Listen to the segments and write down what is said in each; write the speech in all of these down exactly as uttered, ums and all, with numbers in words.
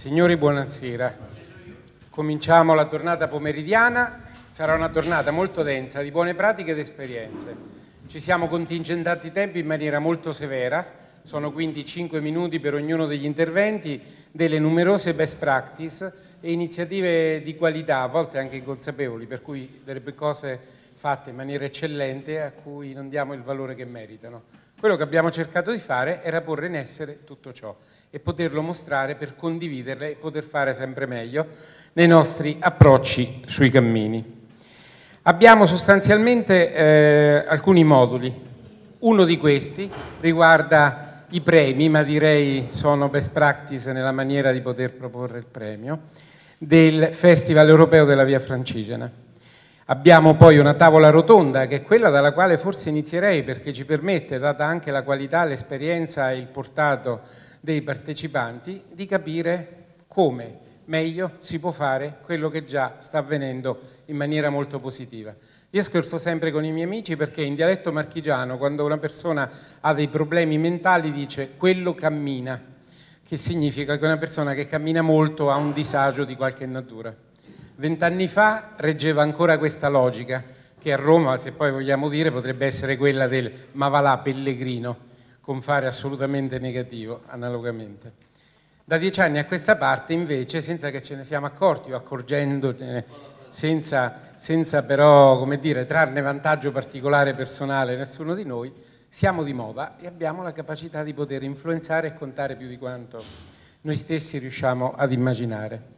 Signori, buonasera. Cominciamo la tornata pomeridiana. Sarà una tornata molto densa di buone pratiche ed esperienze. Ci siamo contingentati i tempi in maniera molto severa, sono quindi cinque minuti per ognuno degli interventi, delle numerose best practice e iniziative di qualità, a volte anche inconsapevoli, per cui delle cose fatte in maniera eccellente a cui non diamo il valore che meritano. Quello che abbiamo cercato di fare era porre in essere tutto ciò e poterlo mostrare per condividerle e poter fare sempre meglio nei nostri approcci sui cammini. Abbiamo sostanzialmente eh, alcuni moduli. Uno di questi riguarda i premi, ma direi sono best practice nella maniera di poter proporre il premio, del Festival Europeo della Via Francigena. Abbiamo poi una tavola rotonda, che è quella dalla quale forse inizierei, perché ci permette, data anche la qualità, l'esperienza e il portato dei partecipanti, di capire come meglio si può fare quello che già sta avvenendo in maniera molto positiva. Io scherzo sempre con i miei amici perché in dialetto marchigiano, quando una persona ha dei problemi mentali, dice quello cammina, che significa che una persona che cammina molto ha un disagio di qualche natura. Vent'anni fa reggeva ancora questa logica, che a Roma, se poi vogliamo dire, potrebbe essere quella del ma va là pellegrino, con fare assolutamente negativo, analogamente. Da dieci anni a questa parte, invece, senza che ce ne siamo accorti o accorgendone, senza, senza però, come dire, trarne vantaggio particolare personale nessuno di noi, siamo di moda e abbiamo la capacità di poter influenzare e contare più di quanto noi stessi riusciamo ad immaginare.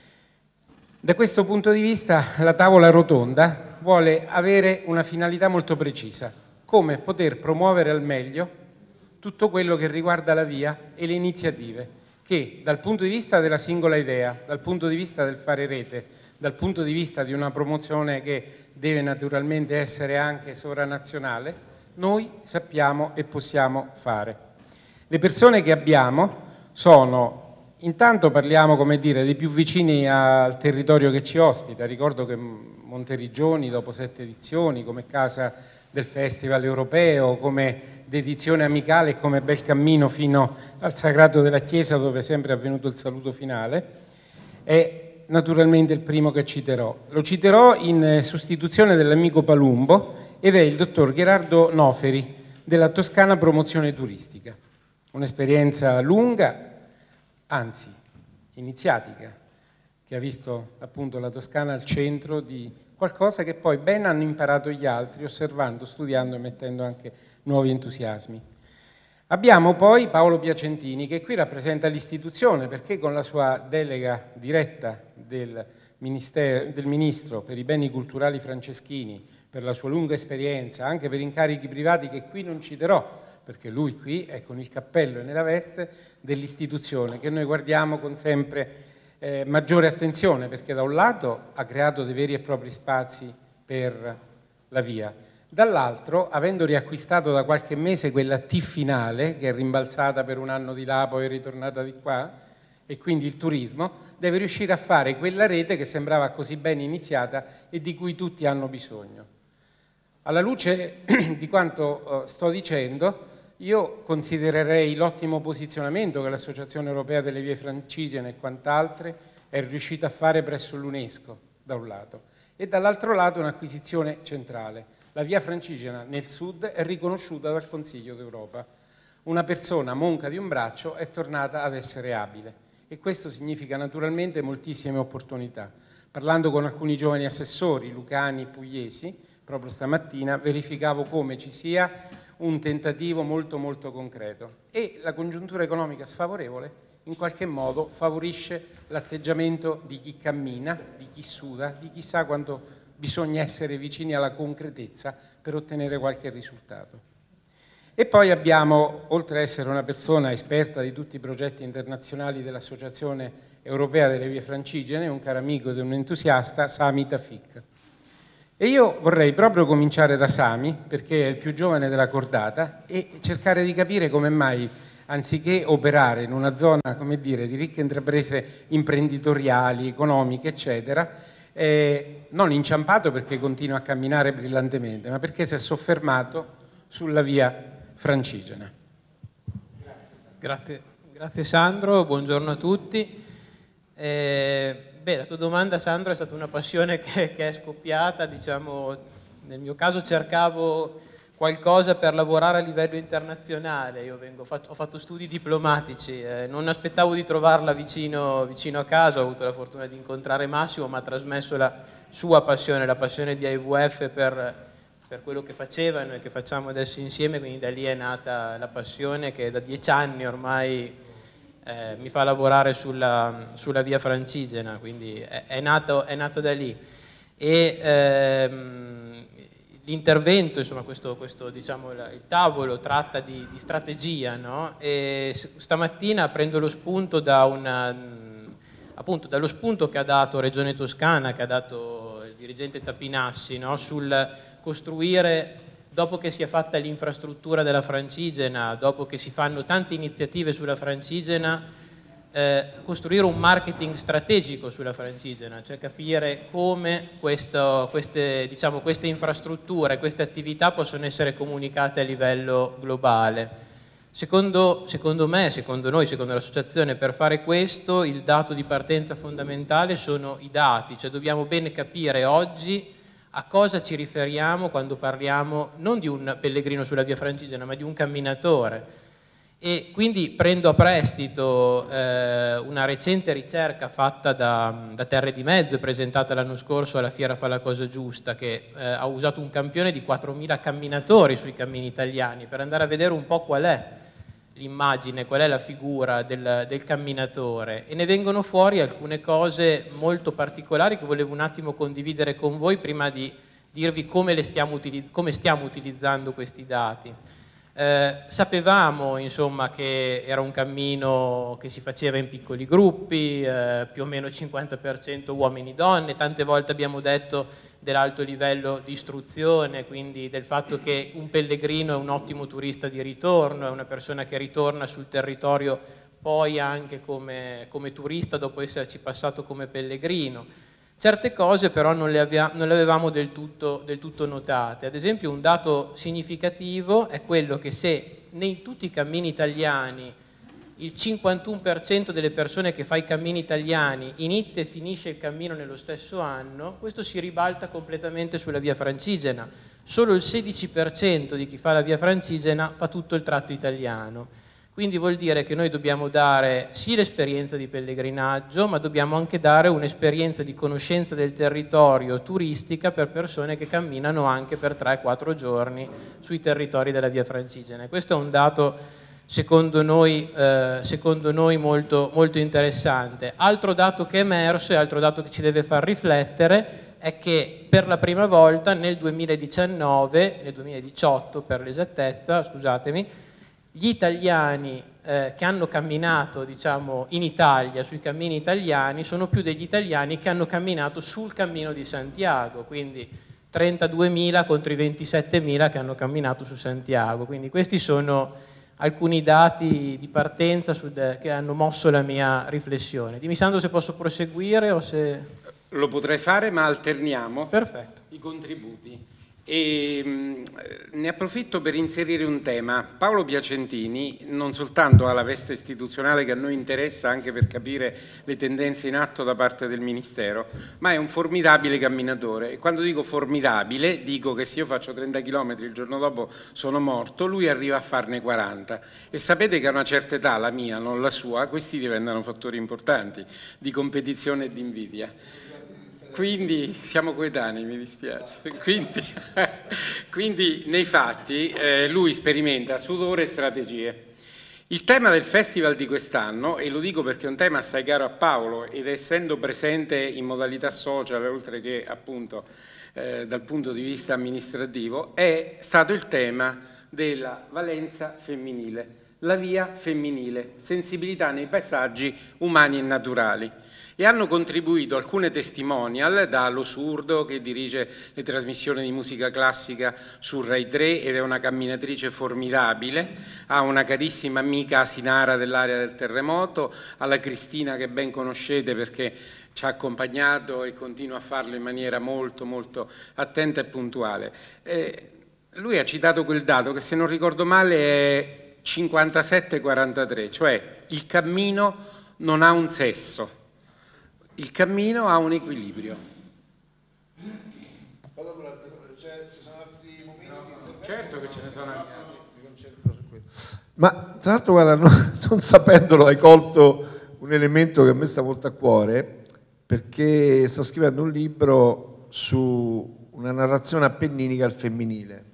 Da questo punto di vista la tavola rotonda vuole avere una finalità molto precisa, come poter promuovere al meglio tutto quello che riguarda la via e le iniziative che dal punto di vista della singola idea, dal punto di vista del fare rete, dal punto di vista di una promozione che deve naturalmente essere anche sovranazionale, noi sappiamo e possiamo fare. Le persone che abbiamo sono... Intanto parliamo, come dire, dei più vicini al territorio che ci ospita. Ricordo che Monteriggioni, dopo sette edizioni, come casa del Festival Europeo, come dedizione amicale e come bel cammino fino al Sagrato della Chiesa, dove è sempre avvenuto il saluto finale, è naturalmente il primo che citerò. Lo citerò in sostituzione dell'amico Palumbo ed è il dottor Gerardo Noferi della Toscana Promozione Turistica. Un'esperienza lunga, anzi iniziatica, che ha visto appunto la Toscana al centro di qualcosa che poi ben hanno imparato gli altri, osservando, studiando e mettendo anche nuovi entusiasmi. Abbiamo poi Paolo Piacentini, che qui rappresenta l'istituzione, perché con la sua delega diretta del, del Ministro per i beni culturali Franceschini, per la sua lunga esperienza, anche per incarichi privati che qui non citerò, perché lui qui è con il cappello e nella veste dell'istituzione che noi guardiamo con sempre eh, maggiore attenzione, perché da un lato ha creato dei veri e propri spazi per la via, dall'altro, avendo riacquistato da qualche mese quella T finale che è rimbalzata per un anno di là, poi è ritornata di qua, e quindi il turismo, deve riuscire a fare quella rete che sembrava così ben iniziata e di cui tutti hanno bisogno. Alla luce di quanto sto dicendo, io considererei l'ottimo posizionamento che l'Associazione Europea delle Vie Francigene e quant'altre è riuscita a fare presso l'UNESCO, da un lato, e dall'altro lato un'acquisizione centrale. La Via Francigena nel sud è riconosciuta dal Consiglio d'Europa. Una persona monca di un braccio è tornata ad essere abile e questo significa naturalmente moltissime opportunità. Parlando con alcuni giovani assessori, lucani, pugliesi, proprio stamattina verificavo come ci sia un tentativo molto molto concreto e la congiuntura economica sfavorevole in qualche modo favorisce l'atteggiamento di chi cammina, di chi suda, di chi sa quanto bisogna essere vicini alla concretezza per ottenere qualche risultato. E poi abbiamo, oltre ad essere una persona esperta di tutti i progetti internazionali dell'Associazione Europea delle Vie Francigene, un caro amico ed un entusiasta, Sami Tafik. E io vorrei proprio cominciare da Sami, perché è il più giovane della cordata, e cercare di capire come mai, anziché operare in una zona, come dire, di ricche intraprese imprenditoriali, economiche, eccetera, eh, non inciampato perché continua a camminare brillantemente, ma perché si è soffermato sulla via Francigena. Grazie, grazie Sandro, buongiorno a tutti. Eh, beh, la tua domanda, Sandro, è stata una passione che, che è scoppiata, diciamo, nel mio caso cercavo qualcosa per lavorare a livello internazionale. Io vengo, ho fatto studi diplomatici, eh, non aspettavo di trovarla vicino, vicino a casa, ho avuto la fortuna di incontrare Massimo, ma ha trasmesso la sua passione, la passione di A V F per, per quello che facevano e che facciamo adesso insieme, quindi da lì è nata la passione che da dieci anni ormai eh, mi fa lavorare sulla, sulla via Francigena, quindi è, è, nato, è nato da lì. E, ehm, l'intervento, insomma, questo, questo diciamo, il tavolo tratta di, di strategia, no? E stamattina prendo lo spunto da una, appunto, dallo spunto che ha dato Regione Toscana, che ha dato il dirigente Tapinassi, no? Sul costruire, dopo che si è fatta l'infrastruttura della Francigena, dopo che si fanno tante iniziative sulla Francigena, Eh, costruire un marketing strategico sulla Francigena, cioè capire come questo, queste, diciamo, queste infrastrutture, queste attività possono essere comunicate a livello globale. Secondo, secondo me, secondo noi, secondo l'associazione, per fare questo il dato di partenza fondamentale sono i dati, cioè dobbiamo bene capire oggi a cosa ci riferiamo quando parliamo non di un pellegrino sulla via Francigena, ma di un camminatore. E quindi prendo a prestito eh, una recente ricerca fatta da, da Terre di Mezzo, presentata l'anno scorso alla Fiera Fa la Cosa Giusta, che eh, ha usato un campione di quattromila camminatori sui cammini italiani per andare a vedere un po' qual è l'immagine, qual è la figura del, del camminatore, e ne vengono fuori alcune cose molto particolari che volevo un attimo condividere con voi prima di dirvi come, le stiamo, come stiamo utilizzando questi dati. Eh, sapevamo, insomma, che era un cammino che si faceva in piccoli gruppi, eh, più o meno cinquanta per cento uomini e donne. Tante volte abbiamo detto dell'alto livello di istruzione, quindi del fatto che un pellegrino è un ottimo turista di ritorno, è una persona che ritorna sul territorio poi anche come, come turista dopo esserci passato come pellegrino. Certe cose però non le, aveva, non le avevamo del tutto, del tutto notate. Ad esempio un dato significativo è quello che se in tutti i cammini italiani il cinquantuno per cento delle persone che fa i cammini italiani inizia e finisce il cammino nello stesso anno, questo si ribalta completamente sulla via Francigena. Solo il sedici per cento di chi fa la via Francigena fa tutto il tratto italiano. Quindi vuol dire che noi dobbiamo dare sì l'esperienza di pellegrinaggio, ma dobbiamo anche dare un'esperienza di conoscenza del territorio turistica per persone che camminano anche per tre quattro giorni sui territori della via Francigena. Questo è un dato secondo noi, eh, secondo noi molto, molto interessante. Altro dato che è emerso e altro dato che ci deve far riflettere è che per la prima volta nel duemiladiciannove, nel duemiladiciotto per l'esattezza, scusatemi, gli italiani eh, che hanno camminato, diciamo, in Italia, sui cammini italiani, sono più degli italiani che hanno camminato sul cammino di Santiago, quindi trentaduemila contro i ventisettemila che hanno camminato su Santiago. Quindi questi sono alcuni dati di partenza sul, che hanno mosso la mia riflessione. Dimmi, Sandro, se posso proseguire o se... Lo potrei fare, ma alterniamo. Perfetto. I contributi. E mh, ne approfitto per inserire un tema. Paolo Piacentini non soltanto ha la veste istituzionale che a noi interessa anche per capire le tendenze in atto da parte del Ministero, ma è un formidabile camminatore, e quando dico formidabile dico che se io faccio trenta chilometri il giorno dopo sono morto, lui arriva a farne quaranta, e sapete che a una certa età, la mia non la sua, questi diventano fattori importanti di competizione e di invidia. Quindi siamo coetanei, mi dispiace. Quindi, quindi nei fatti eh, lui sperimenta sudore e strategie. Il tema del festival di quest'anno, e lo dico perché è un tema assai caro a Paolo, ed essendo presente in modalità social, oltre che appunto eh, dal punto di vista amministrativo, è stato il tema della valenza femminile, la via femminile, sensibilità nei paesaggi umani e naturali. E hanno contribuito alcune testimonial, da Lo Surdo, che dirige le trasmissioni di musica classica su Rai tre ed è una camminatrice formidabile, a una carissima amica asinara dell'area del terremoto, alla Cristina che ben conoscete perché ci ha accompagnato e continua a farlo in maniera molto molto attenta e puntuale. Eh, lui ha citato quel dato che, se non ricordo male, è cinquantasette quarantatré, cioè il cammino non ha un sesso. Il cammino ha un equilibrio. Ci sono altri momenti? Certo che ce ne sono altri. Ma tra l'altro, guarda, non, non sapendolo hai colto un elemento che a me sta molto a cuore, perché sto scrivendo un libro su una narrazione appenninica al femminile,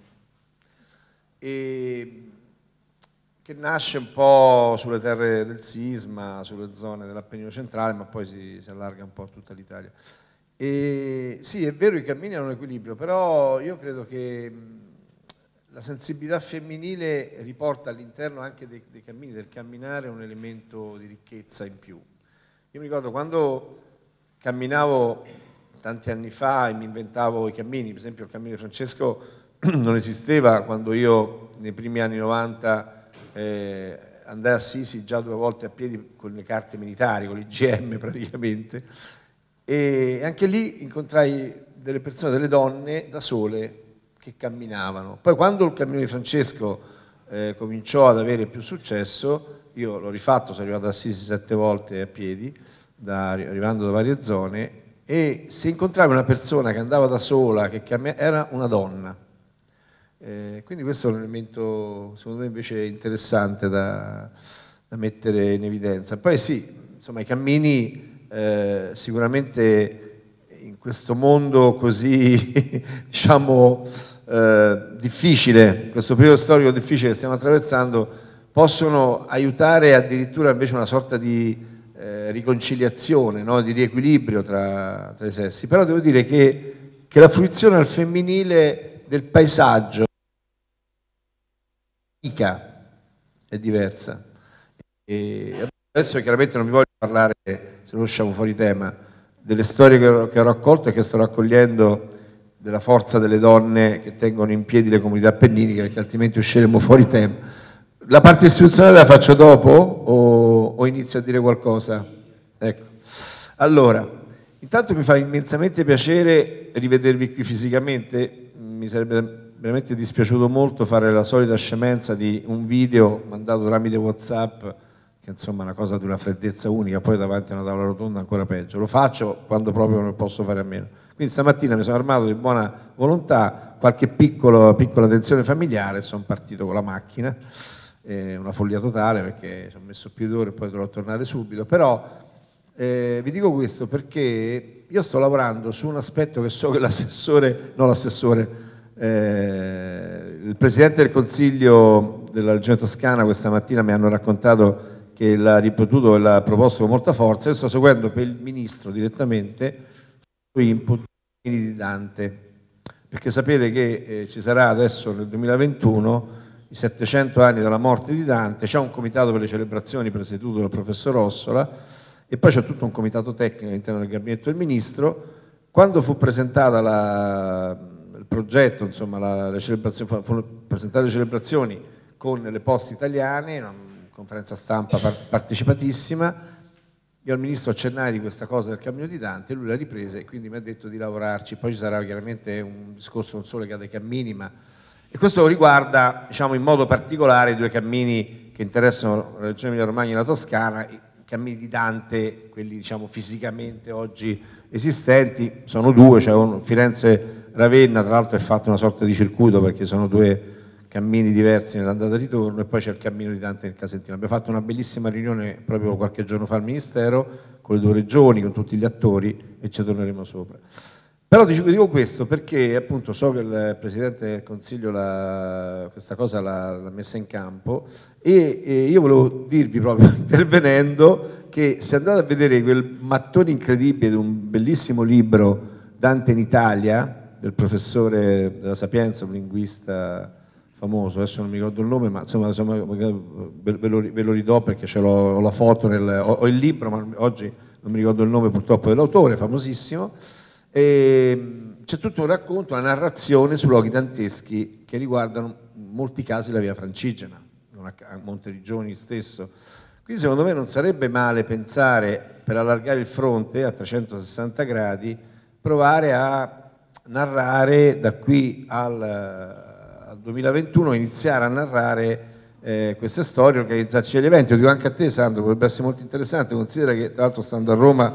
e che nasce un po' sulle terre del sisma, sulle zone dell'Appennino centrale, ma poi si, si allarga un po' a tutta l'Italia. E sì, è vero, i cammini hanno un equilibrio, però io credo che la sensibilità femminile riporta all'interno anche dei, dei cammini, del camminare, un elemento di ricchezza in più. Io mi ricordo quando camminavo tanti anni fa e mi inventavo i cammini, per esempio il cammino di Francesco non esisteva quando io nei primi anni novanta eh, andai a Assisi già due volte a piedi con le carte militari, con l'I G M praticamente, e anche lì incontrai delle persone, delle donne da sole che camminavano. Poi quando il cammino di Francesco eh, cominciò ad avere più successo, io l'ho rifatto, sono arrivato a Assisi sette volte a piedi, da, arrivando da varie zone, e se incontravi una persona che andava da sola, che camminava, era una donna. Eh, quindi questo è un elemento secondo me invece interessante da, da mettere in evidenza. Poi sì, insomma i cammini eh, sicuramente in questo mondo così diciamo eh, difficile, questo periodo storico difficile che stiamo attraversando, possono aiutare addirittura invece una sorta di eh, riconciliazione, no? Di riequilibrio tra, tra i sessi. Però devo dire che, che la fruizione al femminile del paesaggio è diversa. E adesso chiaramente non vi voglio parlare, se non usciamo fuori tema, delle storie che ho, che ho raccolto e che sto raccogliendo, della forza delle donne che tengono in piedi le comunità appenniniche, perché altrimenti usciremo fuori tema. La parte istituzionale la faccio dopo o, o inizio a dire qualcosa? Ecco. Allora, intanto mi fa immensamente piacere rivedervi qui fisicamente, mi sarebbe veramente dispiaciuto molto fare la solita scemenza di un video mandato tramite WhatsApp, che insomma è una cosa di una freddezza unica, poi davanti a una tavola rotonda ancora peggio. Lo faccio quando proprio non posso fare a meno. Quindi stamattina mi sono armato di buona volontà, qualche piccolo, piccola tensione familiare, sono partito con la macchina, eh, una follia totale perché ci ho messo più di ore e poi dovrò tornare subito, però eh, vi dico questo perché io sto lavorando su un aspetto che so che l'assessore, no l'assessore, Eh, il Presidente del Consiglio della Regione Toscana questa mattina mi hanno raccontato che l'ha ripetuto e l'ha proposto con molta forza. Io sto seguendo per il Ministro direttamente su input di Dante, perché sapete che eh, ci sarà adesso nel duemilaventuno i settecento anni dalla morte di Dante, c'è un comitato per le celebrazioni presieduto dal professor Ossola e poi c'è tutto un comitato tecnico all'interno del gabinetto del Ministro. Quando fu presentata la il progetto, insomma, la, le celebrazioni, presentare le celebrazioni con le poste italiane, una conferenza stampa par partecipatissima, io al Ministro accennai di questa cosa del cammino di Dante, lui l'ha ripresa e quindi mi ha detto di lavorarci, poi ci sarà chiaramente un discorso non solo legato ai cammini, ma e questo riguarda, diciamo, in modo particolare i due cammini che interessano la Regione Emilia-Romagna e la Toscana, i cammini di Dante, quelli diciamo fisicamente oggi esistenti, sono due, cioè uno, Firenze Ravenna, tra l'altro è fatto una sorta di circuito perché sono due cammini diversi nell'andata e ritorno, e poi c'è il cammino di Dante nel Casentino. Abbiamo fatto una bellissima riunione proprio qualche giorno fa al Ministero con le due regioni, con tutti gli attori, e ci torneremo sopra. Però dico questo perché appunto so che il Presidente del Consiglio la, questa cosa l'ha messa in campo e, e io volevo dirvi proprio intervenendo che se andate a vedere quel mattone incredibile di un bellissimo libro Dante in Italia, del professore della Sapienza, un linguista famoso, adesso non mi ricordo il nome, ma insomma, insomma ve, lo, ve lo ridò perché ce l'ho, ho la foto, nel, ho, ho il libro, ma oggi non mi ricordo il nome purtroppo dell'autore, famosissimo, e c'è tutto un racconto, una narrazione su luoghi danteschi che riguardano in molti casi la via Francigena, a Monteriggioni stesso. Quindi secondo me non sarebbe male pensare, per allargare il fronte a trecentosessanta gradi, provare a narrare da qui al, al duemilaventuno, iniziare a narrare eh, queste storie, organizzarci gli eventi. Lo dico anche a te, Sandro, potrebbe essere molto interessante. Considera che tra l'altro stando a Roma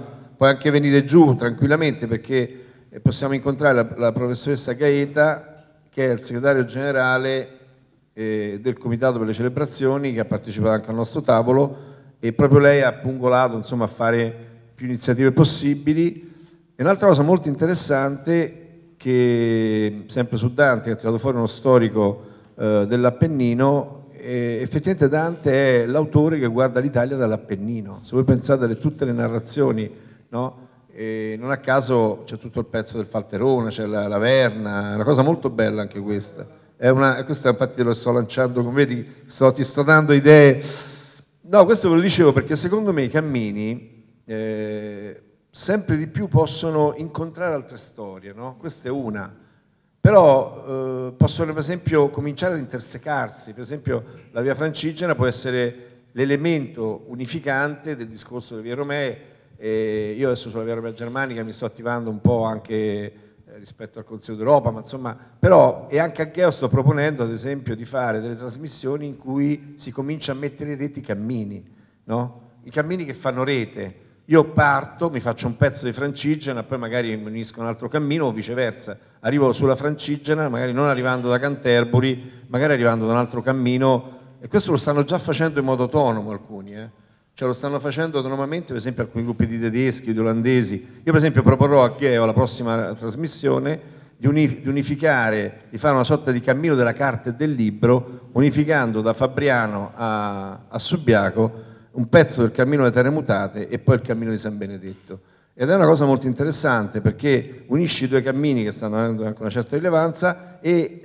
puoi anche venire giù tranquillamente, perché possiamo incontrare la, la professoressa Gaeta, che è il segretario generale eh, del Comitato per le Celebrazioni, che ha partecipato anche al nostro tavolo, e proprio lei ha pungolato, insomma, a fare più iniziative possibili. E un'altra cosa molto interessante, che sempre su Dante, che ha tirato fuori uno storico eh, dell'Appennino, eh, effettivamente Dante è l'autore che guarda l'Italia dall'Appennino. Se voi pensate a tutte le narrazioni, no? E non a caso c'è tutto il pezzo del Falterone, c'è la, la Verna, è una cosa molto bella anche questa. È una, questa infatti te lo sto lanciando, come vedi, sto, ti sto dando idee. No, questo ve lo dicevo perché secondo me i cammini eh, sempre di più possono incontrare altre storie, no? Questa è una. Però eh, possono per esempio cominciare ad intersecarsi. Per esempio la Via Francigena può essere l'elemento unificante del discorso delle Vie Romee. E io adesso sulla Via Romea Germanica mi sto attivando un po' anche eh, rispetto al Consiglio d'Europa, ma insomma, però, e anche a Gheo sto proponendo ad esempio di fare delle trasmissioni in cui si comincia a mettere in rete i cammini, no? I cammini che fanno rete. Io parto, mi faccio un pezzo di Francigena, poi magari mi unisco a un altro cammino o viceversa. Arrivo sulla Francigena, magari non arrivando da Canterbury, magari arrivando da un altro cammino, e questo lo stanno già facendo in modo autonomo alcuni, eh? Cioè lo stanno facendo autonomamente, per esempio alcuni gruppi di tedeschi, di olandesi. Io per esempio proporrò a Gheo alla prossima trasmissione di, unif- di unificare, di fare una sorta di cammino della carta e del libro, unificando da Fabriano a, a Subiaco un pezzo del cammino delle Terre Mutate e poi il cammino di San Benedetto. Ed è una cosa molto interessante perché unisci i due cammini che stanno avendo anche una certa rilevanza e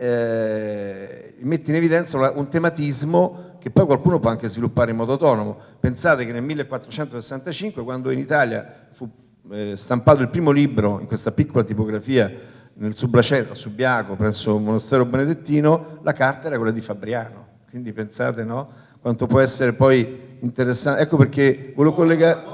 eh, metti in evidenza una, un tematismo che poi qualcuno può anche sviluppare in modo autonomo. Pensate che nel millequattrocentosessantacinque, quando in Italia fu eh, stampato il primo libro in questa piccola tipografia nel Sublaceta, a Subiaco, presso un monastero benedettino, la carta era quella di Fabriano. Quindi pensate, no? Quanto può essere poi interessante. Ecco perché volevo collegare.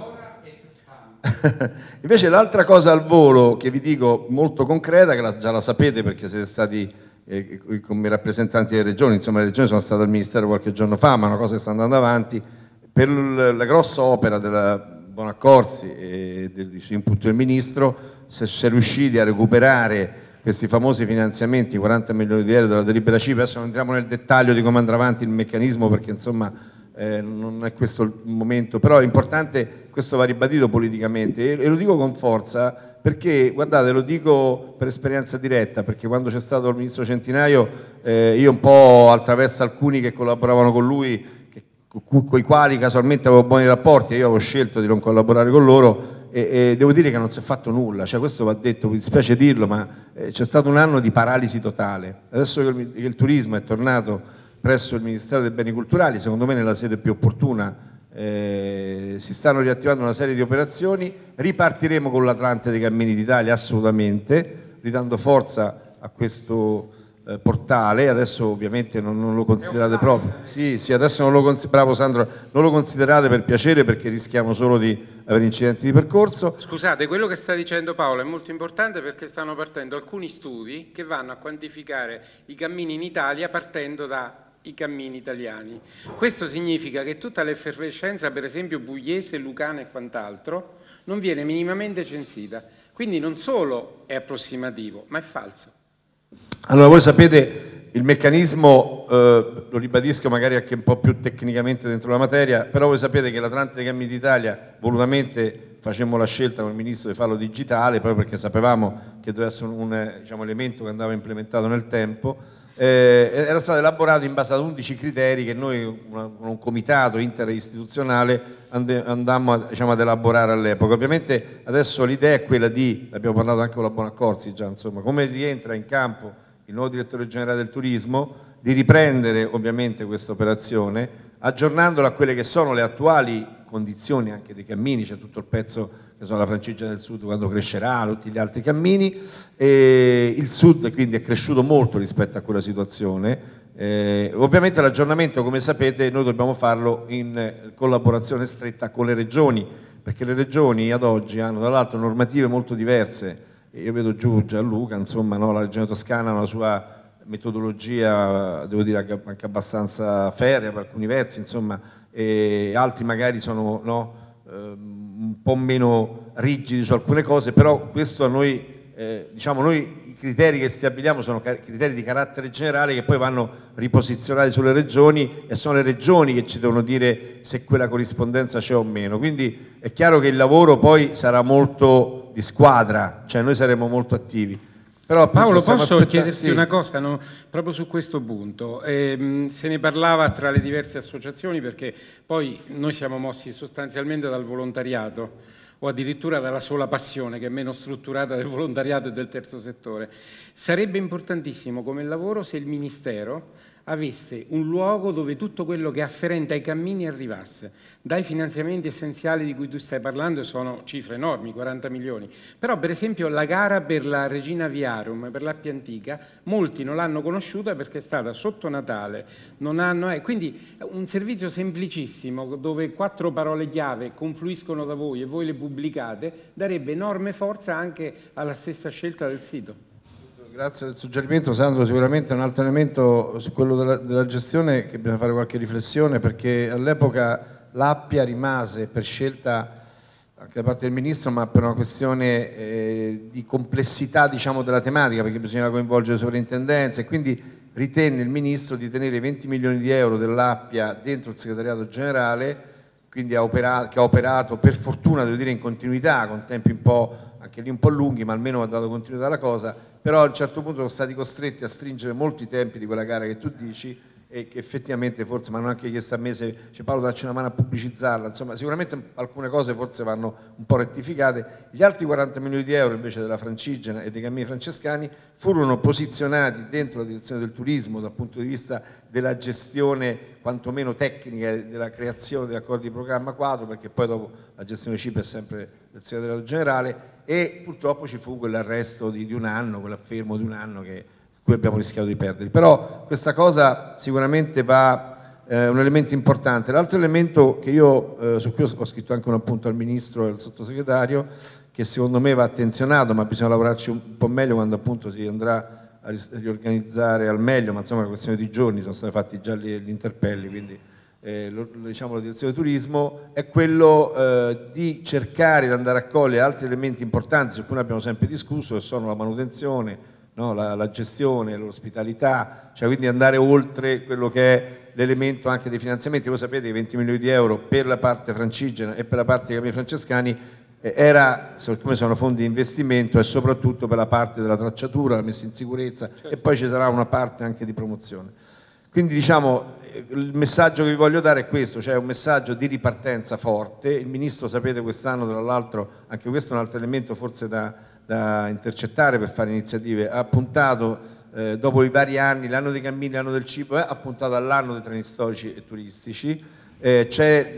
Invece l'altra cosa al volo che vi dico molto concreta, che la, già la sapete perché siete stati eh, come rappresentanti delle regioni, insomma le regioni sono state al Ministero qualche giorno fa, ma è una cosa che sta andando avanti, per l- la grossa opera della Bonaccorsi e dell'input del Ministro, se si è riusciti a recuperare questi famosi finanziamenti, quaranta milioni di euro della delibera C I P E, adesso non entriamo nel dettaglio di come andrà avanti il meccanismo perché insomma eh, non è questo il momento, però è importante, questo va ribadito politicamente e, e lo dico con forza perché, guardate, lo dico per esperienza diretta, perché quando c'è stato il ministro Centinaio eh, io un po' attraverso alcuni che collaboravano con lui, con i quali casualmente avevo buoni rapporti e io avevo scelto di non collaborare con loro e, e devo dire che non si è fatto nulla, cioè questo va detto, mi dispiace dirlo, ma eh, c'è stato un anno di paralisi totale. Adesso che il, che il turismo è tornato presso il Ministero dei Beni Culturali, secondo me nella sede più opportuna, eh, si stanno riattivando una serie di operazioni, ripartiremo con l'Atlante dei Cammini d'Italia assolutamente, ridando forza a questo eh, portale. Adesso ovviamente non, non lo considerate proprio, sì, sì, adesso non lo considerate, bravo Sandro, non lo considerate per piacere perché rischiamo solo di avere incidenti di percorso. Scusate, quello che sta dicendo Paolo è molto importante perché stanno partendo alcuni studi che vanno a quantificare i cammini in Italia partendo da i cammini italiani. Questo significa che tutta l'effervescenza, per esempio pugliese, lucana e quant'altro, non viene minimamente censita. Quindi non solo è approssimativo, ma è falso. Allora, voi sapete il meccanismo, eh, lo ribadisco magari anche un po' più tecnicamente dentro la materia, però voi sapete che l'Atlante dei Cammini d'Italia volutamente facemmo la scelta con il Ministro di farlo digitale, proprio perché sapevamo che doveva essere un, un diciamo, elemento che andava implementato nel tempo. Eh, era stato elaborato in base ad undici criteri che noi, una, un comitato interistituzionale, and, andammo a, diciamo, ad elaborare all'epoca. Ovviamente adesso l'idea è quella di, abbiamo parlato anche con la Bonaccorsi già, insomma, come rientra in campo il nuovo direttore generale del turismo, di riprendere ovviamente questa operazione, aggiornandola a quelle che sono le attuali condizioni anche dei cammini, c'è tutto il pezzo che sono la Francigena del Sud quando crescerà, tutti gli altri cammini, e il Sud quindi è cresciuto molto rispetto a quella situazione. Eh, ovviamente l'aggiornamento, come sapete, noi dobbiamo farlo in collaborazione stretta con le regioni, perché le regioni ad oggi hanno tra l'altro normative molto diverse. Io vedo giù Gianluca, insomma, no, la regione Toscana ha una sua metodologia, devo dire anche abbastanza ferrea per alcuni versi, insomma, e altri magari sono no, un po' meno rigidi su alcune cose, però questo a noi, eh, diciamo noi i criteri che stabiliamo sono criteri di carattere generale che poi vanno riposizionati sulle regioni e sono le regioni che ci devono dire se quella corrispondenza c'è o meno. Quindi è chiaro che il lavoro poi sarà molto di squadra, cioè noi saremo molto attivi. Però, Paolo, posso chiederti sì. una cosa, no? Proprio su questo punto? Eh, se ne parlava tra le diverse associazioni, perché poi noi siamo mossi sostanzialmente dal volontariato o addirittura dalla sola passione, che è meno strutturata del volontariato e del terzo settore. Sarebbe importantissimo come lavoro se il Ministero avesse un luogo dove tutto quello che è afferente ai cammini arrivasse. Dai finanziamenti essenziali di cui tu stai parlando sono cifre enormi, quaranta milioni, però per esempio la gara per la Regina Viarum, per l'Appia Antica, molti non l'hanno conosciuta perché è stata sotto Natale, non hanno, eh, quindi un servizio semplicissimo dove quattro parole chiave confluiscono da voi e voi le pubblicate, darebbe enorme forza anche alla stessa scelta del sito. Grazie del suggerimento, Sandro. Sicuramente è un altro elemento su quello della, della gestione che bisogna fare qualche riflessione, perché all'epoca l'Appia rimase per scelta anche da parte del Ministro, ma per una questione eh, di complessità, diciamo, della tematica, perché bisognava coinvolgere le sovrintendenze, e quindi ritenne il Ministro di tenere venti milioni di euro dell'Appia dentro il segretariato generale, quindi ha operato, che ha operato per fortuna, devo dire, in continuità, con tempi un po' anche lì un po' lunghi, ma almeno ha dato continuità alla cosa. Però a un certo punto sono stati costretti a stringere molti tempi di quella gara che tu dici, e che effettivamente forse mi hanno anche chiesto a me se cioè, Paolo dacci una mano a pubblicizzarla, insomma sicuramente alcune cose forse vanno un po' rettificate. Gli altri quaranta milioni di euro invece della Francigena e dei Cammini Francescani furono posizionati dentro la direzione del turismo dal punto di vista della gestione quantomeno tecnica della creazione degli accordi di programma quadro, perché poi dopo la gestione C I P è sempre del segretario generale, e purtroppo ci fu quell'arresto di, di un anno, quell'affermo di un anno che cui abbiamo rischiato di perdere. Però questa cosa sicuramente va eh, un elemento importante. L'altro elemento che io, eh, su cui ho scritto anche un appunto al Ministro e al Sottosegretario, che secondo me va attenzionato, ma bisogna lavorarci un po' meglio quando appunto si andrà a riorganizzare al meglio, ma insomma è una questione di giorni, sono stati fatti già gli, gli interpelli, quindi eh, lo, diciamo la direzione del turismo, è quello eh, di cercare di andare a cogliere altri elementi importanti su cui noi abbiamo sempre discusso, che sono la manutenzione, no, la, la gestione, l'ospitalità, cioè quindi andare oltre quello che è l'elemento anche dei finanziamenti. Voi sapete che venti milioni di euro per la parte francigena e per la parte dei Cammini Francescani eh, era, siccome sono fondi di investimento, e soprattutto per la parte della tracciatura, la messa in sicurezza, certo. E poi ci sarà una parte anche di promozione. Quindi diciamo il messaggio che vi voglio dare è questo, cioè un messaggio di ripartenza forte. Il Ministro, sapete, quest'anno tra l'altro, anche questo è un altro elemento forse da, da intercettare per fare iniziative, ha puntato eh, dopo i vari anni, l'anno dei cammini, l'anno del cibo, eh, ha puntato all'anno dei treni storici e turistici, eh, c'è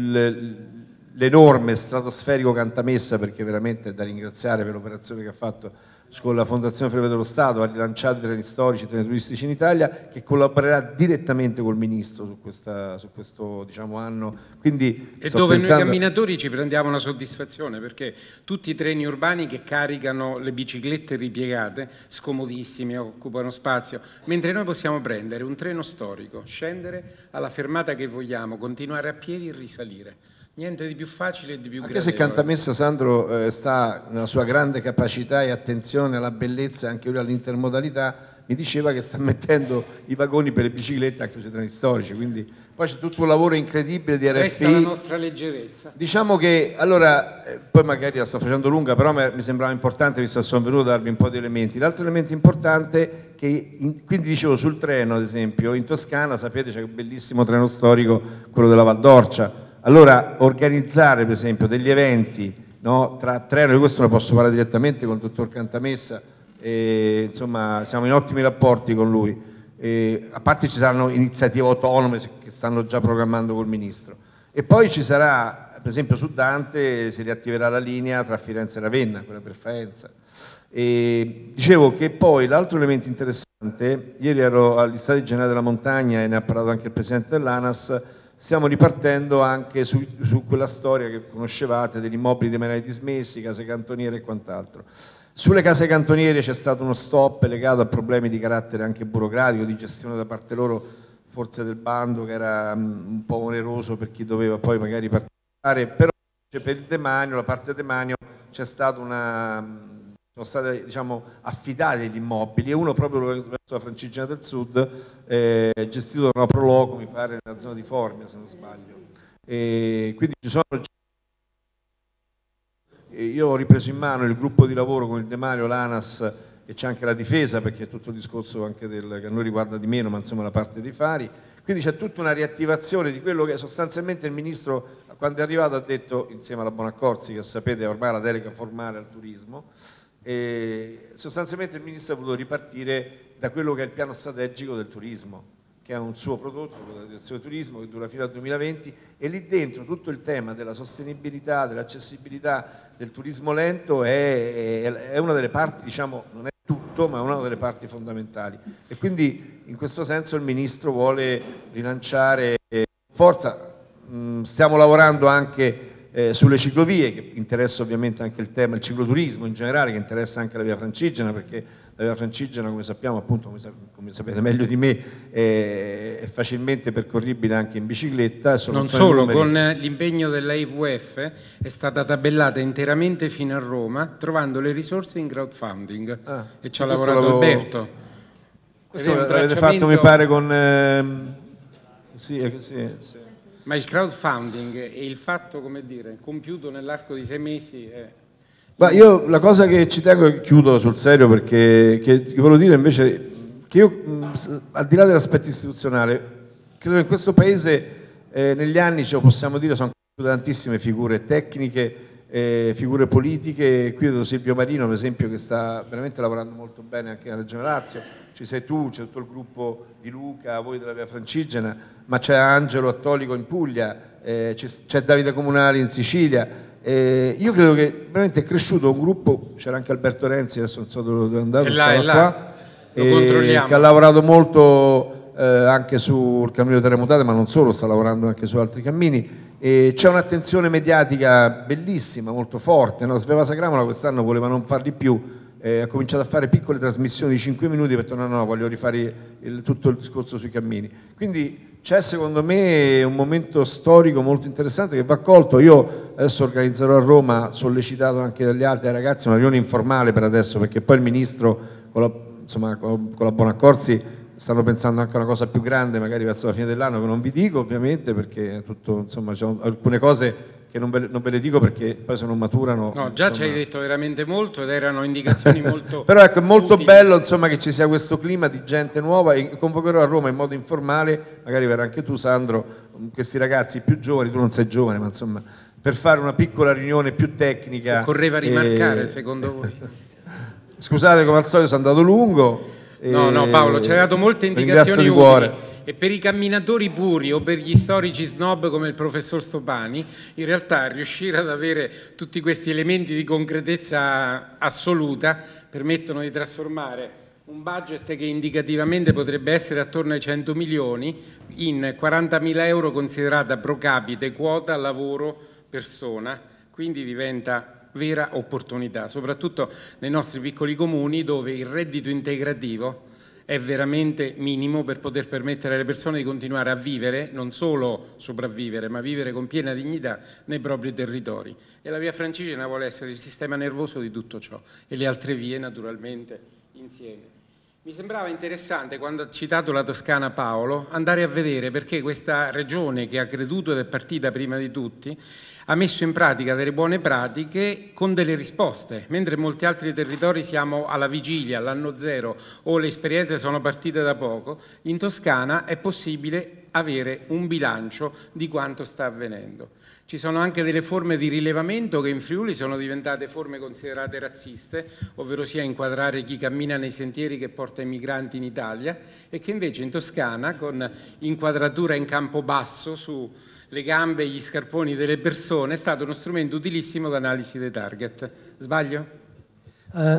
l'enorme stratosferico Cantamessa, perché veramente è da ringraziare per l'operazione che ha fatto con la Fondazione Ferrovie dello Stato, ha rilanciato i treni storici, i treni turistici in Italia, che collaborerà direttamente col Ministro su, questa, su questo diciamo, anno. Quindi, e dove pensando... noi camminatori ci prendiamo una soddisfazione, perché tutti i treni urbani che caricano le biciclette ripiegate, scomodissime, occupano spazio, mentre noi possiamo prendere un treno storico, scendere alla fermata che vogliamo, continuare a piedi e risalire. Niente di più facile e di più anche gradevole. Se Cantamessa, Sandro, eh, sta nella sua grande capacità e attenzione alla bellezza e anche lui all'intermodalità, mi diceva che sta mettendo i vagoni per le biciclette anche sui treni storici, quindi poi c'è tutto un lavoro incredibile di R F I. Resta la nostra leggerezza. Diciamo che, allora, eh, poi magari la sto facendo lunga, però mi sembrava importante, visto che sono venuto a darvi un po' di elementi. L'altro elemento importante, che in, quindi dicevo sul treno, ad esempio, in Toscana, sapete, c'è un bellissimo treno storico, quello della Val d'Orcia. Allora, organizzare per esempio degli eventi, no, tra treno, io questo lo posso fare direttamente con il dottor Cantamessa, e, insomma siamo in ottimi rapporti con lui, e, a parte ci saranno iniziative autonome che stanno già programmando col Ministro, e poi ci sarà, per esempio su Dante si riattiverà la linea tra Firenze e Ravenna, quella per Faenza. E dicevo che poi l'altro elemento interessante, ieri ero agli Stati Generali della Montagna e ne ha parlato anche il Presidente dell'ANAS. Stiamo ripartendo anche su, su quella storia che conoscevate degli immobili demaniali dismessi, case cantoniere e quant'altro. Sulle case cantoniere c'è stato uno stop legato a problemi di carattere anche burocratico, di gestione da parte loro, forse del bando, che era um, un po' oneroso per chi doveva poi magari partecipare, però per il demanio, la parte demanio, c'è stata una... sono stati, diciamo, affidati gli immobili e uno proprio verso la Francigena del Sud, eh, gestito da una Proloco, mi pare, nella zona di Formia, se non sbaglio. E quindi ci sono... Io ho ripreso in mano il gruppo di lavoro con il Demanio, l'ANAS e c'è anche la difesa, perché è tutto il discorso anche del, che a noi riguarda di meno, ma insomma la parte dei fari. Quindi c'è tutta una riattivazione di quello che sostanzialmente il Ministro, quando è arrivato, ha detto, insieme alla Bonaccorsi, che sapete ormai la delega formale al turismo, e sostanzialmente il Ministro ha voluto ripartire da quello che è il piano strategico del turismo, che è un suo prodotto, la direzione turismo, che dura fino al duemilaventi, e lì dentro tutto il tema della sostenibilità, dell'accessibilità, del turismo lento è, è una delle parti, diciamo, non è tutto, ma è una delle parti fondamentali. E quindi in questo senso il Ministro vuole rilanciare forza. Mh, stiamo lavorando anche Eh, sulle ciclovie, che interessa ovviamente anche il tema, il cicloturismo in generale, che interessa anche la via Francigena, perché la via Francigena, come sappiamo, appunto, come, come sapete meglio di me, è, è facilmente percorribile anche in bicicletta. Non solo, con l'impegno della I V F è stata tabellata interamente fino a Roma, trovando le risorse in crowdfunding, ah, e ci ha lavorato l'avevo... Alberto. Questo l'avete fatto, mi pare, con... Ehm... Sì, sì, sì. Ma il crowdfunding e il fatto, come dire, compiuto nell'arco di sei mesi è... Ma io la cosa che ci tengo, e chiudo sul serio, perché che, che volevo dire invece che io, mh, al di là dell'aspetto istituzionale, credo che in questo paese eh, negli anni, ce lo possiamo dire, sono cresciute tantissime figure tecniche, eh, figure politiche. Qui vedo Silvio Marino, per esempio, che sta veramente lavorando molto bene anche nella Regione Lazio. Ci sei tu, c'è tutto il gruppo di Luca, voi della via Francigena, ma c'è Angelo Attolico in Puglia, eh, c'è Davide Comunali in Sicilia. Eh, io credo che veramente è cresciuto un gruppo, c'era anche Alberto Renzi, adesso non so dove è andato, là, stava qua, lo controlliamo, che ha lavorato molto eh, anche sul cammino terremotate, ma non solo, sta lavorando anche su altri cammini. E c'è un'attenzione mediatica bellissima, molto forte, no? Sveva Sacramola quest'anno voleva non farli più, Eh, ha cominciato a fare piccole trasmissioni di cinque minuti per dire no, no, voglio rifare il, tutto il discorso sui cammini. Quindi c'è secondo me un momento storico molto interessante che va colto. Io adesso organizzerò a Roma, sollecitato anche dagli altri ragazzi, una riunione informale per adesso, perché poi il Ministro con la, insomma, con la Bonaccorsi stanno pensando anche a una cosa più grande, magari verso la fine dell'anno, che non vi dico ovviamente, perché tutto, insomma, c'è alcune cose che non ve, non ve le dico perché poi se non maturano... No, già insomma... ci hai detto veramente molto ed erano indicazioni molto... Però ecco, è molto utili. Bello, insomma, che ci sia questo clima di gente nuova, e convocherò a Roma in modo informale, magari verrà anche tu Sandro, questi ragazzi più giovani, tu non sei giovane, ma insomma, per fare una piccola riunione più tecnica. Occorreva rimarcare, e... secondo voi? Scusate, come al solito sono andato lungo. No, no, Paolo, ci hai dato molte indicazioni utili. E per i camminatori puri o per gli storici snob come il professor Stopani, in realtà riuscire ad avere tutti questi elementi di concretezza assoluta permettono di trasformare un budget che indicativamente potrebbe essere attorno ai cento milioni in quarantamila euro considerata pro capite quota lavoro persona, quindi diventa vera opportunità, soprattutto nei nostri piccoli comuni dove il reddito integrativo è veramente minimo per poter permettere alle persone di continuare a vivere, non solo sopravvivere, ma vivere con piena dignità nei propri territori. E la via Francigena vuole essere il sistema nervoso di tutto ciò, e le altre vie naturalmente insieme. Mi sembrava interessante, quando ha citato la Toscana Paolo, andare a vedere perché questa regione, che ha creduto ed è partita prima di tutti, ha messo in pratica delle buone pratiche con delle risposte, mentre in molti altri territori siamo alla vigilia, all'anno zero, o le esperienze sono partite da poco. In Toscana è possibile avere un bilancio di quanto sta avvenendo. Ci sono anche delle forme di rilevamento che in Friuli sono diventate forme considerate razziste, ovvero sia inquadrare chi cammina nei sentieri che porta i migranti in Italia, e che invece in Toscana, con inquadratura in campo basso su le gambe e gli scarponi delle persone, è stato uno strumento utilissimo d'analisi dei target. Sbaglio? Eh,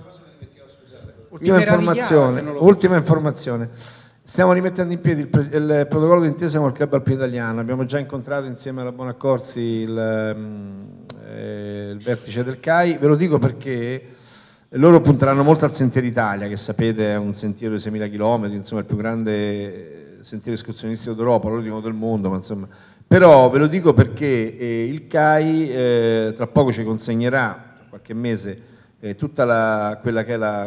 ultima informazione, ultima informazione. Stiamo rimettendo in piedi il, il protocollo d'intesa con il Club Alpino Italiano. Abbiamo già incontrato insieme alla Bonaccorsi il, eh, il vertice del C A I. Ve lo dico perché loro punteranno molto al Sentiero Italia, che sapete è un sentiero di seimila chilometri, insomma il più grande sentiero escursionistico d'Europa, l'ultimo del mondo, ma insomma Però ve lo dico perché eh, il C A I eh, tra poco ci consegnerà, tra qualche mese, eh, tutta la, quella che è la,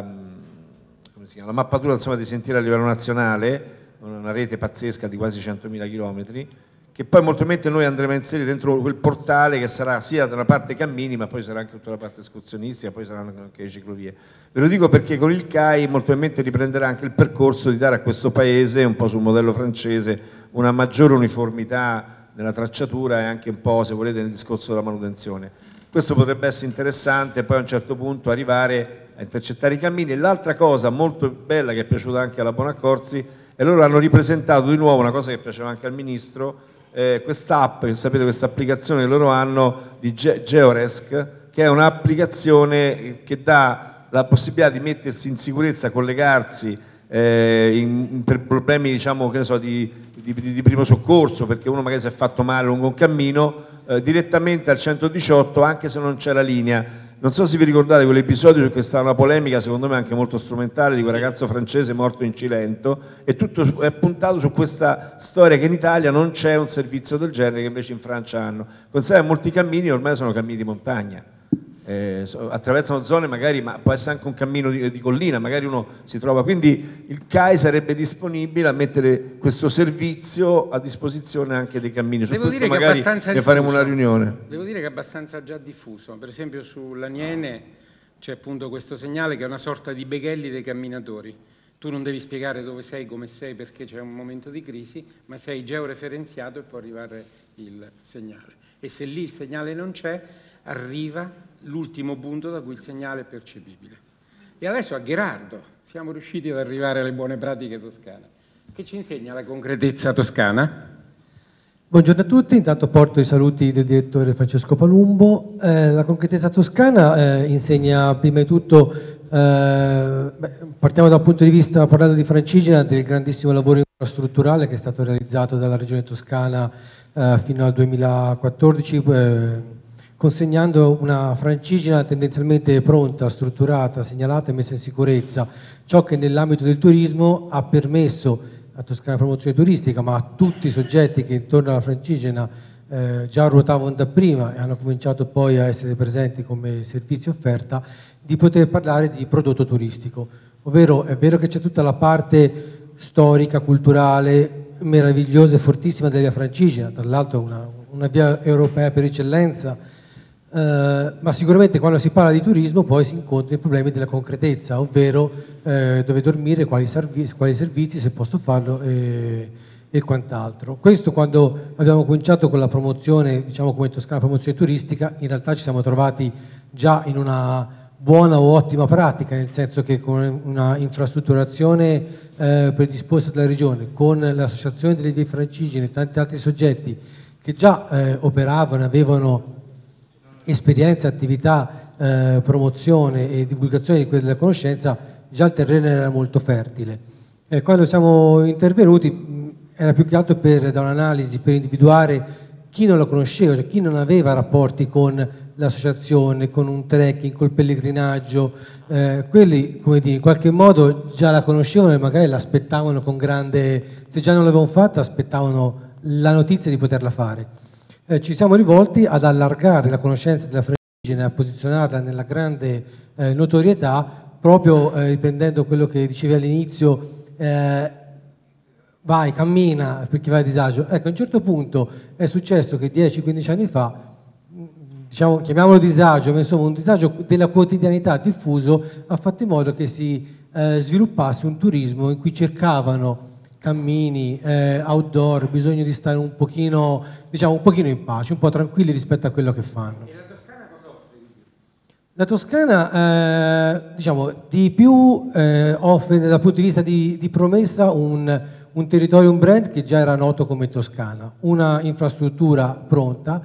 come si chiama, la mappatura insomma, di sentieri a livello nazionale, una rete pazzesca di quasi centomila chilometri, che poi molto probabilmente noi andremo a inserire dentro quel portale che sarà sia da una parte cammini, ma poi sarà anche tutta la parte escursionistica, poi saranno anche le ciclovie. Ve lo dico perché con il C A I molto probabilmente riprenderà anche il percorso di dare a questo paese, un po' sul modello francese, una maggiore uniformità nella tracciatura e anche un po', se volete, nel discorso della manutenzione. Questo potrebbe essere interessante, poi a un certo punto arrivare a intercettare i cammini. E l'altra cosa molto bella che è piaciuta anche alla Bonaccorsi, e loro hanno ripresentato di nuovo una cosa che piaceva anche al Ministro, eh, quest'app, che sapete, questa applicazione che loro hanno di Ge Georesc, che è un'applicazione che dà la possibilità di mettersi in sicurezza, collegarsi eh, in, per problemi, diciamo, che ne so, di Di, di primo soccorso, perché uno magari si è fatto male lungo un cammino, eh, direttamente al centodiciotto anche se non c'è la linea. Non so se vi ricordate quell'episodio, perché è stata una polemica secondo me anche molto strumentale, di quel ragazzo francese morto in Cilento, e tutto è puntato su questa storia che in Italia non c'è un servizio del genere che invece in Francia hanno. Considerate, molti cammini ormai sono cammini di montagna, eh, attraversano zone magari, ma può essere anche un cammino di, di collina, magari uno si trova, quindi il C A I sarebbe disponibile a mettere questo servizio a disposizione anche dei cammini. Su Devo questo dire magari che è ne faremo una riunione. Devo dire che è abbastanza già diffuso, per esempio sull'Aniene c'è appunto questo segnale che è una sorta di beghelli dei camminatori. Tu non devi spiegare dove sei, come sei, perché c'è un momento di crisi, ma sei georeferenziato e può arrivare il segnale. E se lì il segnale non c'è, arriva l'ultimo punto da cui il segnale è percepibile. E adesso a Gherardo siamo riusciti ad arrivare alle buone pratiche toscane. Che ci insegna la concretezza toscana? Buongiorno a tutti, intanto porto i saluti del direttore Francesco Palumbo. Eh, la concretezza toscana eh, insegna prima di tutto, eh, beh, partiamo dal punto di vista, parlando di Francigena, del grandissimo lavoro infrastrutturale che è stato realizzato dalla Regione Toscana eh, fino al duemilaquattordici, eh, consegnando una Francigena tendenzialmente pronta, strutturata, segnalata e messa in sicurezza, ciò che nell'ambito del turismo ha permesso a Toscana Promozione Turistica, ma a tutti i soggetti che intorno alla Francigena eh, già ruotavano da prima e hanno cominciato poi a essere presenti come servizio offerta, di poter parlare di prodotto turistico. Ovvero è vero che c'è tutta la parte storica, culturale, meravigliosa e fortissima della via Francigena, tra l'altro una, una via europea per eccellenza, Uh, ma sicuramente quando si parla di turismo poi si incontrano i problemi della concretezza, ovvero eh, dove dormire, quali, servizi, quali servizi, se posso farlo e, e quant'altro. Questo quando abbiamo cominciato con la promozione, diciamo come Toscana Promozione Turistica, in realtà ci siamo trovati già in una buona o ottima pratica, nel senso che con una infrastrutturazione eh, predisposta dalla Regione, con l'associazione delle vie francigene e tanti altri soggetti che già eh, operavano, avevano esperienza, attività, eh, promozione e divulgazione di quella conoscenza, già il terreno era molto fertile. E quando siamo intervenuti mh, era più che altro per, da un'analisi per individuare chi non la conosceva, cioè chi non aveva rapporti con l'associazione, con un trekking, col pellegrinaggio, eh, quelli come dire, in qualche modo già la conoscevano e magari l'aspettavano con grande, se già non l'avevano fatta aspettavano la notizia di poterla fare. Eh, ci siamo rivolti ad allargare la conoscenza della Francigena e a posizionarla nella grande eh, notorietà, proprio eh, riprendendo quello che dicevi all'inizio, eh, vai, cammina per chi va a disagio. Ecco, a un certo punto è successo che dieci quindici anni fa, diciamo, chiamiamolo disagio, ma insomma un disagio della quotidianità diffuso ha fatto in modo che si eh, sviluppasse un turismo in cui cercavano cammini, eh, outdoor, bisogno di stare un pochino, diciamo, un pochino in pace, un po' tranquilli rispetto a quello che fanno. E la Toscana cosa offre di più? La Toscana, eh, diciamo, di più eh, offre dal punto di vista di, di promessa un, un territorio, un brand che già era noto come Toscana, una infrastruttura pronta,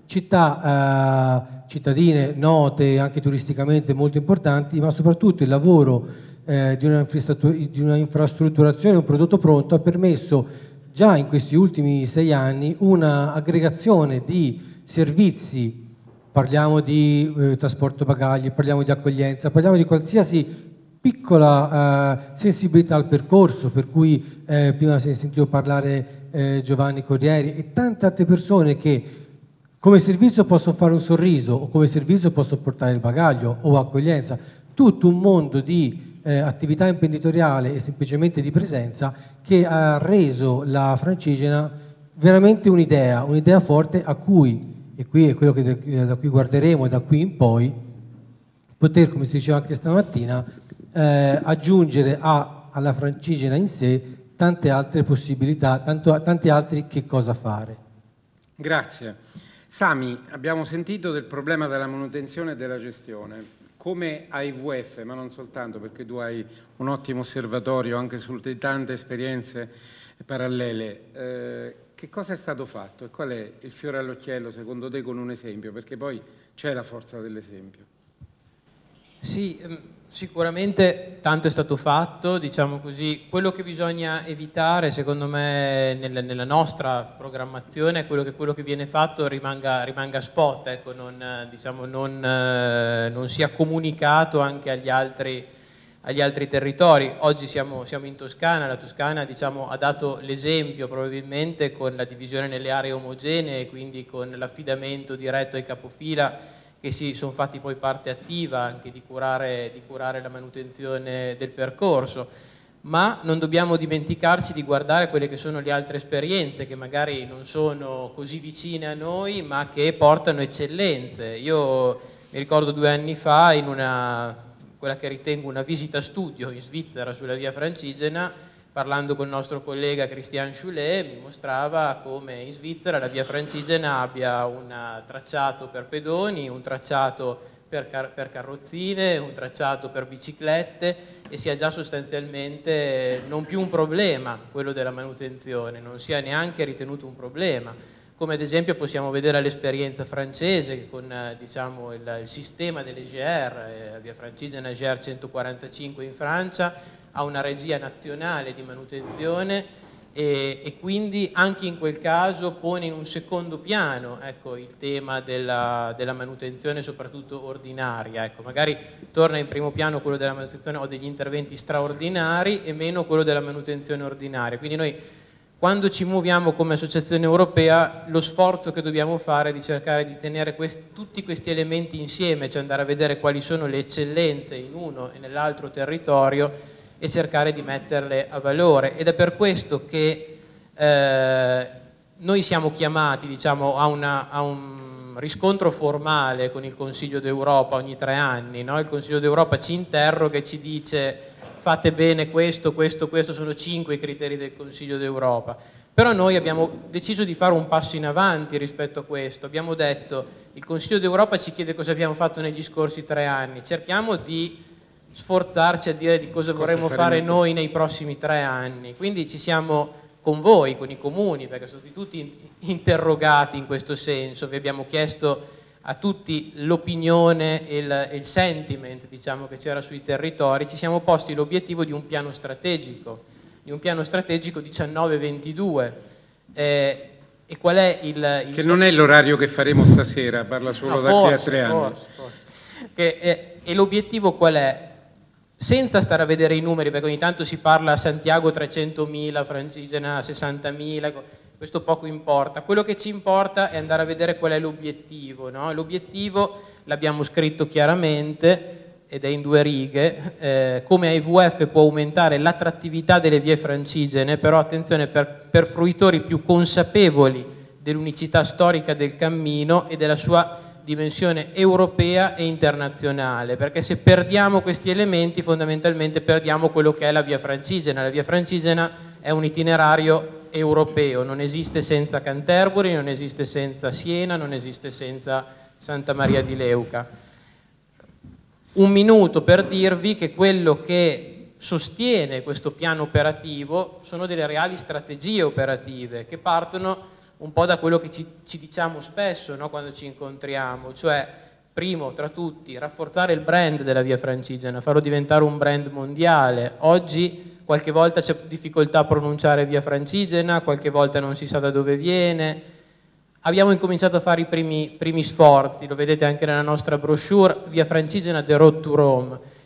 città eh, cittadine note anche turisticamente molto importanti, ma soprattutto il lavoro Eh, di, una di una infrastrutturazione, un prodotto pronto ha permesso già in questi ultimi sei anni una aggregazione di servizi, parliamo di eh, trasporto bagagli, parliamo di accoglienza, parliamo di qualsiasi piccola eh, sensibilità al percorso, per cui eh, prima si è sentito parlare eh, Giovanni Corrieri e tante altre persone che come servizio possono fare un sorriso o come servizio possono portare il bagaglio o accoglienza, tutto un mondo di eh, attività imprenditoriale e semplicemente di presenza che ha reso la Francigena veramente un'idea, un'idea forte a cui, e qui è quello che da, da cui guarderemo da qui in poi, poter, come si diceva anche stamattina, eh, aggiungere a, alla Francigena in sé tante altre possibilità, tanto, tanti altri che cosa fare. Grazie. Sami, abbiamo sentito del problema della manutenzione e della gestione. Come A I V F, ma non soltanto, perché tu hai un ottimo osservatorio anche sulle tante esperienze parallele, eh, che cosa è stato fatto e qual è il fiore all'occhiello secondo te con un esempio? Perché poi c'è la forza dell'esempio. Sì, sicuramente tanto è stato fatto, diciamo così. Quello che bisogna evitare, secondo me, nel, nella nostra programmazione è quello che quello che viene fatto rimanga, rimanga spot, ecco, non, diciamo, non, non sia comunicato anche agli altri, agli altri territori. Oggi siamo, siamo in Toscana, la Toscana, diciamo, ha dato l'esempio probabilmente con la divisione nelle aree omogenee, quindi con l'affidamento diretto ai capofila, che si sono fatti poi parte attiva anche di curare, di curare la manutenzione del percorso, ma non dobbiamo dimenticarci di guardare quelle che sono le altre esperienze che magari non sono così vicine a noi ma che portano eccellenze. Io mi ricordo due anni fa in una, quella che ritengo una visita studio in Svizzera sulla via Francigena, parlando con il nostro collega Christian Choulet, mi mostrava come in Svizzera la via Francigena abbia un tracciato per pedoni, un tracciato per, car per carrozzine, un tracciato per biciclette e sia già sostanzialmente non più un problema quello della manutenzione, non sia neanche ritenuto un problema. Come ad esempio possiamo vedere l'esperienza francese che con diciamo, il, il sistema delle G R, eh, la via Francigena G R centoquarantacinque in Francia, ha una regia nazionale di manutenzione e, e quindi anche in quel caso pone in un secondo piano ecco, il tema della, della manutenzione soprattutto ordinaria. Ecco, magari torna in primo piano quello della manutenzione o degli interventi straordinari e meno quello della manutenzione ordinaria. Quindi noi quando ci muoviamo come associazione europea lo sforzo che dobbiamo fare è di cercare di tenere questi, tutti questi elementi insieme, cioè andare a vedere quali sono le eccellenze in uno e nell'altro territorio e cercare di metterle a valore. Ed è per questo che eh, noi siamo chiamati diciamo, a, una, a un riscontro formale con il Consiglio d'Europa ogni tre anni, no? Il Consiglio d'Europa ci interroga e ci dice fate bene questo, questo, questo, sono cinque i criteri del Consiglio d'Europa. Però noi abbiamo deciso di fare un passo in avanti rispetto a questo. Abbiamo detto il Consiglio d'Europa ci chiede cosa abbiamo fatto negli scorsi tre anni, cerchiamo di sforzarci a dire di cosa, cosa vorremmo fare noi nei prossimi tre anni. Quindi ci siamo con voi, con i comuni, perché sono tutti interrogati in questo senso. Vi abbiamo chiesto a tutti l'opinione e il, e il sentiment diciamo, che c'era sui territori. Ci siamo posti l'obiettivo di un piano strategico, di un piano strategico diciannove ventidue. Eh, e qual è il, il... Che non è l'orario che faremo stasera, parla solo no, da forse, qui a tre anni. Forse, forse. Che, eh, e l'obiettivo qual è? Senza stare a vedere i numeri, perché ogni tanto si parla a Santiago trecentomila, Francigena sessantamila, questo poco importa. Quello che ci importa è andare a vedere qual è l'obiettivo, no? L'obiettivo l'abbiamo scritto chiaramente ed è in due righe, eh, come A I V F può aumentare l'attrattività delle vie francigene, però attenzione per, per fruitori più consapevoli dell'unicità storica del cammino e della sua dimensione europea e internazionale, perché se perdiamo questi elementi fondamentalmente perdiamo quello che è la via Francigena. La via Francigena è un itinerario europeo, non esiste senza Canterbury, non esiste senza Siena, non esiste senza Santa Maria di Leuca. Un minuto per dirvi che quello che sostiene questo piano operativo sono delle reali strategie operative che partono un po' da quello che ci, ci diciamo spesso, no, quando ci incontriamo, cioè primo tra tutti rafforzare il brand della via Francigena, farlo diventare un brand mondiale. Oggi qualche volta c'è difficoltà a pronunciare via Francigena, qualche volta non si sa da dove viene. Abbiamo incominciato a fare i primi, primi sforzi, lo vedete anche nella nostra brochure, via Francigena The Road to Rome.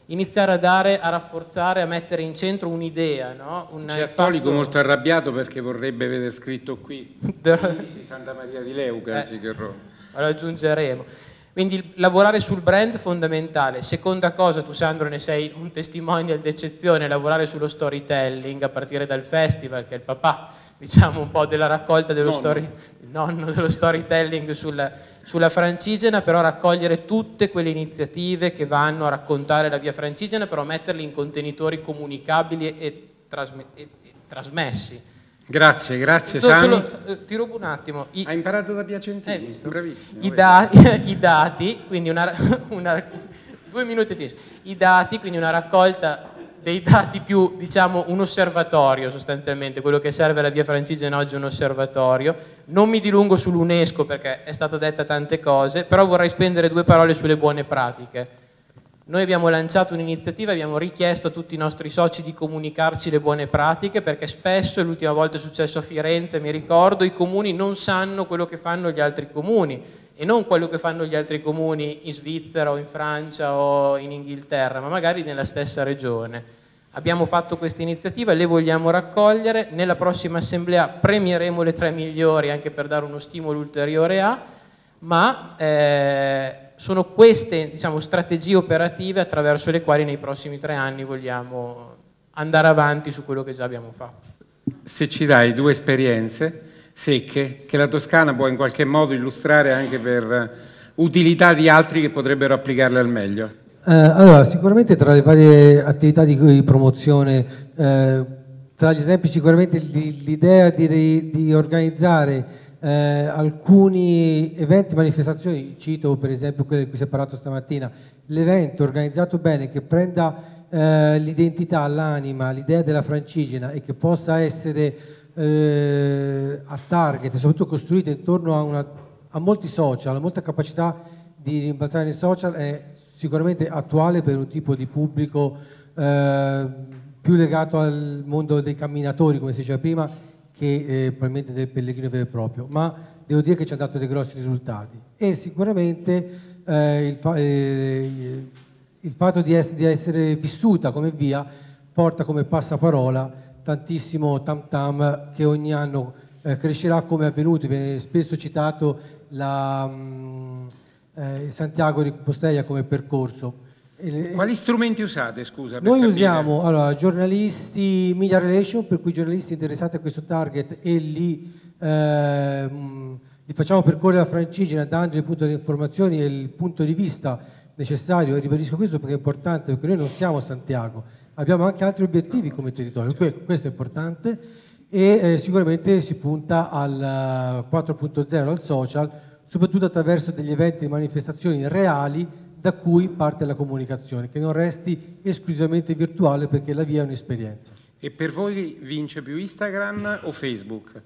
iniziare a dare, a rafforzare, a mettere in centro un'idea, no? Un, C'è Cattolico fatto... molto arrabbiato perché vorrebbe vedere scritto qui Santa Maria di Leuca, eh, anziché Roma. Lo aggiungeremo. Quindi lavorare sul brand è fondamentale. Seconda cosa, tu Sandro ne sei un testimonial d'eccezione, lavorare sullo storytelling a partire dal festival, che è il papà, diciamo, un po' della raccolta dello nonno. story, il nonno dello storytelling sulla, sulla Francigena, però raccogliere tutte quelle iniziative che vanno a raccontare la via Francigena, però metterli in contenitori comunicabili e, trasme, e, e trasmessi. Grazie, grazie solo, Sami. Solo, eh, ti rubo un attimo. I, Hai imparato da Piacentini, hai visto? Bravissimo. I, da, i dati, quindi una, una, due minuti e dieci. I dati, quindi una raccolta dei dati più, diciamo, un osservatorio sostanzialmente, quello che serve alla via Francigena oggi è un osservatorio. Non mi dilungo sull'UNESCO perché è stata detta tante cose, però vorrei spendere due parole sulle buone pratiche. Noi abbiamo lanciato un'iniziativa, abbiamo richiesto a tutti i nostri soci di comunicarci le buone pratiche, perché spesso, l'ultima volta è successo a Firenze, mi ricordo, i comuni non sanno quello che fanno gli altri comuni e non quello che fanno gli altri comuni in Svizzera o in Francia o in Inghilterra, ma magari nella stessa regione. Abbiamo fatto questa iniziativa, le vogliamo raccogliere, nella prossima assemblea premieremo le tre migliori anche per dare uno stimolo ulteriore a, ma... Eh, sono queste, diciamo, strategie operative attraverso le quali nei prossimi tre anni vogliamo andare avanti su quello che già abbiamo fatto. Se ci dai due esperienze secche che la Toscana può in qualche modo illustrare anche per utilità di altri che potrebbero applicarle al meglio. Eh, allora, sicuramente tra le varie attività di, di promozione, eh, tra gli esempi sicuramente l'idea di, di organizzare Eh, alcuni eventi, manifestazioni, cito per esempio quelle di cui si è parlato stamattina, l'evento organizzato bene che prenda eh, l'identità, l'anima, l'idea della Francigena e che possa essere eh, a target e soprattutto costruito intorno a, una, a molti social, a molta capacità di rimbalzare nei social, è sicuramente attuale per un tipo di pubblico eh, più legato al mondo dei camminatori, come si diceva prima, che eh, probabilmente del pellegrino vero e proprio, ma devo dire che ci ha dato dei grossi risultati. E sicuramente eh, il, fa eh, il fatto di, ess di essere vissuta come via porta come passaparola tantissimo tam tam che ogni anno eh, crescerà, come è avvenuto, viene spesso citato la, mh, eh, Santiago di Compostela come percorso. Quali strumenti usate, scusa? Noi usiamo allora, giornalisti, media relation, per cui giornalisti interessati a questo target e li, eh, li facciamo percorrere la Francigena dando appunto le informazioni e il punto di vista necessario, e ribadisco questo perché è importante, perché noi non siamo a Santiago, abbiamo anche altri obiettivi come territorio, certo. Questo è importante e eh, sicuramente si punta al quattro punto zero, al social, soprattutto attraverso degli eventi e manifestazioni reali da cui parte la comunicazione, che non resti esclusivamente virtuale perché la via è un'esperienza. E per voi vince più Instagram o Facebook?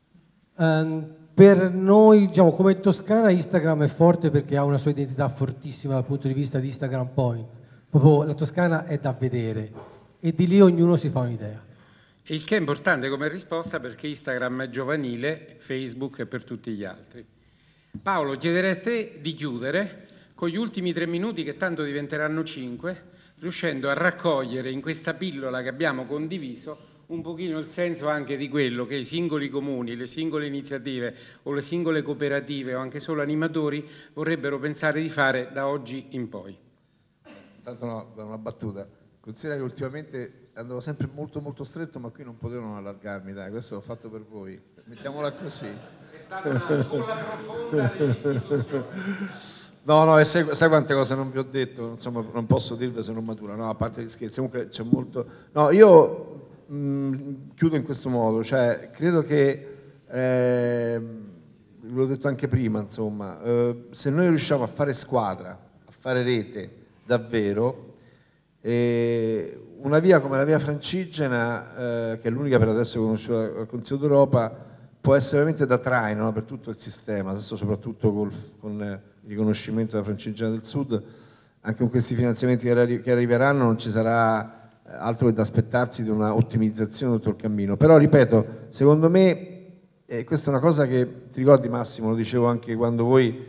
Um, per noi, diciamo, come in Toscana, Instagram è forte perché ha una sua identità fortissima dal punto di vista di Instagram Point. Proprio la Toscana è da vedere e di lì ognuno si fa un'idea. Il che è importante come risposta perché Instagram è giovanile, Facebook è per tutti gli altri. Paolo, chiederei a te di chiudere con gli ultimi tre minuti che tanto diventeranno cinque, riuscendo a raccogliere in questa pillola che abbiamo condiviso un pochino il senso anche di quello che i singoli comuni, le singole iniziative o le singole cooperative o anche solo animatori vorrebbero pensare di fare da oggi in poi. Tanto no, una battuta. Considera che ultimamente andavo sempre molto molto stretto, ma qui non potevano allargarmi, dai, questo l'ho fatto per voi. Mettiamola così. È stata una colla profonda dell'istituzione. No, no, e sai, sai quante cose non vi ho detto, insomma non posso dirvi se non matura, no, a parte gli scherzi, comunque c'è molto... No, io mh, chiudo in questo modo, cioè credo che, eh, l'ho detto anche prima, insomma, eh, se noi riusciamo a fare squadra, a fare rete, davvero, eh, una via come la via Francigena, eh, che è l'unica per adesso conosciuta dal Consiglio d'Europa, può essere veramente da traino, no, per tutto il sistema, adesso soprattutto col, con il riconoscimento della Francigena del Sud, anche con questi finanziamenti che, arri che arriveranno non ci sarà altro che da aspettarsi di una ottimizzazione di tutto il cammino. Però ripeto, secondo me, eh, questa è una cosa che, ti ricordi Massimo, lo dicevo anche quando voi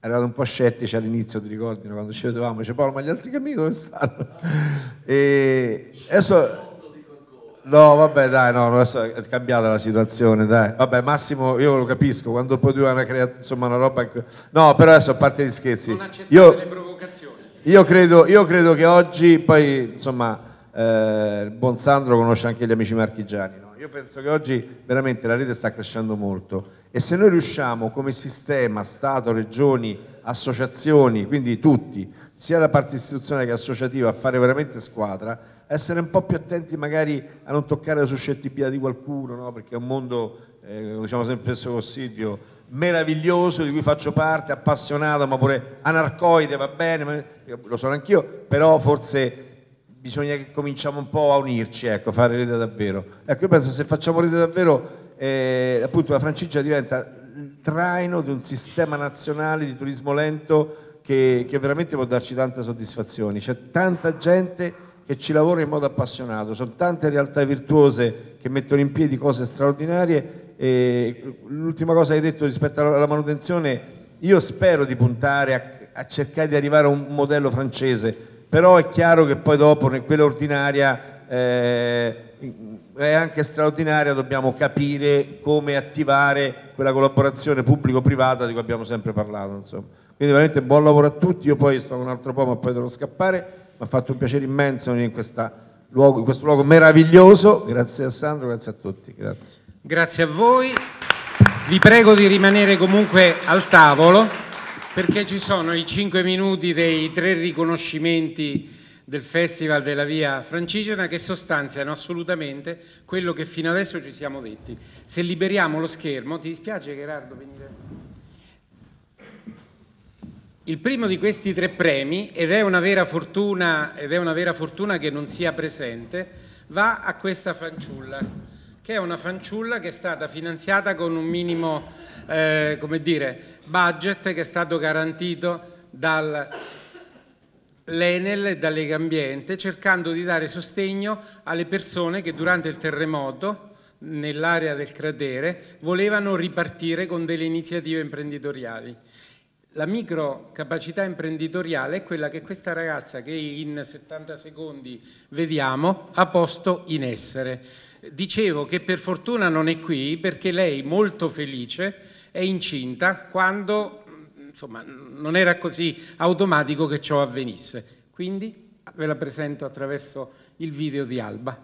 eravate un po' scettici all'inizio, ti ricordi, no? Quando ci vedevamo, dice Paolo, ma gli altri cammini dove stanno? E adesso... No, vabbè, dai, no, adesso è cambiata la situazione, dai. Vabbè, Massimo, io lo capisco, quando poi tu hai una creatura, insomma, una roba... No, però adesso, a parte gli scherzi... Non accettate io, le provocazioni. Io credo, io credo che oggi, poi, insomma, eh, il buon Sandro conosce anche gli amici marchigiani, no? Io penso che oggi veramente la rete sta crescendo molto e se noi riusciamo come sistema, Stato, regioni, associazioni, quindi tutti, sia la parte istituzionale che associativa, a fare veramente squadra, essere un po' più attenti magari a non toccare la suscettibilità di qualcuno, no? Perché è un mondo, eh, lo diciamo sempre spesso con Silvio, meraviglioso, di cui faccio parte, appassionato, ma pure anarcoide, va bene, ma lo sono anch'io, però forse bisogna che cominciamo un po' a unirci, ecco, fare rete davvero. Ecco, io penso che se facciamo rete davvero, eh, appunto la Franciggia diventa il traino di un sistema nazionale di turismo lento che, che veramente può darci tante soddisfazioni. C'è tanta gente che ci lavora in modo appassionato, sono tante realtà virtuose che mettono in piedi cose straordinarie e l'ultima cosa che hai detto rispetto alla manutenzione, io spero di puntare a, a cercare di arrivare a un modello francese, però è chiaro che poi dopo quella ordinaria eh, è anche straordinaria, dobbiamo capire come attivare quella collaborazione pubblico-privata di cui abbiamo sempre parlato, insomma. Quindi veramente buon lavoro a tutti, io poi sto un altro po' ma poi devo scappare. Mi ha fatto un piacere immenso venire in, questa luogo, in questo luogo meraviglioso. Grazie a Sandro, grazie a tutti. Grazie. Grazie a voi. Vi prego di rimanere comunque al tavolo perché ci sono i cinque minuti dei tre riconoscimenti del Festival della Via Francigena che sostanziano assolutamente quello che fino adesso ci siamo detti. Se liberiamo lo schermo, ti dispiace Gerardo venire? Il primo di questi tre premi, ed è una vera fortuna, ed è una vera fortuna che non sia presente, va a questa fanciulla, che è una fanciulla che è stata finanziata con un minimo, eh, come dire, budget che è stato garantito dall'Enel e da Legambiente, cercando di dare sostegno alle persone che durante il terremoto nell'area del cratere volevano ripartire con delle iniziative imprenditoriali. La micro capacità imprenditoriale è quella che questa ragazza che in settanta secondi vediamo ha posto in essere. Dicevo che per fortuna non è qui perché lei, molto felice, è incinta quando insomma, non era così automatico che ciò avvenisse. Quindi ve la presento attraverso il video di Alba.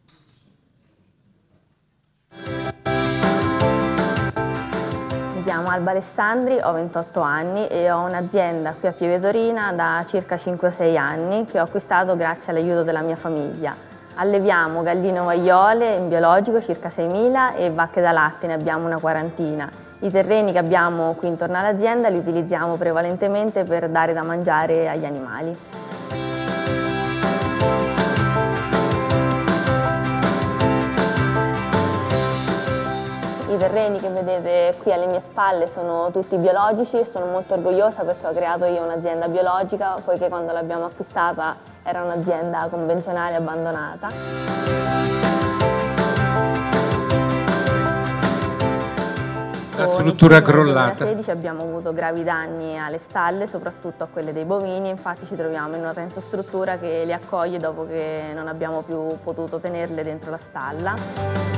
Mi chiamo Alba Alessandri, ho ventotto anni e ho un'azienda qui a Pieve Torina da circa cinque o sei anni che ho acquistato grazie all'aiuto della mia famiglia. Alleviamo galline ovaiole in biologico, circa seimila, e vacche da latte, ne abbiamo una quarantina. I terreni che abbiamo qui intorno all'azienda li utilizziamo prevalentemente per dare da mangiare agli animali. I terreni che vedete qui alle mie spalle sono tutti biologici e sono molto orgogliosa perché ho creato io un'azienda biologica, poiché quando l'abbiamo acquistata era un'azienda convenzionale abbandonata. La struttura crollata. Nel duemilasedici abbiamo avuto gravi danni alle stalle, soprattutto a quelle dei bovini, infatti ci troviamo in una tensostruttura che li accoglie dopo che non abbiamo più potuto tenerle dentro la stalla.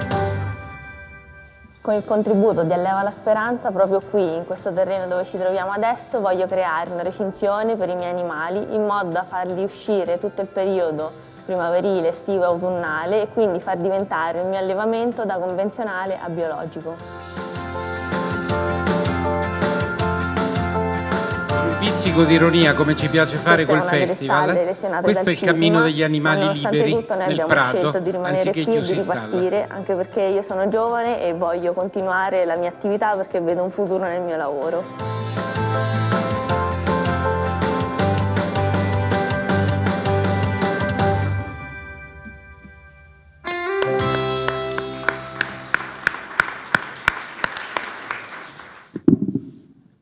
Con il contributo di Alleva la Speranza, proprio qui, in questo terreno dove ci troviamo adesso, voglio creare una recinzione per i miei animali in modo da farli uscire tutto il periodo primaverile, estivo e autunnale e quindi far diventare il mio allevamento da convenzionale a biologico. Un pizzico di ironia, come ci piace fare col festival. Questo è il cammino degli animali liberi nel prato, anziché chiusi in stalla. Anche perché io sono giovane e voglio continuare la mia attività perché vedo un futuro nel mio lavoro.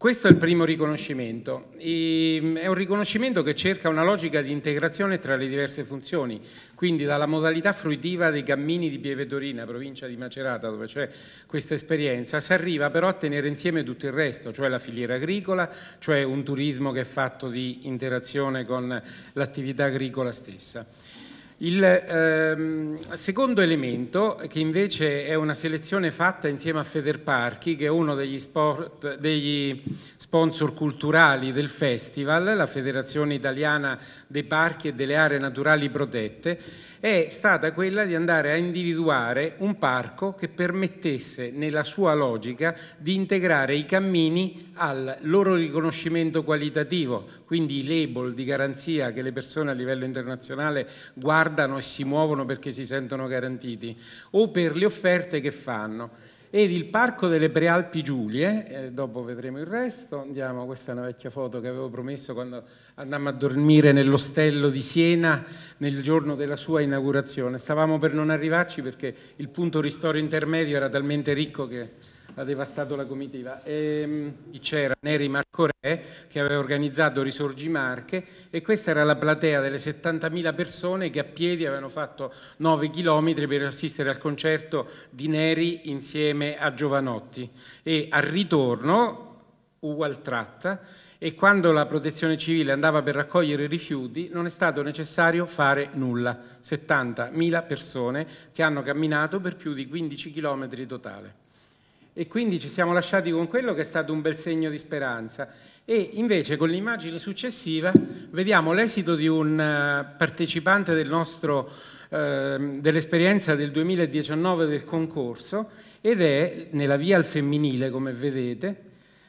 Questo è il primo riconoscimento. E è un riconoscimento che cerca una logica di integrazione tra le diverse funzioni, quindi dalla modalità fruitiva dei cammini di Pieve Torina, provincia di Macerata, dove c'è questa esperienza, si arriva però a tenere insieme tutto il resto, cioè la filiera agricola, cioè un turismo che è fatto di interazione con l'attività agricola stessa. Il ehm, secondo elemento, che invece è una selezione fatta insieme a Federparchi, che è uno degli, sport, degli sponsor culturali del festival, la Federazione Italiana dei Parchi e delle Aree Naturali Protette, è stata quella di andare a individuare un parco che permettesse, nella sua logica, di integrare i cammini al loro riconoscimento qualitativo, quindi i label di garanzia che le persone a livello internazionale guardano e si muovono perché si sentono garantiti, o per le offerte che fanno. Ed il Parco delle Prealpi Giulie, eh, dopo vedremo il resto, andiamo, questa è una vecchia foto che avevo promesso quando andammo a dormire nell'ostello di Siena nel giorno della sua inaugurazione. Stavamo per non arrivarci perché il punto ristoro intermedio era talmente ricco che ha devastato la comitiva. E c'era Neri Marco Re che aveva organizzato Risorgi Marche, e questa era la platea delle settantamila persone che a piedi avevano fatto nove chilometri per assistere al concerto di Neri insieme a Giovanotti, e al ritorno ugual tratta. E quando la protezione civile andava per raccogliere i rifiuti non è stato necessario fare nulla. settantamila persone che hanno camminato per più di quindici chilometri totale. E quindi ci siamo lasciati con quello che è stato un bel segno di speranza. E invece con l'immagine successiva vediamo l'esito di un uh, partecipante del nostro, uh, dell'esperienza del duemiladiciannove del concorso, ed è nella via al femminile, come vedete,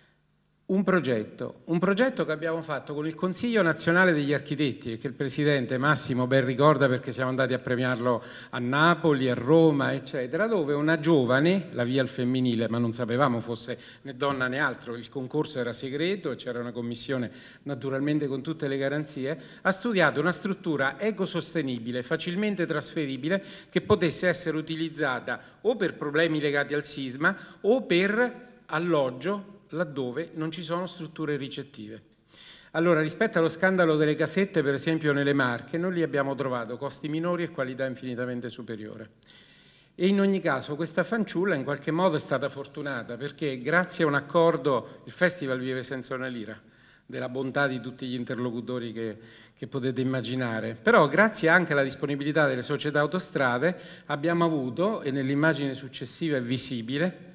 un progetto, un progetto che abbiamo fatto con il Consiglio Nazionale degli Architetti, che il Presidente Massimo ben ricorda perché siamo andati a premiarlo a Napoli, a Roma, eccetera, dove una giovane, la via al femminile, ma non sapevamo fosse né donna né altro, il concorso era segreto e c'era una commissione naturalmente con tutte le garanzie, ha studiato una struttura ecosostenibile, facilmente trasferibile, che potesse essere utilizzata o per problemi legati al sisma o per alloggio laddove non ci sono strutture ricettive. Allora, rispetto allo scandalo delle casette, per esempio nelle Marche, noi lì abbiamo trovato costi minori e qualità infinitamente superiore. E in ogni caso questa fanciulla in qualche modo è stata fortunata, perché grazie a un accordo, il festival vive senza una lira, della bontà di tutti gli interlocutori che, che potete immaginare, però grazie anche alla disponibilità delle società autostrade abbiamo avuto, e nell'immagine successiva è visibile,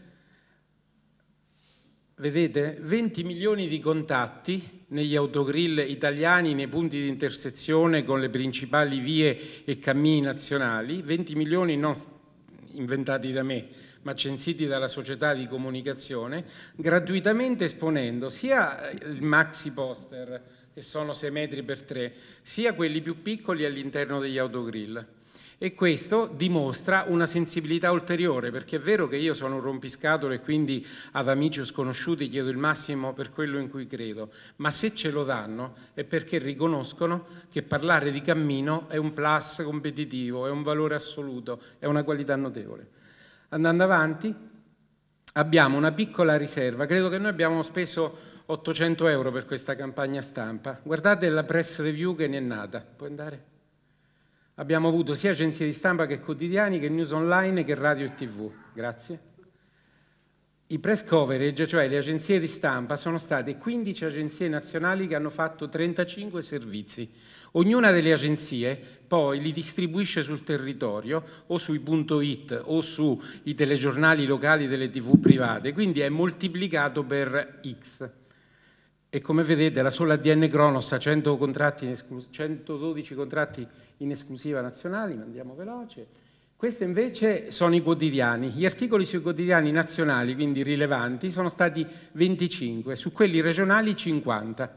vedete, venti milioni di contatti negli autogrill italiani, nei punti di intersezione con le principali vie e cammini nazionali, venti milioni non inventati da me, ma censiti dalla società di comunicazione, gratuitamente esponendo sia il maxi poster, che sono sei metri per tre, sia quelli più piccoli all'interno degli autogrill. E questo dimostra una sensibilità ulteriore, perché è vero che io sono un rompiscatole e quindi ad amici o sconosciuti chiedo il massimo per quello in cui credo, ma se ce lo danno è perché riconoscono che parlare di cammino è un plus competitivo, è un valore assoluto, è una qualità notevole. Andando avanti, abbiamo una piccola riserva, credo che noi abbiamo speso ottocento euro per questa campagna stampa. Guardate la press review che ne è nata, puoi andare? Abbiamo avuto sia agenzie di stampa che quotidiani, che news online, che radio e tv. Grazie. I press coverage, cioè le agenzie di stampa, sono state quindici agenzie nazionali che hanno fatto trentacinque servizi. Ognuna delle agenzie poi li distribuisce sul territorio o sui punto it o sui telegiornali locali delle tv private, quindi è moltiplicato per X. E come vedete la sola A D N Cronos ha cento contratti in centododici contratti in esclusiva nazionali, ma andiamo veloce. Questi invece sono i quotidiani. Gli articoli sui quotidiani nazionali, quindi rilevanti, sono stati venticinque, su quelli regionali cinquanta.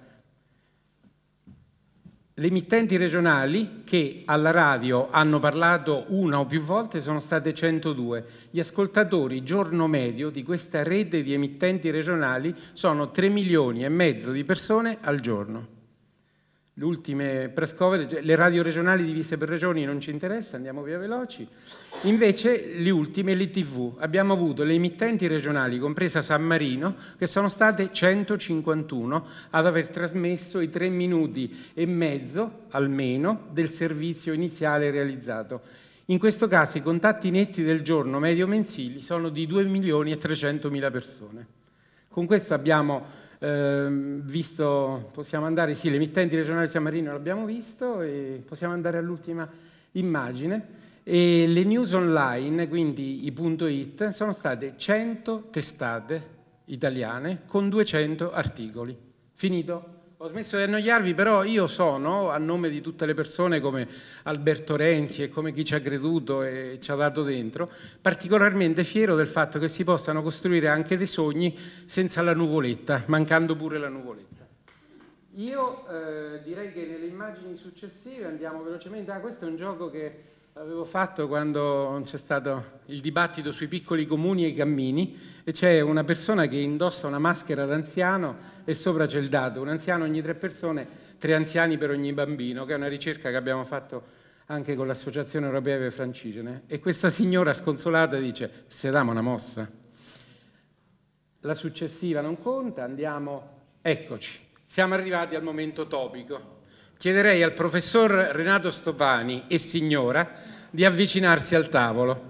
Le emittenti regionali che alla radio hanno parlato una o più volte sono state centodue. Gli ascoltatori giorno medio di questa rete di emittenti regionali sono tre milioni e mezzo di persone al giorno. le ultime press coverage, le radio regionali divise per regioni non ci interessa, andiamo via veloci. Invece le ultime, le tivù, abbiamo avuto le emittenti regionali, compresa San Marino, che sono state centocinquantuno ad aver trasmesso i tre minuti e mezzo, almeno, del servizio iniziale realizzato. In questo caso i contatti netti del giorno medio mensili sono di due milioni e trecentomila persone. Con questo abbiamo eh, visto, possiamo andare, sì, le emittenti regionali San Marino l'abbiamo visto, e possiamo andare all'ultima immagine. E le news online, quindi i punto it, sono state cento testate italiane con duecento articoli. Finito? Ho smesso di annoiarvi, però io sono, a nome di tutte le persone come Alberto Renzi e come chi ci ha creduto e ci ha dato dentro, particolarmente fiero del fatto che si possano costruire anche dei sogni senza la nuvoletta, mancando pure la nuvoletta. Io eh, direi che nelle immagini successive andiamo velocemente. Ah, questo è un gioco che avevo fatto quando c'è stato il dibattito sui piccoli comuni e i cammini, e c'è una persona che indossa una maschera d'anziano e sopra c'è il dato: un anziano ogni tre persone, tre anziani per ogni bambino, che è una ricerca che abbiamo fatto anche con l'Associazione Europea Via Francigene. E questa signora sconsolata dice: se diamo una mossa. La successiva non conta, andiamo, eccoci, siamo arrivati al momento topico. Chiederei al professor Renato Stopani e signora di avvicinarsi al tavolo.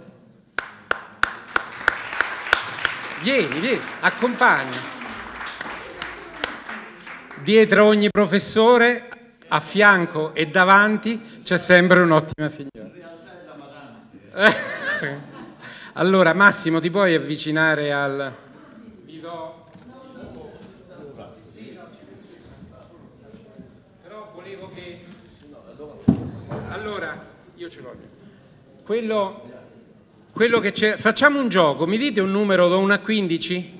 Vieni, vieni, accompagna. Dietro ogni professore, a fianco e davanti, c'è sempre un'ottima signora. In realtà è la madante. Allora, Massimo, ti puoi avvicinare al... Vi do... Allora, io ce l'ho. Quello, quello che c'è... Facciamo un gioco, mi dite un numero da uno a quindici?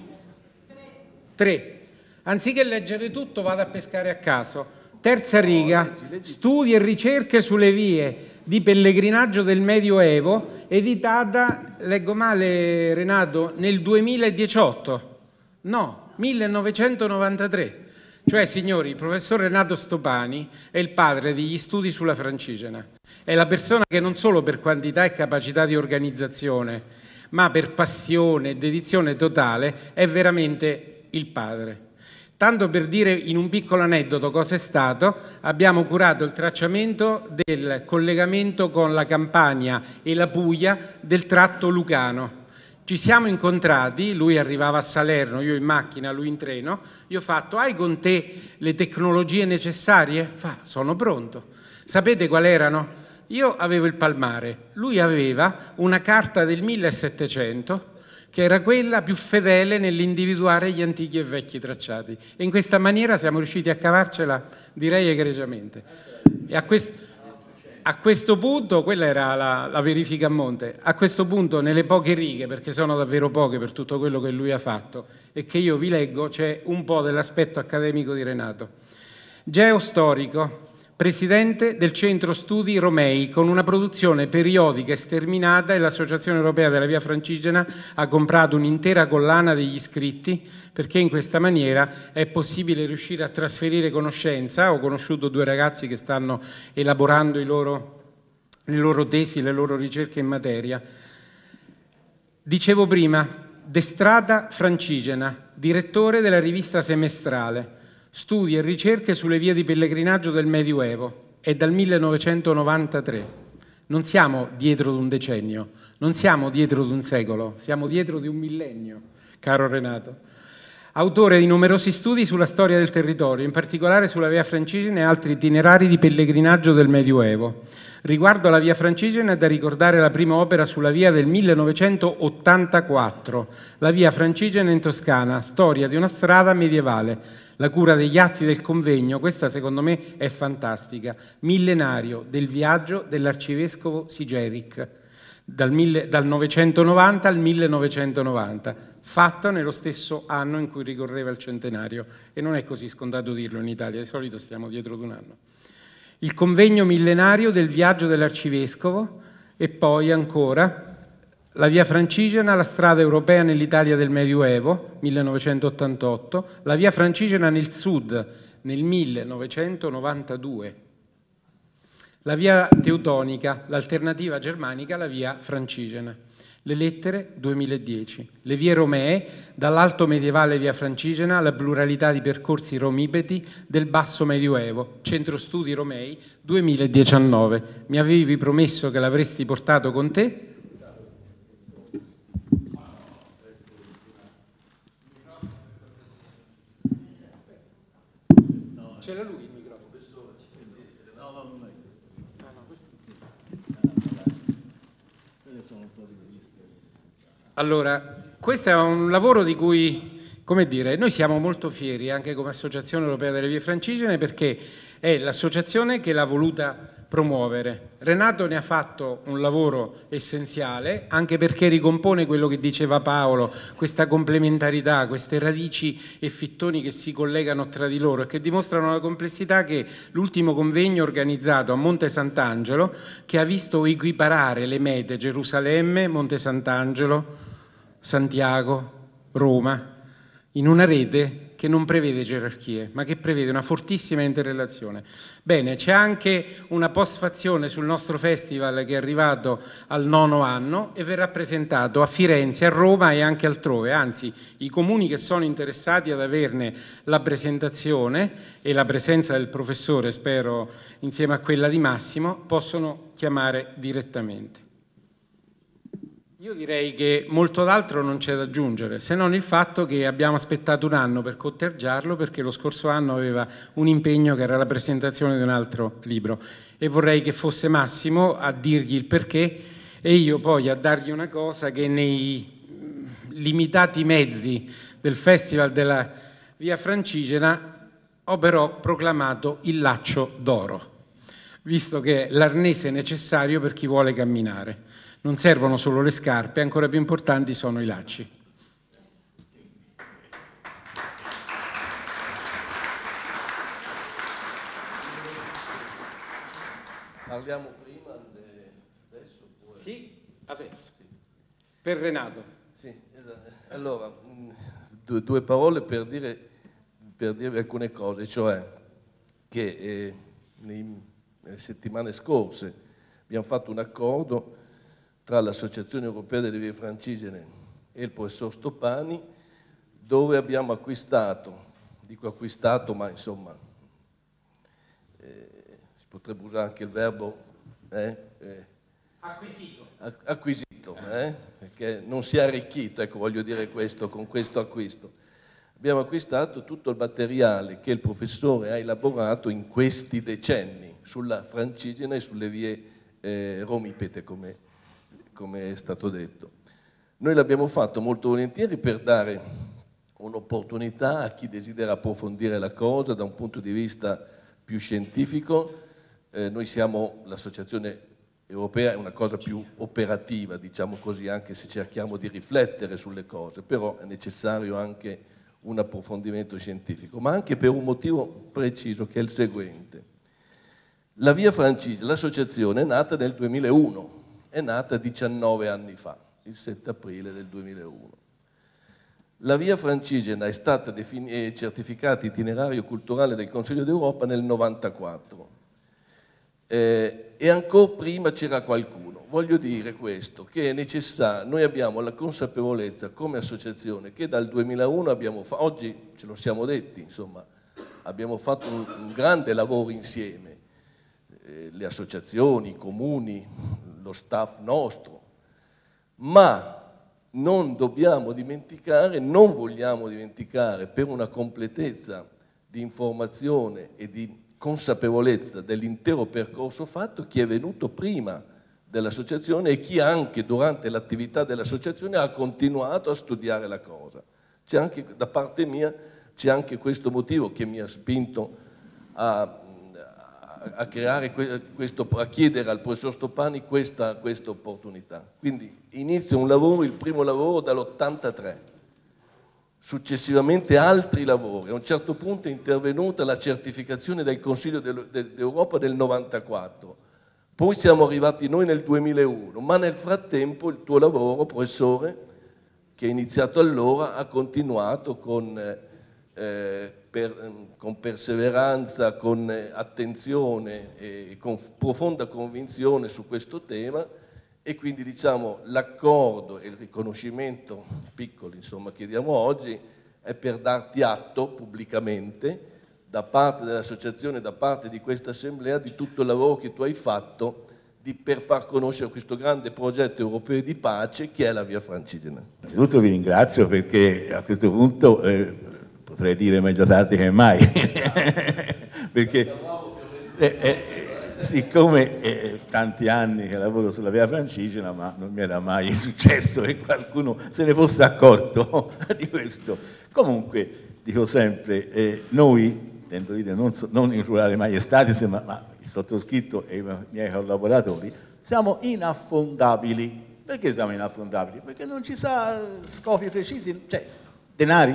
tre. Anziché leggere tutto, vado a pescare a caso. Terza riga, studi e ricerche sulle vie di pellegrinaggio del Medioevo, editata, leggo male Renato, nel duemiladiciotto. No, millenovecentonovantatré. Cioè, signori, il professor Renato Stopani è il padre degli studi sulla Francigena. È la persona che non solo per quantità e capacità di organizzazione, ma per passione e dedizione totale, è veramente il padre. Tanto per dire in un piccolo aneddoto cosa è stato, abbiamo curato il tracciamento del collegamento con la Campania e la Puglia del tratto lucano. Ci siamo incontrati, lui arrivava a Salerno, io in macchina, lui in treno, io ho fatto: hai con te le tecnologie necessarie? Fa: sono pronto. Sapete qual erano? Io avevo il palmare, lui aveva una carta del millesettecento, che era quella più fedele nell'individuare gli antichi e vecchi tracciati. E in questa maniera siamo riusciti a cavarcela, direi, egregiamente. E a questo... A questo punto, quella era la, la verifica a monte, a questo punto nelle poche righe, perché sono davvero poche per tutto quello che lui ha fatto e che io vi leggo, c'è un po' dell'aspetto accademico di Renato. Geostorico, presidente del Centro Studi Romei, con una produzione periodica e sterminata, e l'Associazione Europea della Via Francigena ha comprato un'intera collana degli iscritti, perché in questa maniera è possibile riuscire a trasferire conoscenza. Ho conosciuto due ragazzi che stanno elaborando i loro, le loro tesi, le loro ricerche in materia. Dicevo prima, Destrada Francigena, direttore della rivista semestrale, studi e ricerche sulle vie di pellegrinaggio del Medioevo, è dal millenovecentonovantatré. Non siamo dietro di un decennio, non siamo dietro di un secolo, siamo dietro di un millennio, caro Renato. Autore di numerosi studi sulla storia del territorio, in particolare sulla Via Francigena e altri itinerari di pellegrinaggio del Medioevo. Riguardo alla Via Francigena è da ricordare la prima opera sulla via del millenovecentottantaquattro, la Via Francigena in Toscana, storia di una strada medievale. La cura degli atti del convegno, questa secondo me è fantastica, millenario del viaggio dell'arcivescovo Sigeric, dal, mille, dal novecentonovanta al millenovecentonovanta, fatto nello stesso anno in cui ricorreva il centenario, e non è così scontato dirlo in Italia, di solito stiamo dietro ad un anno. Il convegno millenario del viaggio dell'arcivescovo, e poi ancora la Via Francigena, la strada europea nell'Italia del Medioevo, millenovecentottantotto, la Via Francigena nel sud nel millenovecentonovantadue. La via teutonica, l'alternativa germanica alla via francigena. Le lettere duemiladieci. Le vie romee, dall'alto medievale via francigena alla pluralità di percorsi romipeti del basso medioevo. Centro Studi Romei duemiladiciannove. Mi avevi promesso che l'avresti portato con te? C'era lui il microfono. No, no, non è questo. Allora, questo è un lavoro di cui, come dire, noi siamo molto fieri anche come Associazione Europea delle Vie Francigene, perché è l'associazione che l'ha voluta promuovere. Renato ne ha fatto un lavoro essenziale, anche perché ricompone quello che diceva Paolo, questa complementarità, queste radici e fittoni che si collegano tra di loro e che dimostrano la complessità che l'ultimo convegno organizzato a Monte Sant'Angelo, che ha visto equiparare le mete Gerusalemme, Monte Sant'Angelo, Santiago, Roma, in una rete che non prevede gerarchie, ma che prevede una fortissima interrelazione. Bene, c'è anche una postfazione sul nostro festival che è arrivato al nono anno e verrà presentato a Firenze, a Roma e anche altrove, anzi i comuni che sono interessati ad averne la presentazione e la presenza del professore, spero insieme a quella di Massimo, possono chiamare direttamente. Io direi che molto d'altro non c'è da aggiungere, se non il fatto che abbiamo aspettato un anno per cotteggiarlo, perché lo scorso anno aveva un impegno che era la presentazione di un altro libro, e vorrei che fosse Massimo a dirgli il perché e io poi a dargli una cosa che nei limitati mezzi del Festival della Via Francigena ho però proclamato il laccio d'oro, visto che è l'arnese necessario per chi vuole camminare. Non servono solo le scarpe, ancora più importanti sono i lacci. Parliamo prima adesso? Oppure... Sì, adesso. Per Renato. Sì, esatto. Allora, due, due parole per dire, per dire alcune cose, cioè che eh, nei, nelle settimane scorse abbiamo fatto un accordo tra l'Associazione Europea delle Vie Francigene e il professor Stoppani, dove abbiamo acquistato, dico acquistato, ma insomma, eh, si potrebbe usare anche il verbo eh, eh, acquisito, acquisito eh, perché non si è arricchito, ecco, voglio dire questo, con questo acquisto. Abbiamo acquistato tutto il materiale che il professore ha elaborato in questi decenni sulla Francigena e sulle vie eh, romipete, come come è stato detto. Noi l'abbiamo fatto molto volentieri per dare un'opportunità a chi desidera approfondire la cosa da un punto di vista più scientifico. Eh, noi siamo l'associazione europea, è una cosa più operativa, diciamo così, anche se cerchiamo di riflettere sulle cose, però è necessario anche un approfondimento scientifico, ma anche per un motivo preciso che è il seguente. La Via Francigena, l'associazione è nata nel duemilauno, è nata diciannove anni fa, il sette aprile del duemilauno. La Via Francigena è stata certificata itinerario culturale del Consiglio d'Europa nel novantaquattro eh, e ancora prima c'era qualcuno. Voglio dire questo, che è necessario, noi abbiamo la consapevolezza come associazione che dal duemilauno abbiamo fatto, oggi ce lo siamo detti, insomma, abbiamo fatto un, un grande lavoro insieme, eh, le associazioni, i comuni, lo staff nostro, ma non dobbiamo dimenticare, non vogliamo dimenticare, per una completezza di informazione e di consapevolezza dell'intero percorso fatto, chi è venuto prima dell'associazione e chi anche durante l'attività dell'associazione ha continuato a studiare la cosa. C'è anche, da parte mia, c'è anche questo motivo che mi ha spinto a a creare questo, a chiedere al professor Stoppani questa, questa opportunità. Quindi inizia un lavoro, il primo lavoro dall'ottantatré, successivamente altri lavori. A un certo punto è intervenuta la certificazione del Consiglio d'Europa del novantaquattro, poi siamo arrivati noi nel duemilauno, ma nel frattempo il tuo lavoro, professore, che è iniziato allora, ha continuato con eh, per, con perseveranza, con attenzione e con profonda convinzione su questo tema, e quindi diciamo l'accordo e il riconoscimento piccolo insomma che diamo oggi è per darti atto pubblicamente da parte dell'associazione, da parte di questa assemblea, di tutto il lavoro che tu hai fatto di, per far conoscere questo grande progetto europeo di pace che è la Via Francigena. Innanzitutto vi ringrazio perché a questo punto eh, potrei dire meglio tardi che mai, perché eh, eh, siccome è tanti anni che lavoro sulla Via Francigena, ma non mi era mai successo che qualcuno se ne fosse accorto di questo. Comunque, dico sempre, eh, noi, intendo dire non, so, non in plurale maiestatis, ma, ma il sottoscritto e i miei collaboratori, siamo inaffondabili. Perché siamo inaffondabili? Perché non ci sa scopi precisi, cioè denari,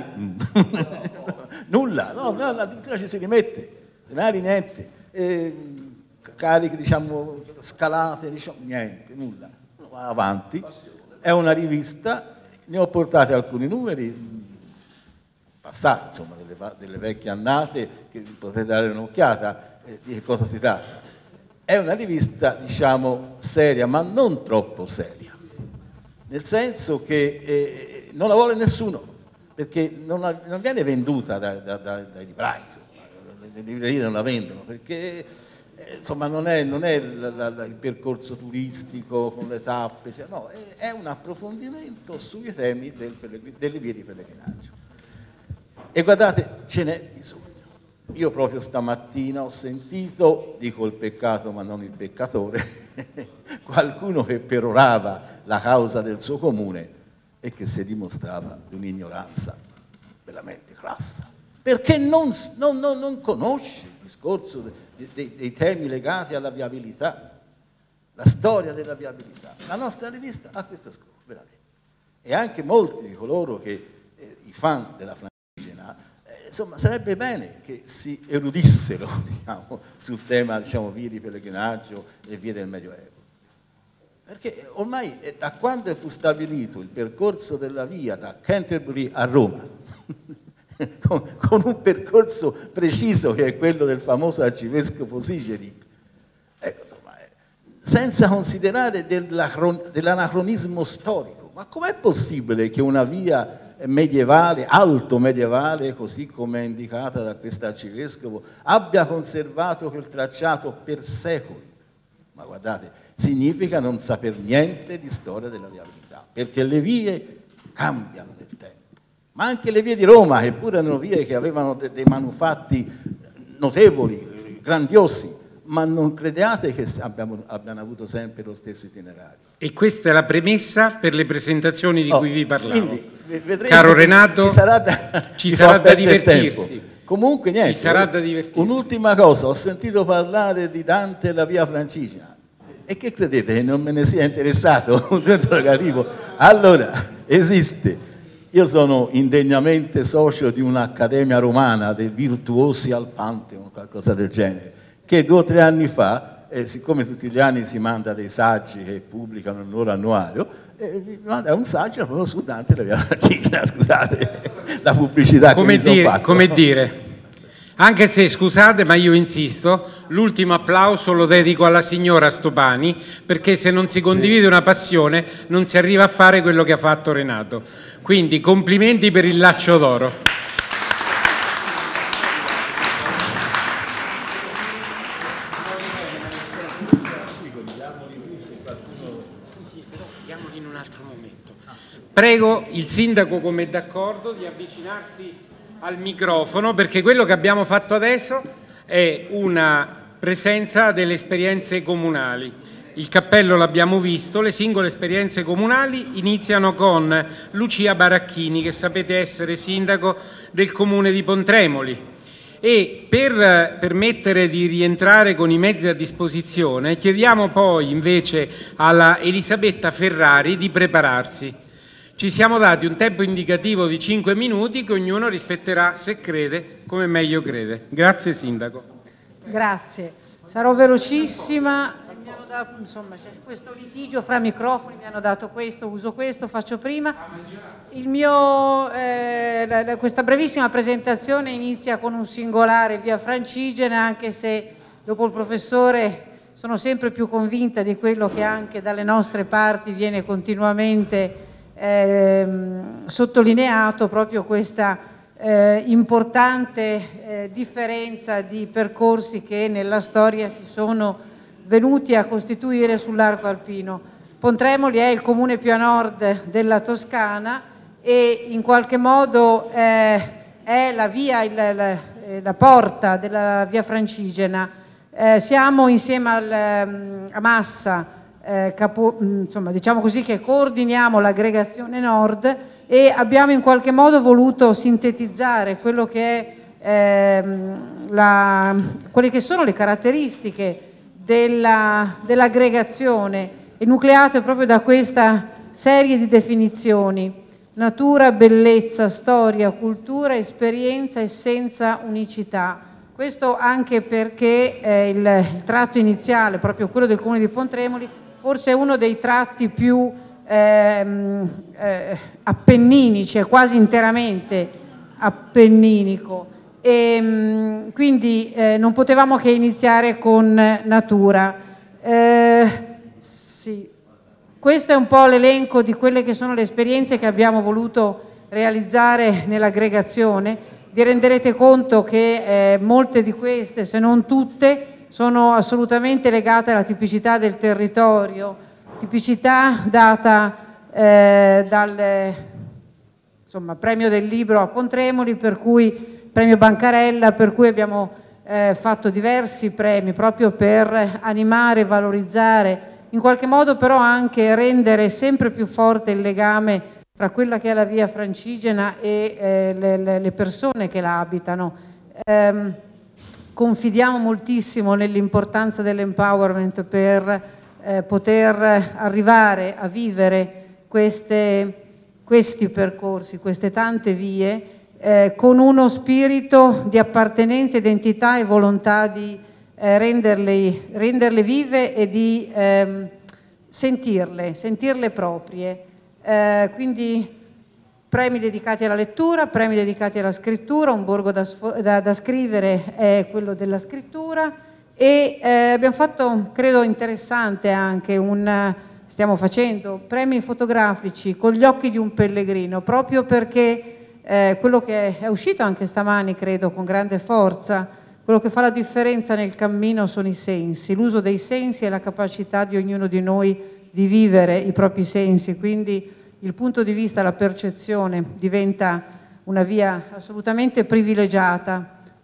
nulla, no, no, addirittura ci si rimette, denari niente. Eh, cariche, diciamo, scalate, diciamo, niente, nulla, va avanti. È una rivista, ne ho portati alcuni numeri passati, insomma, delle, delle vecchie annate, che potete dare un'occhiata, eh, di che cosa si tratta. È una rivista, diciamo, seria, ma non troppo seria, nel senso che eh, non la vuole nessuno, perché non, la, non viene venduta da, da, da, dai librai, insomma, le librerie non la vendono, perché insomma non è, non è la, la, la, il percorso turistico con le tappe, cioè, no, è, è un approfondimento sui temi del, delle vie di pellegrinaggio. E guardate, ce n'è bisogno. Io proprio stamattina ho sentito, dico il peccato ma non il peccatore, qualcuno che perorava la causa del suo comune e che si dimostrava di un'ignoranza veramente crassa, perché non, non, non, non conosce il discorso dei, dei, dei temi legati alla viabilità, la storia della viabilità. La nostra rivista ha questo scopo, veramente. E anche molti di coloro che, eh, i fan della Francigena, eh, insomma, sarebbe bene che si erudissero, diciamo, sul tema, diciamo, vie di pellegrinaggio e vie del Medioevo. Perché ormai, eh, da quando fu stabilito il percorso della via da Canterbury a Roma, Con, con un percorso preciso che è quello del famoso arcivescovo Sigeri, ecco, insomma, eh, senza considerare dell'anacronismo storico. Ma com'è possibile che una via medievale, alto medievale, così come è indicata da questo arcivescovo, abbia conservato quel tracciato per secoli? Ma guardate, significa non saper niente di storia della viabilità, perché le vie cambiano nel tempo. Ma anche le vie di Roma, che pure erano vie che avevano de dei manufatti notevoli, grandiosi, ma non crediate che abbiamo, abbiamo avuto sempre lo stesso itinerario. E questa è la premessa per le presentazioni di oh, cui vi parlavo. Quindi, vedrete, caro Renato, ci sarà da, ci sarà da divertirsi. Tempo. Comunque niente, ci sarà da divertirsi. Un'ultima cosa, ho sentito parlare di Dante e la Via Francigena. E che credete, che non me ne sia interessato? Un interrogativo. Allora, esiste. Io sono indegnamente socio di un'accademia romana dei virtuosi al Pantheon, qualcosa del genere, che due o tre anni fa, eh, siccome tutti gli anni si manda dei saggi che pubblicano il loro annuario, eh, manda un saggio proprio su Dante e la Via Francigena, scusate, la pubblicità come che mi dire, sono fatto. Come dire, anche se, scusate, ma io insisto, l'ultimo applauso lo dedico alla signora Stopani, perché se non si condivide sì. una passione non si arriva a fare quello che ha fatto Renato. Quindi complimenti per il laccio d'oro. Diamoli in un altro momento. Prego il sindaco, come è d'accordo, di avvicinarsi al microfono, perché quello che abbiamo fatto adesso è una presenza delle esperienze comunali. Il cappello l'abbiamo visto, le singole esperienze comunali iniziano con Lucia Baracchini, che sapete essere sindaco del comune di Pontremoli, e per permettere di rientrare con i mezzi a disposizione chiediamo poi invece alla Elisabetta Ferrari di prepararsi. Ci siamo dati un tempo indicativo di cinque minuti che ognuno rispetterà, se crede, come meglio crede. Grazie sindaco. Grazie, sarò velocissima. da, insomma, c'è questo litigio fra microfoni, mi hanno dato questo, uso questo, faccio prima. Il mio, eh, la, la, questa brevissima presentazione inizia con un singolare Via Francigena, anche se dopo il professore sono sempre più convinta di quello che anche dalle nostre parti viene continuamente eh, sottolineato, proprio questa eh, importante eh, differenza di percorsi che nella storia si sono venuti a costituire sull'arco alpino. Pontremoli è il comune più a nord della Toscana e in qualche modo eh, è la via, il, la, la porta della Via Francigena. Eh, siamo insieme al, a Massa, eh, capo, insomma, diciamo così, che coordiniamo l'aggregazione nord e abbiamo in qualche modo voluto sintetizzare quello che è, ehm, la, quelle che sono le caratteristiche della, dell'aggregazione, enucleate proprio da questa serie di definizioni: natura, bellezza, storia, cultura, esperienza, essenza, unicità. Questo anche perché eh, il, il tratto iniziale, proprio quello del comune di Pontremoli, forse è uno dei tratti più ehm, eh, appenninici, è quasi interamente appenninico. E, mh, quindi eh, non potevamo che iniziare con natura. Eh, sì. Questo è un po' l'elenco di quelle che sono le esperienze che abbiamo voluto realizzare nell'aggregazione. Vi renderete conto che eh, molte di queste, se non tutte, sono assolutamente legate alla tipicità del territorio, tipicità data eh, dal insomma, premio del libro a Pontremoli, per cui premio Bancarella, per cui abbiamo eh, fatto diversi premi proprio per animare, valorizzare, in qualche modo però anche rendere sempre più forte il legame tra quella che è la Via Francigena e eh, le, le persone che la abitano. Eh, confidiamo moltissimo nell'importanza dell'empowerment per eh, poter arrivare a vivere queste, questi percorsi, queste tante vie, eh, con uno spirito di appartenenza, identità e volontà di eh, renderle, renderle vive e di ehm, sentirle, sentirle proprie. Eh, quindi premi dedicati alla lettura, premi dedicati alla scrittura, un borgo da, da, da scrivere è quello della scrittura e eh, abbiamo fatto, credo interessante anche, un, stiamo facendo premi fotografici con gli occhi di un pellegrino, proprio perché eh, quello che è uscito anche stamani, credo, con grande forza, quello che fa la differenza nel cammino sono i sensi, l'uso dei sensi e la capacità di ognuno di noi di vivere i propri sensi, quindi il punto di vista, la percezione diventa una via assolutamente privilegiata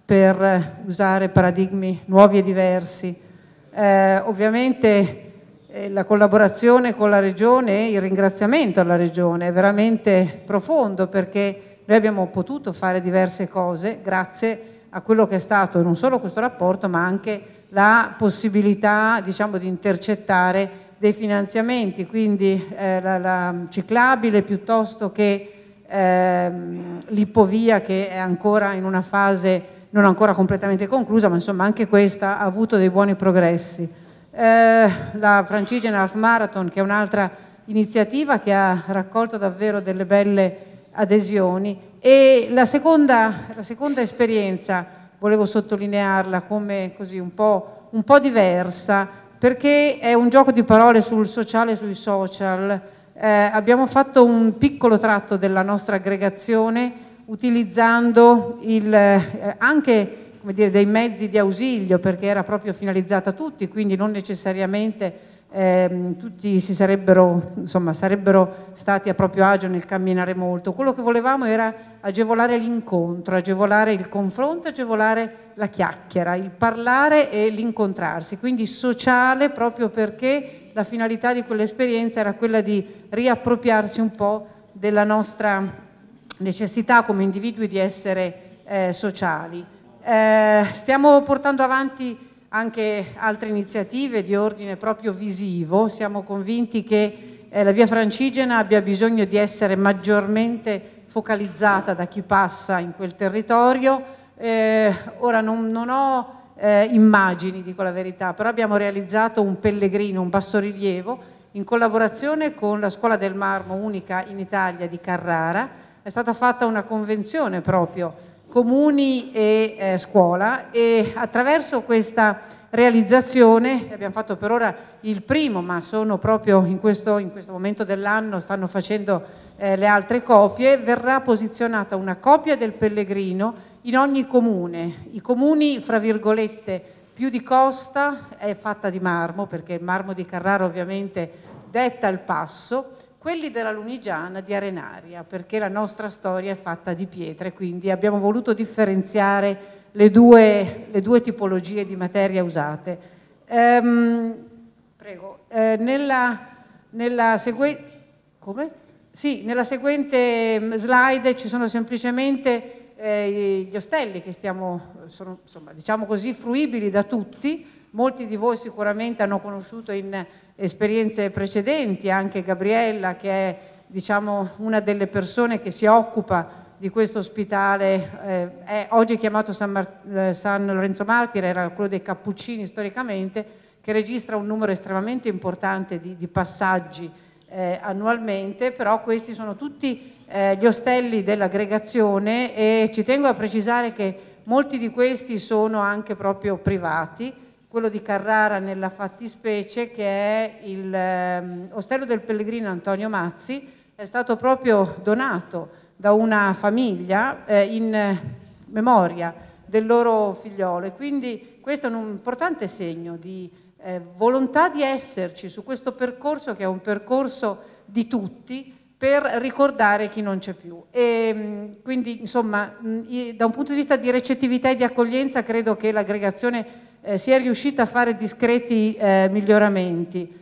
per usare paradigmi nuovi e diversi. Eh, ovviamente eh, la collaborazione con la Regione e il ringraziamento alla Regione è veramente profondo, perché noi abbiamo potuto fare diverse cose grazie a quello che è stato non solo questo rapporto, ma anche la possibilità, diciamo, di intercettare dei finanziamenti, quindi eh, la, la ciclabile piuttosto che eh, l'Ipovia, che è ancora in una fase non ancora completamente conclusa, ma insomma anche questa ha avuto dei buoni progressi. Eh, la Francigena Half Marathon, che è un'altra iniziativa che ha raccolto davvero delle belle adesioni, e la seconda, la seconda esperienza volevo sottolinearla come così un po', un po' diversa, perché è un gioco di parole sul sociale e sui social. Eh, abbiamo fatto un piccolo tratto della nostra aggregazione utilizzando il, eh, anche come dire, dei mezzi di ausilio, perché era proprio finalizzata a tutti, quindi non necessariamente eh, tutti si sarebbero, insomma, sarebbero stati a proprio agio nel camminare molto. Quello che volevamo era agevolare l'incontro, agevolare il confronto, agevolare la chiacchiera, il parlare e l'incontrarsi, quindi sociale, proprio perché la finalità di quell'esperienza era quella di riappropriarsi un po' della nostra necessità come individui di essere eh, sociali. Eh, stiamo portando avanti anche altre iniziative di ordine proprio visivo, siamo convinti che eh, la Via Francigena abbia bisogno di essere maggiormente focalizzata da chi passa in quel territorio. Eh, ora non, non ho eh, immagini, dico la verità, però abbiamo realizzato un pellegrino, un bassorilievo, in collaborazione con la Scuola del Marmo, unica in Italia, di Carrara. È stata fatta una convenzione proprio, comuni e eh, scuola, e attraverso questa realizzazione, abbiamo fatto per ora il primo, ma sono proprio in questo, in questo momento dell'anno, stanno facendo eh, le altre copie, verrà posizionata una copia del pellegrino in ogni comune. I comuni, fra virgolette, più di costa è fatta di marmo, perché il marmo di Carrara ovviamente detta il passo, quelli della Lunigiana di arenaria, perché la nostra storia è fatta di pietre, quindi abbiamo voluto differenziare le due, le due tipologie di materia usate. Ehm, prego, eh, nella, nella, segui- come? Sì, nella seguente slide ci sono semplicemente eh, gli ostelli che stiamo, sono, insomma, diciamo così, fruibili da tutti. Molti di voi sicuramente hanno conosciuto in esperienze precedenti, anche Gabriella, che è, diciamo, una delle persone che si occupa di questo ospitale, eh, è oggi chiamato San, Mar- eh, San Lorenzo Martire, era quello dei Cappuccini storicamente, che registra un numero estremamente importante di, di passaggi eh, annualmente, però questi sono tutti eh, gli ostelli dell'aggregazione, e ci tengo a precisare che molti di questi sono anche proprio privati. Quello di Carrara nella fattispecie, che è il eh, Ostello del Pellegrino Antonio Mazzi, è stato proprio donato da una famiglia eh, in memoria del loro figliolo, e quindi questo è un importante segno di eh, volontà di esserci su questo percorso, che è un percorso di tutti, per ricordare chi non c'è più. E quindi, insomma, da un punto di vista di recettività e di accoglienza, credo che l'aggregazione eh, sia riuscita a fare discreti eh, miglioramenti.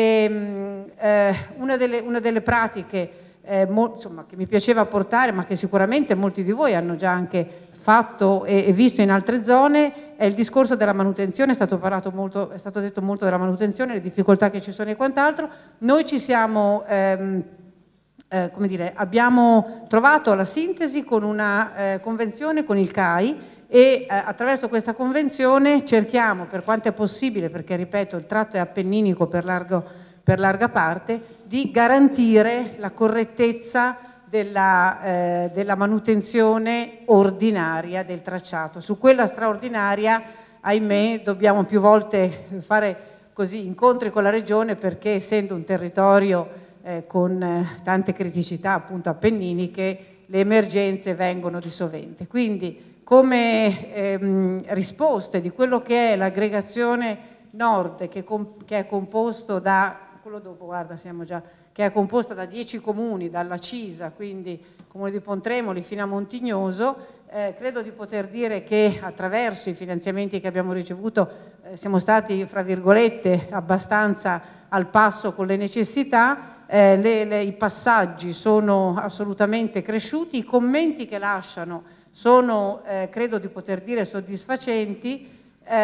E, eh, una, delle, una delle pratiche Eh, mo, insomma, che mi piaceva portare, ma che sicuramente molti di voi hanno già anche fatto e, e visto in altre zone, è il discorso della manutenzione. È stato parlato molto, è stato detto molto della manutenzione, le difficoltà che ci sono e quant'altro. Noi ci siamo, ehm, eh, come dire, abbiamo trovato la sintesi con una eh, convenzione con il C A I, e eh, attraverso questa convenzione cerchiamo, per quanto è possibile, perché ripeto il tratto è appenninico per largo per larga parte, di garantire la correttezza della, eh, della manutenzione ordinaria del tracciato. Su quella straordinaria, ahimè, dobbiamo più volte fare così incontri con la Regione, perché essendo un territorio eh, con eh, tante criticità, appunto appenniniche, le emergenze vengono di sovente. Quindi, come ehm, risposte di quello che è l'aggregazione nord, che, che è composto da quello dopo, guarda, siamo già, che è composta da dieci comuni, dalla Cisa, quindi comune di Pontremoli fino a Montignoso, eh, credo di poter dire che attraverso i finanziamenti che abbiamo ricevuto eh, siamo stati, fra virgolette, abbastanza al passo con le necessità, eh, le, le, i passaggi sono assolutamente cresciuti, i commenti che lasciano sono, eh, credo di poter dire, soddisfacenti.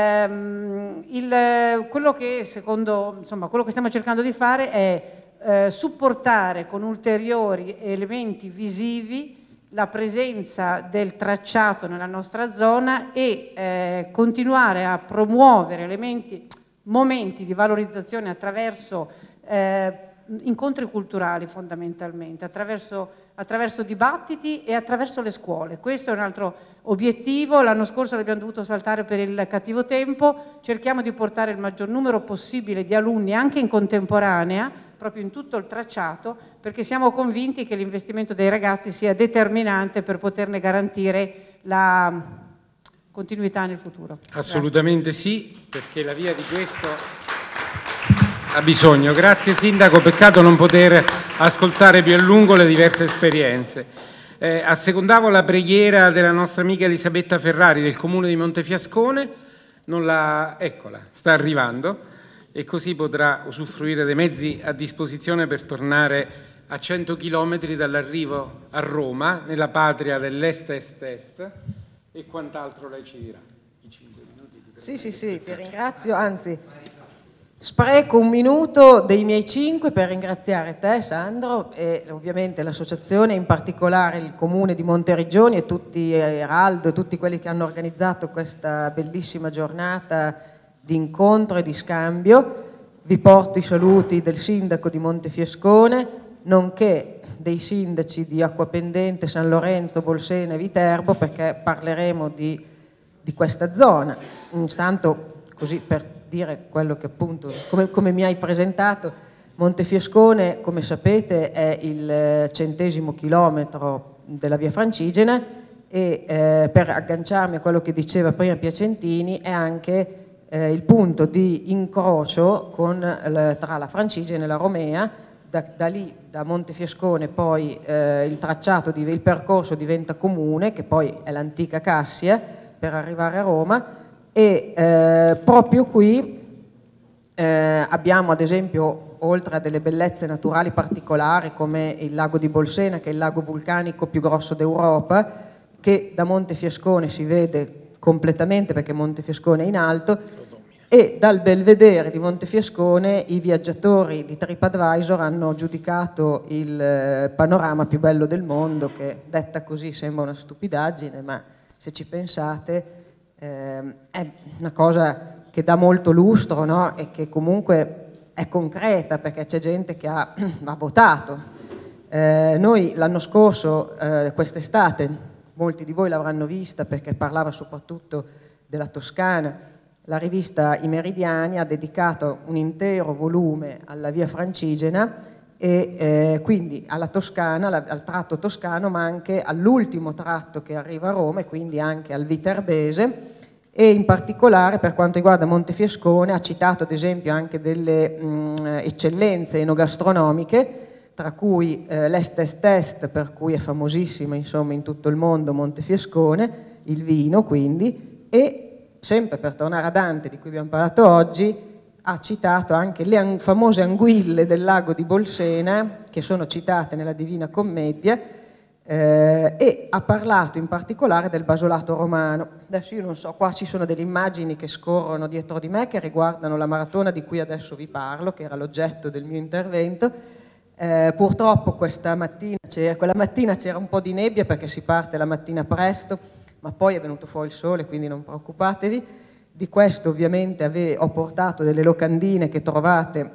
Um, il, quello che secondo insomma quello che stiamo cercando di fare è eh, supportare con ulteriori elementi visivi la presenza del tracciato nella nostra zona, e eh, continuare a promuovere elementi, momenti di valorizzazione attraverso eh, incontri culturali, fondamentalmente attraverso, attraverso dibattiti e attraverso le scuole. Questo è un altro obiettivo. L'anno scorso l'abbiamo dovuto saltare per il cattivo tempo. Cerchiamo di portare il maggior numero possibile di alunni anche in contemporanea, proprio in tutto il tracciato, perché siamo convinti che l'investimento dei ragazzi sia determinante per poterne garantire la continuità nel futuro. Assolutamente sì, perché la via di questo ha bisogno. Grazie Sindaco, peccato non poter ascoltare più a lungo le diverse esperienze. Eh, assecondavo la preghiera della nostra amica Elisabetta Ferrari del Comune di Montefiascone, non la... eccola, sta arrivando, e così potrà usufruire dei mezzi a disposizione per tornare a cento chilometri dall'arrivo a Roma, nella patria dell'est-est-est, e quant'altro lei ci dirà. I cinque minuti di sì, sì, sì, ti ringrazio, anzi... Spreco un minuto dei miei cinque per ringraziare te, Sandro, e ovviamente l'associazione, in particolare il comune di Monteriggioni e tutti, Eraldo e tutti quelli che hanno organizzato questa bellissima giornata di incontro e di scambio. Vi porto i saluti del sindaco di Montefiascone, nonché dei sindaci di Acquapendente, San Lorenzo, Bolsena e Viterbo, perché parleremo di, di questa zona. Intanto, così per dire quello che appunto, come, come mi hai presentato, Montefiascone, come sapete, è il centesimo chilometro della via Francigena e eh, per agganciarmi a quello che diceva prima Piacentini è anche eh, il punto di incrocio con, eh, tra la Francigena e la Romea. Da, da lì, da Montefiascone, poi eh, il tracciato, di, il percorso diventa comune, che poi è l'antica Cassia, per arrivare a Roma. E eh, proprio qui eh, abbiamo ad esempio, oltre a delle bellezze naturali particolari come il lago di Bolsena, che è il lago vulcanico più grosso d'Europa, che da Montefiascone si vede completamente perché Montefiascone è in alto, e dal belvedere di Montefiascone i viaggiatori di TripAdvisor hanno giudicato il panorama più bello del mondo, che detta così sembra una stupidaggine, ma se ci pensate Eh, è una cosa che dà molto lustro, no? E che comunque è concreta, perché c'è gente che ha, ha votato. Eh, noi l'anno scorso, eh, quest'estate, molti di voi l'avranno vista perché parlava soprattutto della Toscana, la rivista I Meridiani ha dedicato un intero volume alla via Francigena e eh, quindi alla Toscana, la, al tratto toscano, ma anche all'ultimo tratto che arriva a Roma e quindi anche al Viterbese, e in particolare per quanto riguarda Montefiascone ha citato ad esempio anche delle mh, eccellenze enogastronomiche, tra cui eh, l'Est Est, per cui è famosissima insomma in tutto il mondo Montefiascone, il vino quindi, e sempre per tornare a Dante, di cui abbiamo parlato oggi, ha citato anche le an- famose anguille del lago di Bolsena, che sono citate nella Divina Commedia, eh, e ha parlato in particolare del basolato romano. Adesso io non so, qua ci sono delle immagini che scorrono dietro di me che riguardano la maratona di cui adesso vi parlo, che era l'oggetto del mio intervento. Eh, purtroppo questa mattina c'era, quella mattina c'era un po' di nebbia perché si parte la mattina presto, ma poi è venuto fuori il sole, quindi non preoccupatevi. Di questo ovviamente ave- ho portato delle locandine che trovate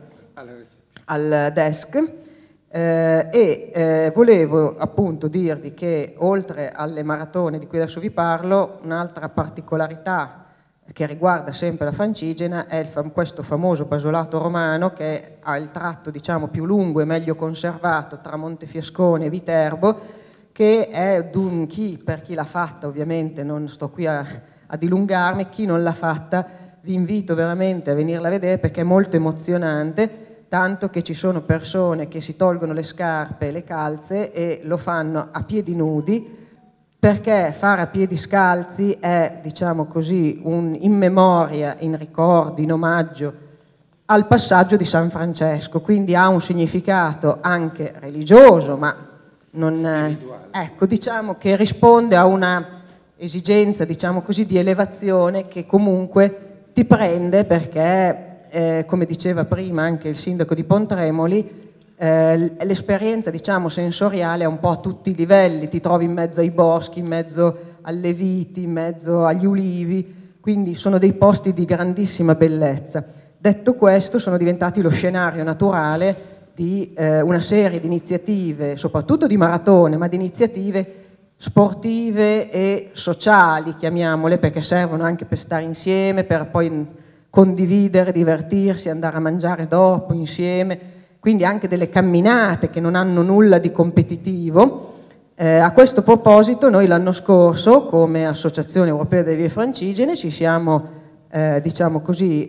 al desk eh, e eh, volevo appunto dirvi che oltre alle maratone di cui adesso vi parlo, un'altra particolarità che riguarda sempre la Francigena è il fam- questo famoso basolato romano, che ha il tratto diciamo più lungo e meglio conservato tra Montefiascone e Viterbo, che è d'un chi, per chi l'ha fatta ovviamente non sto qui a, a dilungarmi, chi non l'ha fatta vi invito veramente a venirla a vedere perché è molto emozionante, tanto che ci sono persone che si tolgono le scarpe e le calze e lo fanno a piedi nudi, perché fare a piedi scalzi è, diciamo così, un in memoria, in ricordo, in omaggio al passaggio di San Francesco, quindi ha un significato anche religioso, ma non, ecco, diciamo che risponde a una esigenza, diciamo così, di elevazione che comunque ti prende perché, eh, come diceva prima anche il sindaco di Pontremoli, Eh, l'esperienza diciamo sensoriale è un po' a tutti i livelli, ti trovi in mezzo ai boschi, in mezzo alle viti, in mezzo agli ulivi, quindi sono dei posti di grandissima bellezza. Detto questo, sono diventati lo scenario naturale di eh, una serie di iniziative, soprattutto di maratone, ma di iniziative sportive e sociali, chiamiamole, perché servono anche per stare insieme, per poi condividere, divertirsi, andare a mangiare dopo insieme, quindi anche delle camminate che non hanno nulla di competitivo. Eh, a questo proposito noi l'anno scorso, come Associazione Europea delle Vie Francigene, ci siamo, eh, diciamo così,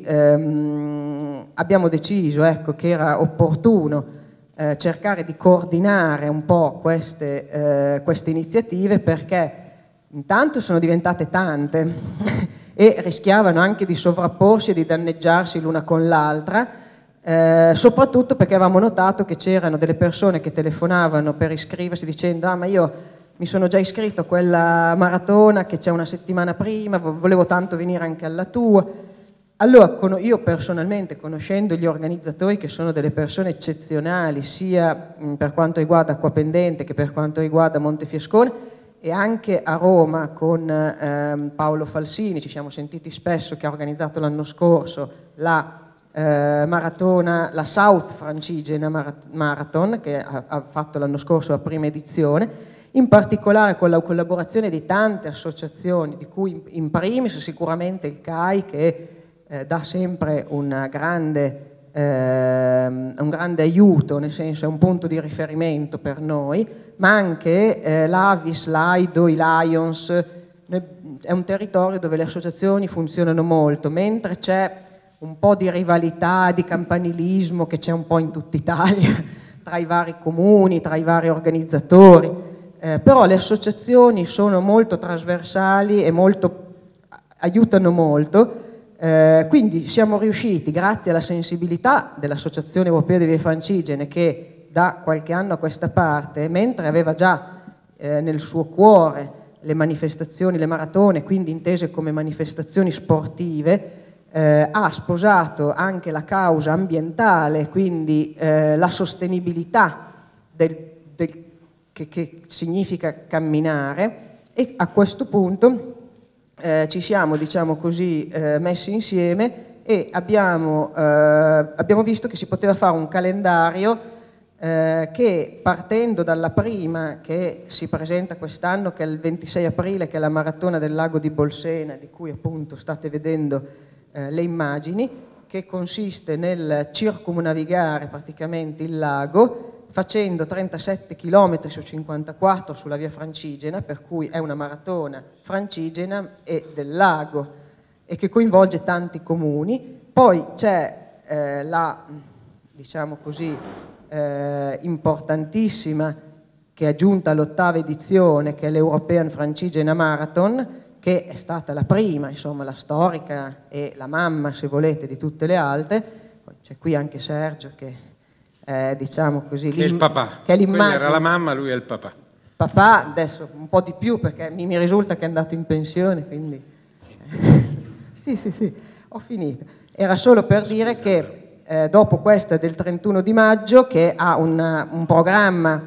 ehm, abbiamo deciso ecco, che era opportuno eh, cercare di coordinare un po' queste, eh, queste iniziative, perché intanto sono diventate tante e rischiavano anche di sovrapporsi e di danneggiarsi l'una con l'altra. Eh, soprattutto perché avevamo notato che c'erano delle persone che telefonavano per iscriversi dicendo ah ma io mi sono già iscritto a quella maratona che c'è una settimana prima, volevo tanto venire anche alla tua. Allora, io personalmente, conoscendo gli organizzatori, che sono delle persone eccezionali, sia per quanto riguarda Acquapendente che per quanto riguarda Montefiascone, e anche a Roma con ehm, Paolo Falsini, ci siamo sentiti spesso, che ha organizzato l'anno scorso la eh, maratona, la South Francigena Marathon, che ha, ha fatto l'anno scorso la prima edizione, in particolare con la collaborazione di tante associazioni, di cui in primis sicuramente il C A I, che eh, dà sempre una grande, eh, un grande aiuto, nel senso è un punto di riferimento per noi, ma anche eh, l'Avis, l'Aido, i Lions. È un territorio dove le associazioni funzionano molto, mentre c'è un po' di rivalità, di campanilismo che c'è un po' in tutta Italia tra i vari comuni, tra i vari organizzatori. Eh, però le associazioni sono molto trasversali e molto, aiutano molto, eh, quindi siamo riusciti, grazie alla sensibilità dell'Associazione Europea di Vie Francigene, che da qualche anno a questa parte, mentre aveva già eh, nel suo cuore le manifestazioni, le maratone, quindi intese come manifestazioni sportive, eh, ha sposato anche la causa ambientale, quindi eh, la sostenibilità del, del Che, che significa camminare, e a questo punto eh, ci siamo, diciamo così, eh, messi insieme e abbiamo, eh, abbiamo visto che si poteva fare un calendario eh, che, partendo dalla prima che si presenta quest'anno, che è il ventisei aprile, che è la maratona del lago di Bolsena, di cui appunto state vedendo eh, le immagini, che consiste nel circumnavigare praticamente il lago, facendo trentasette chilometri su cinquantaquattro sulla via Francigena, per cui è una maratona francigena e del lago, e che coinvolge tanti comuni. Poi c'è eh, la, diciamo così, eh, importantissima, che è giunta all'ottava edizione, che è l'European Francigena Marathon, che è stata la prima, insomma, la storica e la mamma, se volete, di tutte le altre. C'è qui anche Sergio che... Eh, diciamo così, che è il papà, che è l'immagine. Era la mamma, lui è il papà. Papà adesso un po' di più, perché mi, mi risulta che è andato in pensione, quindi sì, sì, sì, ho finito. Era solo per dire che eh, dopo questa del trentuno di maggio, che ha una, un programma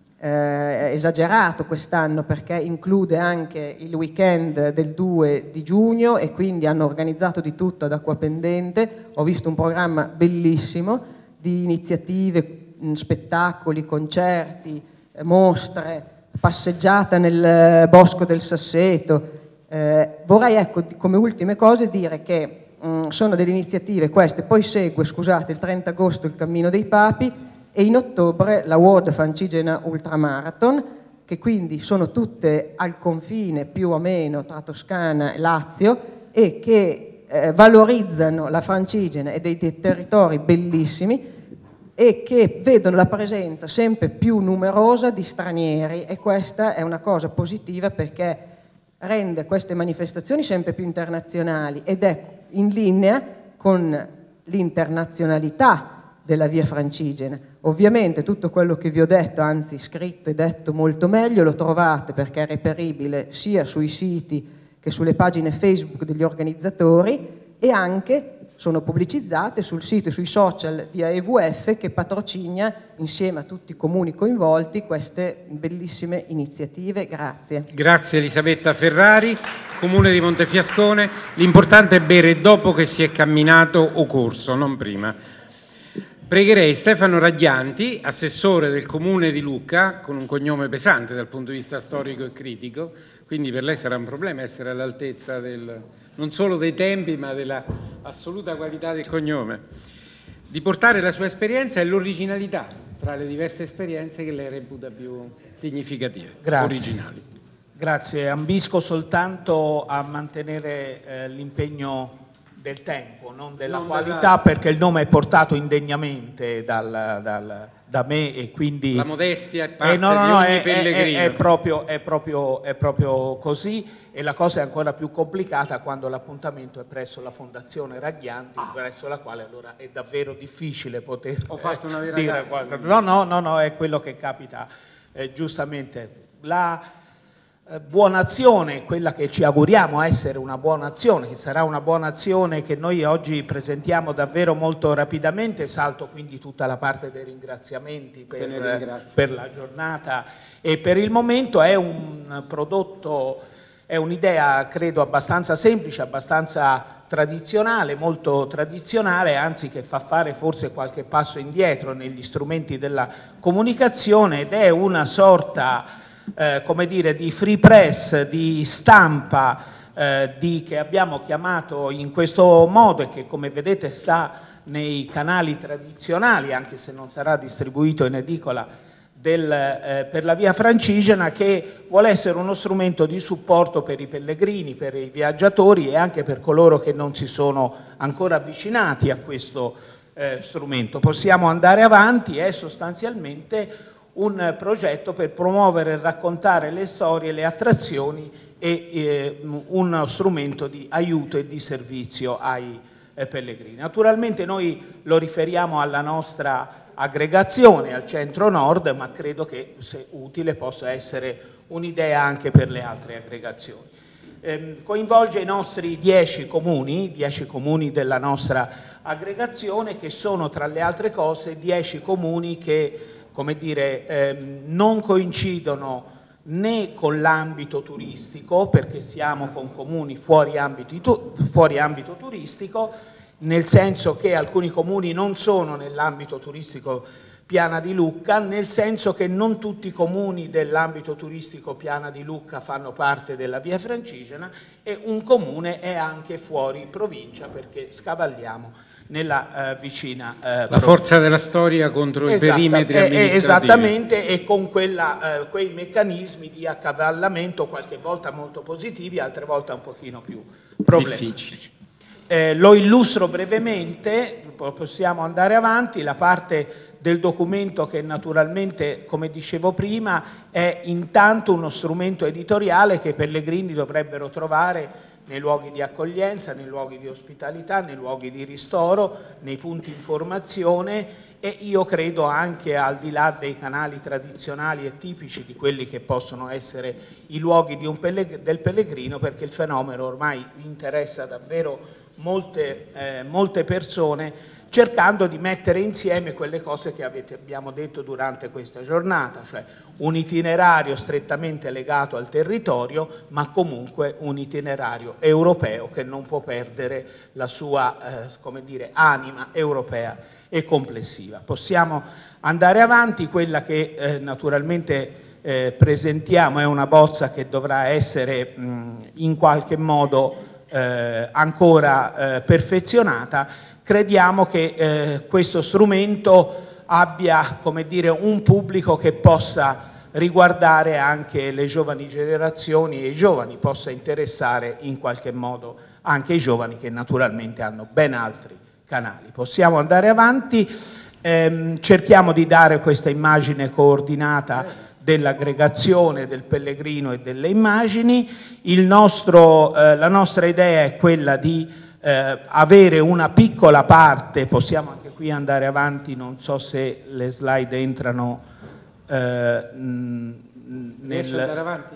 eh, esagerato quest'anno, perché include anche il weekend del due di giugno, e quindi hanno organizzato di tutto ad Acquapendente. Ho visto un programma bellissimo di iniziative, spettacoli, concerti, mostre, passeggiata nel Bosco del Sasseto. Eh, vorrei, ecco, come ultime cose dire che mh, sono delle iniziative queste, poi segue, scusate, il trenta agosto il Cammino dei Papi, e in ottobre la World Francigena Ultramarathon, che quindi sono tutte al confine più o meno tra Toscana e Lazio, e che Eh, valorizzano la Francigena e dei, dei territori bellissimi, e che vedono la presenza sempre più numerosa di stranieri, e questa è una cosa positiva, perché rende queste manifestazioni sempre più internazionali ed è in linea con l'internazionalità della via Francigena. Ovviamente tutto quello che vi ho detto, anzi scritto e detto molto meglio, lo trovate, perché è reperibile sia sui siti che sulle pagine Facebook degli organizzatori, e anche sono pubblicizzate sul sito e sui social di A E V F, che patrocina insieme a tutti i comuni coinvolti queste bellissime iniziative. Grazie. Grazie Elisabetta Ferrari, Comune di Montefiascone. L'importante è bere dopo che si è camminato o corso, non prima. Pregherei Stefano Raggianti, assessore del Comune di Lucca, con un cognome pesante dal punto di vista storico e critico, quindi per lei sarà un problema essere all'altezza del, non solo dei tempi, ma della assoluta qualità del cognome, di portare la sua esperienza e l'originalità tra le diverse esperienze che lei reputa più significative, Grazie. originali. Grazie, ambisco soltanto a mantenere eh, l'impegno del tempo, non della non qualità, della... perché il nome è portato indegnamente dal, dal, da me, e quindi la modestia è parte eh, no, no, di no, ogni è, pellegrino. È, è, proprio, è, proprio, è proprio così, e la cosa è ancora più complicata quando l'appuntamento è presso la Fondazione Raggianti, ah. presso la quale allora è davvero difficile poter Ho fatto una vera dire qualcosa. No, no, no, no, è quello che capita eh, giustamente. La, buona azione, quella che ci auguriamo essere una buona azione, che sarà una buona azione che noi oggi presentiamo davvero molto rapidamente. Salto quindi tutta la parte dei ringraziamenti per, per la giornata e per il momento. È un prodotto, è un'idea credo abbastanza semplice, abbastanza tradizionale, molto tradizionale, anzi che fa fare forse qualche passo indietro negli strumenti della comunicazione, ed è una sorta eh, come dire, di free press, di stampa eh, di, che abbiamo chiamato in questo modo e che come vedete sta nei canali tradizionali, anche se non sarà distribuito in edicola, Del, eh, per la Via Francigena, che vuole essere uno strumento di supporto per i pellegrini, per i viaggiatori e anche per coloro che non si sono ancora avvicinati a questo eh, strumento. Possiamo andare avanti, è sostanzialmente un progetto per promuovere e raccontare le storie, le attrazioni e eh, uno strumento di aiuto e di servizio ai eh, pellegrini. Naturalmente noi lo riferiamo alla nostra aggregazione al centro nord, ma credo che se utile possa essere un'idea anche per le altre aggregazioni. Eh, coinvolge i nostri dieci comuni, dieci comuni della nostra aggregazione, che sono tra le altre cose dieci comuni che, come dire, eh, non coincidono né con l'ambito turistico, perché siamo con comuni fuori ambito, fuori ambito turistico, nel senso che alcuni comuni non sono nell'ambito turistico Piana di Lucca, nel senso che non tutti i comuni dell'ambito turistico Piana di Lucca fanno parte della Via Francigena e un comune è anche fuori provincia perché scavalliamo nella uh, vicina uh, la provincia. Forza della storia contro Esatta, i perimetri eh, amministrativi. Esattamente, e con quella, uh, quei meccanismi di accavallamento qualche volta molto positivi, altre volte un pochino più problematici. Difficili. Eh, lo illustro brevemente, possiamo andare avanti. La parte del documento che naturalmente, come dicevo prima, è intanto uno strumento editoriale che i pellegrini dovrebbero trovare nei luoghi di accoglienza, nei luoghi di ospitalità, nei luoghi di ristoro, nei punti informazione e io credo anche al di là dei canali tradizionali e tipici di quelli che possono essere i luoghi di un pelleg- del pellegrino, perché il fenomeno ormai interessa davvero molte, eh, molte persone, cercando di mettere insieme quelle cose che avete, abbiamo detto durante questa giornata, cioè un itinerario strettamente legato al territorio, ma comunque un itinerario europeo che non può perdere la sua eh, come dire, anima europea e complessiva. Possiamo andare avanti. Quella che eh, naturalmente eh, presentiamo è una bozza che dovrà essere mh, in qualche modo eh, ancora eh, perfezionata. Crediamo che eh, questo strumento abbia, come dire, un pubblico che possa riguardare anche le giovani generazioni e i giovani, possa interessare in qualche modo anche i giovani che naturalmente hanno ben altri canali. Possiamo andare avanti, ehm, cerchiamo di dare questa immagine coordinata dell'aggregazione del pellegrino e delle immagini. Il nostro, eh, la nostra idea è quella di Eh, avere una piccola parte, possiamo anche qui andare avanti, non so se le slide entrano eh, nel... andare avanti?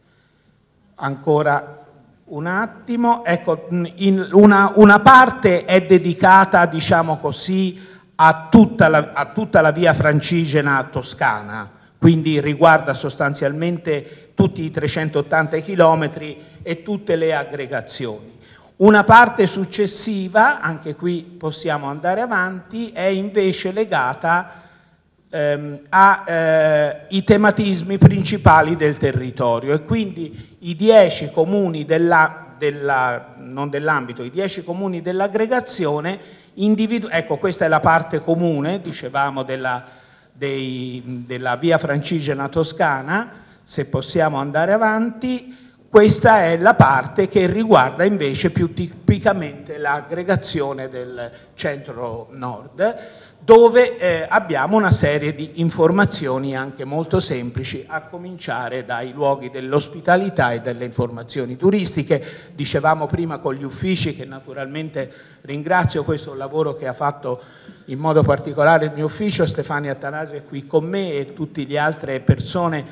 Ancora un attimo, ecco, in una, una parte è dedicata, diciamo così, a tutta la, a tutta la Via Francigena toscana, quindi riguarda sostanzialmente tutti i trecentottanta chilometri e tutte le aggregazioni. Una parte successiva, anche qui possiamo andare avanti, è invece legata ehm, ai eh, tematismi principali del territorio e quindi i dieci comuni della, della, non dell'ambito, i dieci comuni dell'aggregazione, individu- ecco questa è la parte comune, dicevamo, della, dei, della Via Francigena toscana, se possiamo andare avanti. Questa è la parte che riguarda invece più tipicamente l'aggregazione del centro-nord, dove eh, abbiamo una serie di informazioni anche molto semplici, a cominciare dai luoghi dell'ospitalità e delle informazioni turistiche. Dicevamo prima con gli uffici, che naturalmente ringrazio, questo è un lavoro che ha fatto in modo particolare il mio ufficio, Stefania Attanasio è qui con me e tutte le altre persone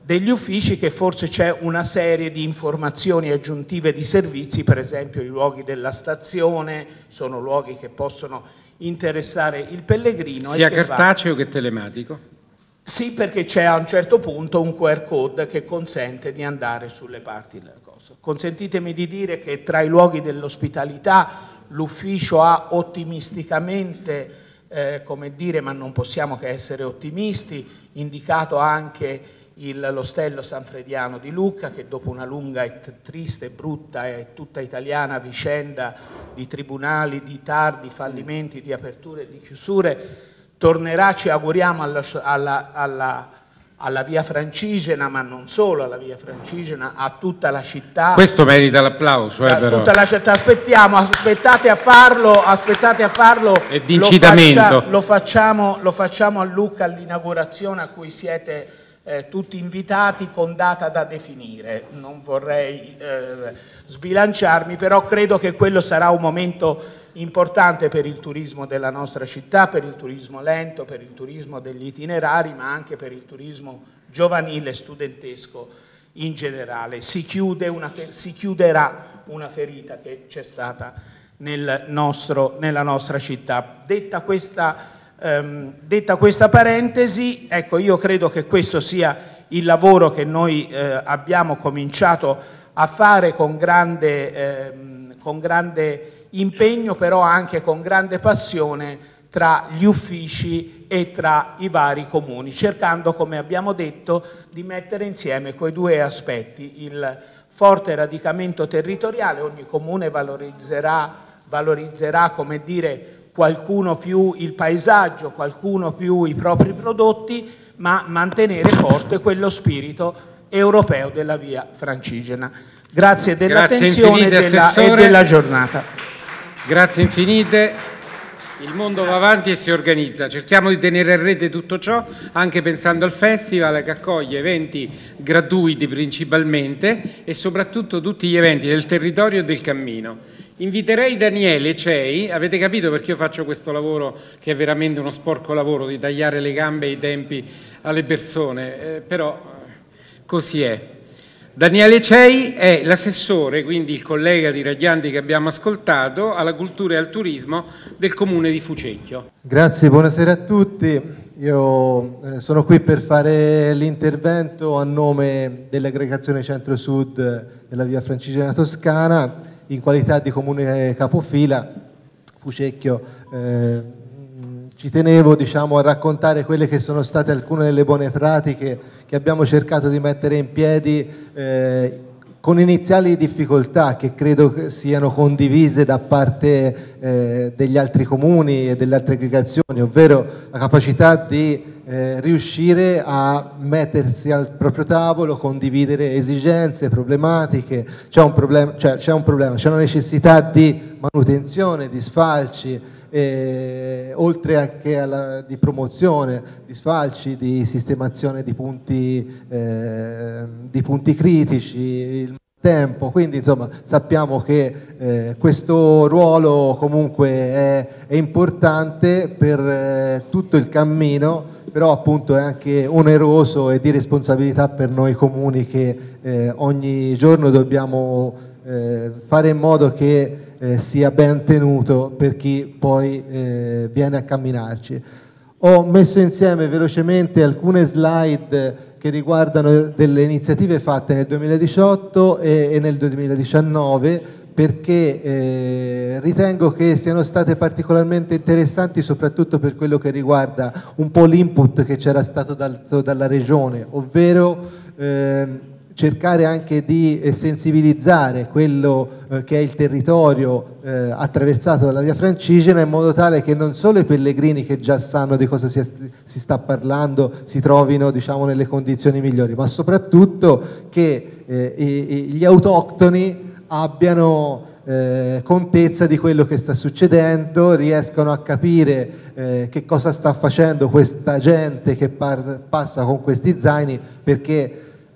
degli uffici, che forse c'è una serie di informazioni aggiuntive di servizi, per esempio i luoghi della stazione, sono luoghi che possono interessare il pellegrino. Sia e che cartaceo va... che telematico? Sì, perché c'è a un certo punto un Q R code che consente di andare sulle parti della cosa. Consentitemi di dire che tra i luoghi dell'ospitalità l'ufficio ha ottimisticamente, eh, come dire, ma non possiamo che essere ottimisti, indicato anche il, l'ostello Sanfrediano di Lucca, che dopo una lunga e triste e brutta e tutta italiana vicenda di tribunali, di tardi, fallimenti, di aperture e di chiusure, tornerà, ci auguriamo, alla, alla, alla, alla via Francigena, ma non solo alla via Francigena, a tutta la città. Questo merita l'applauso, eh, a però. tutta la città. Aspettiamo, aspettate a farlo, aspettate a farlo. È di incitamento. Lo, faccia, lo, facciamo, lo facciamo a Lucca all'inaugurazione, a cui siete eh, tutti invitati, con data da definire. Non vorrei eh, sbilanciarmi, però credo che quello sarà un momento importante per il turismo della nostra città, per il turismo lento, per il turismo degli itinerari, ma anche per il turismo giovanile, studentesco in generale. Si, chiude una, si chiuderà una ferita che c'è stata nel nostro, nella nostra città. Detta questa, ehm, detta questa parentesi, ecco, io credo che questo sia il lavoro che noi eh, abbiamo cominciato a fare con grande, ehm, con grande impegno, però anche con grande passione, tra gli uffici e tra i vari comuni, cercando, come abbiamo detto, di mettere insieme quei due aspetti: il forte radicamento territoriale, ogni comune valorizzerà, valorizzerà, come dire, qualcuno più il paesaggio, qualcuno più i propri prodotti, ma mantenere forte quello spirito europeo della via Francigena. Grazie dell'attenzione e della, e della giornata. Grazie infinite. Il mondo va avanti e si organizza. Cerchiamo di tenere in rete tutto ciò, anche pensando al festival che accoglie eventi gratuiti principalmente e soprattutto tutti gli eventi del territorio e del cammino. Inviterei Daniele Cei, avete capito perché io faccio questo lavoro che è veramente uno sporco lavoro di tagliare le gambe e i tempi alle persone, eh, però così è. Daniele Cei è l'assessore, quindi il collega di Radianti che abbiamo ascoltato, alla cultura e al turismo del comune di Fucecchio. Grazie, buonasera a tutti. Io eh, sono qui per fare l'intervento a nome dell'aggregazione Centro-Sud della via Francigena Toscana, in qualità di comune capofila. Fucecchio, eh, ci tenevo, diciamo, a raccontare quelle che sono state alcune delle buone pratiche che abbiamo cercato di mettere in piedi eh, con iniziali difficoltà che credo siano condivise da parte eh, degli altri comuni e delle altre aggregazioni, ovvero la capacità di eh, riuscire a mettersi al proprio tavolo, condividere esigenze, problematiche. C'è un problema, cioè, c'è un problema, c'è una necessità di manutenzione, di sfalci, Eh, oltre anche alla, di promozione di sfalci, di sistemazione di punti, eh, di punti critici, il tempo, quindi insomma sappiamo che eh, questo ruolo comunque è, è importante per eh, tutto il cammino, però appunto è anche oneroso e di responsabilità per noi comuni che eh, ogni giorno dobbiamo eh, fare in modo che Eh, sia ben tenuto per chi poi eh, viene a camminarci. Ho messo insieme velocemente alcune slide che riguardano delle iniziative fatte nel duemiladiciotto e, e nel duemiladiciannove, perché eh, ritengo che siano state particolarmente interessanti, soprattutto per quello che riguarda un po' l'input che c'era stato dal, dalla regione, ovvero eh, cercare anche di sensibilizzare quello eh, che è il territorio eh, attraversato dalla via Francigena, in modo tale che non solo i pellegrini che già sanno di cosa si, si sta parlando si trovino, diciamo, nelle condizioni migliori, ma soprattutto che eh, i, gli autoctoni abbiano eh, contezza di quello che sta succedendo, riescano a capire eh, che cosa sta facendo questa gente che par- passa con questi zaini, perché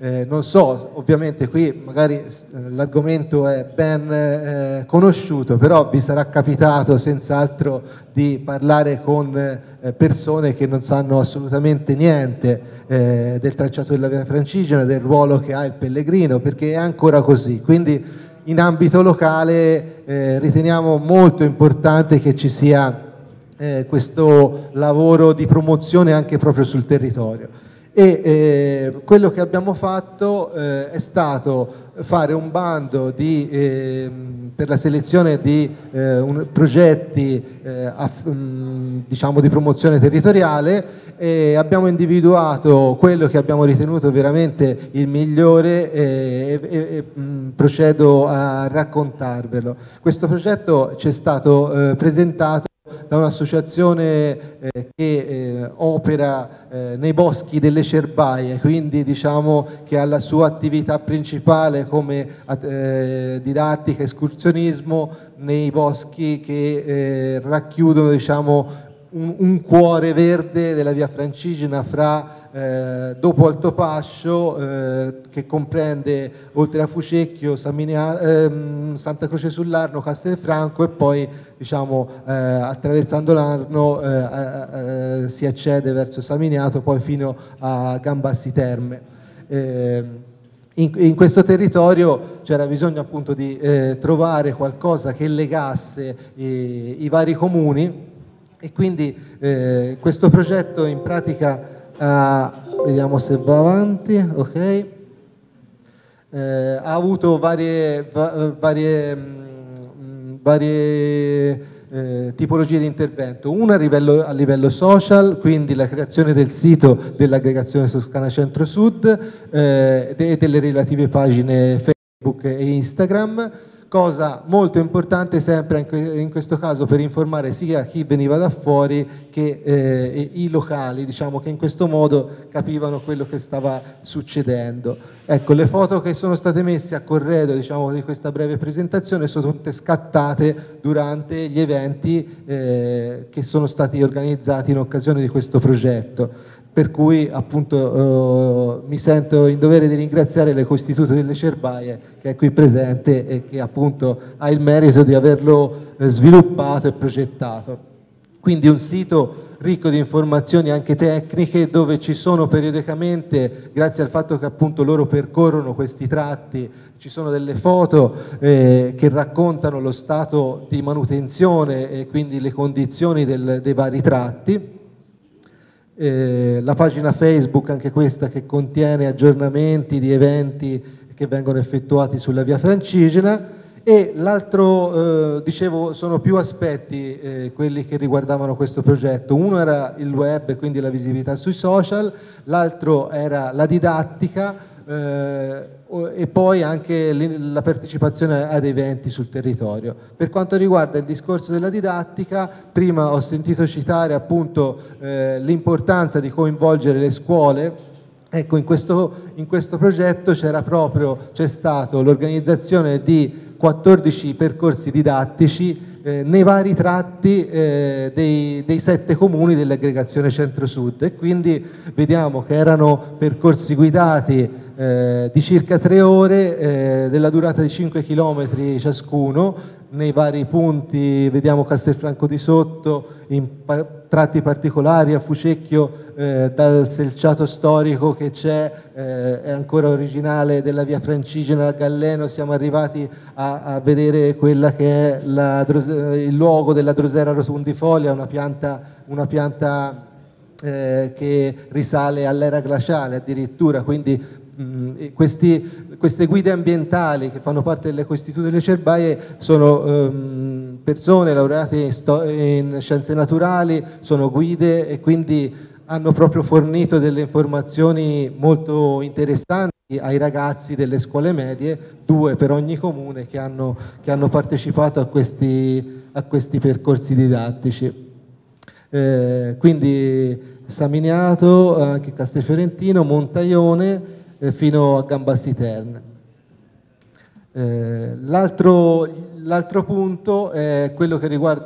Eh, non so, ovviamente qui magari eh, l'argomento è ben eh, conosciuto, però vi sarà capitato senz'altro di parlare con eh, persone che non sanno assolutamente niente eh, del tracciato della Via Francigena, del ruolo che ha il pellegrino, perché è ancora così. Quindi in ambito locale eh, riteniamo molto importante che ci sia eh, questo lavoro di promozione anche proprio sul territorio. E eh, quello che abbiamo fatto eh, è stato fare un bando di, eh, per la selezione di eh, un, progetti eh, a, mh, diciamo di promozione territoriale, e abbiamo individuato quello che abbiamo ritenuto veramente il migliore e, e, e mh, procedo a raccontarvelo. Questo progetto ci è stato eh, presentato da un'associazione eh, che eh, opera eh, nei boschi delle Cerbaie, quindi diciamo che ha la sua attività principale come eh, didattica, escursionismo nei boschi che eh, racchiudono diciamo un, un cuore verde della Via Francigena fra Eh, dopo Altopascio, eh, che comprende oltre a Fucecchio, Saminia, ehm, Santa Croce sull'Arno, Castelfranco, e poi diciamo eh, attraversando l'Arno eh, eh, si accede verso Saminiato, poi fino a Gambassi Terme. Eh, in, in questo territorio c'era bisogno appunto di eh, trovare qualcosa che legasse i, i vari comuni, e quindi eh, questo progetto in pratica Uh, vediamo se va avanti, ok. Uh, ha avuto varie, va, varie, mh, varie eh, tipologie di intervento. Una a livello, a livello social, quindi la creazione del sito dell'aggregazione Toscana Centro-Sud eh, e delle relative pagine Facebook e Instagram. Cosa molto importante sempre in questo caso per informare sia chi veniva da fuori che eh, i locali, diciamo, che in questo modo capivano quello che stava succedendo. Ecco, le foto che sono state messe a corredo, diciamo, di questa breve presentazione sono tutte scattate durante gli eventi eh, che sono stati organizzati in occasione di questo progetto. Per cui appunto eh, mi sento in dovere di ringraziare l'Ecoistituto delle Cerbaie che è qui presente e che appunto ha il merito di averlo eh, sviluppato e progettato. Quindi un sito ricco di informazioni anche tecniche, dove ci sono periodicamente, grazie al fatto che appunto loro percorrono questi tratti, ci sono delle foto eh, che raccontano lo stato di manutenzione e quindi le condizioni del, dei vari tratti. Eh, la pagina Facebook, anche questa, che contiene aggiornamenti di eventi che vengono effettuati sulla Via Francigena. E l'altro, eh, dicevo, sono più aspetti eh, quelli che riguardavano questo progetto. Uno era il web, quindi la visibilità sui social, l'altro era la didattica eh, e poi anche la partecipazione ad eventi sul territorio. Per quanto riguarda il discorso della didattica, prima ho sentito citare appunto eh, l'importanza di coinvolgere le scuole. Ecco, in questo, in questo progetto c'era proprio, c'è stato l'organizzazione di quattordici percorsi didattici eh, nei vari tratti eh, dei, dei sette comuni dell'aggregazione Centro-Sud, e quindi vediamo che erano percorsi guidati eh, di circa tre ore, eh, della durata di cinque chilometri ciascuno, nei vari punti. Vediamo Castelfranco di Sotto, in pa tratti particolari, a Fucecchio eh, dal selciato storico che c'è, eh, è ancora originale, della Via Francigena a Galleno, siamo arrivati a, a vedere quella che è la, il luogo della Drosera rotundifolia, una pianta, una pianta eh, che risale all'era glaciale addirittura, quindi mh, questi, queste guide ambientali che fanno parte dell'Ecoistituto delle Cerbaie sono ehm, persone laureate in, in scienze naturali, sono guide e quindi hanno proprio fornito delle informazioni molto interessanti ai ragazzi delle scuole medie, due per ogni comune, che hanno, che hanno partecipato a questi, a questi percorsi didattici. Eh, quindi Saminiato, anche Castelfiorentino, Montaione eh, fino a Gambassi Terme. Eh, l'altro L'altro punto è quello che riguarda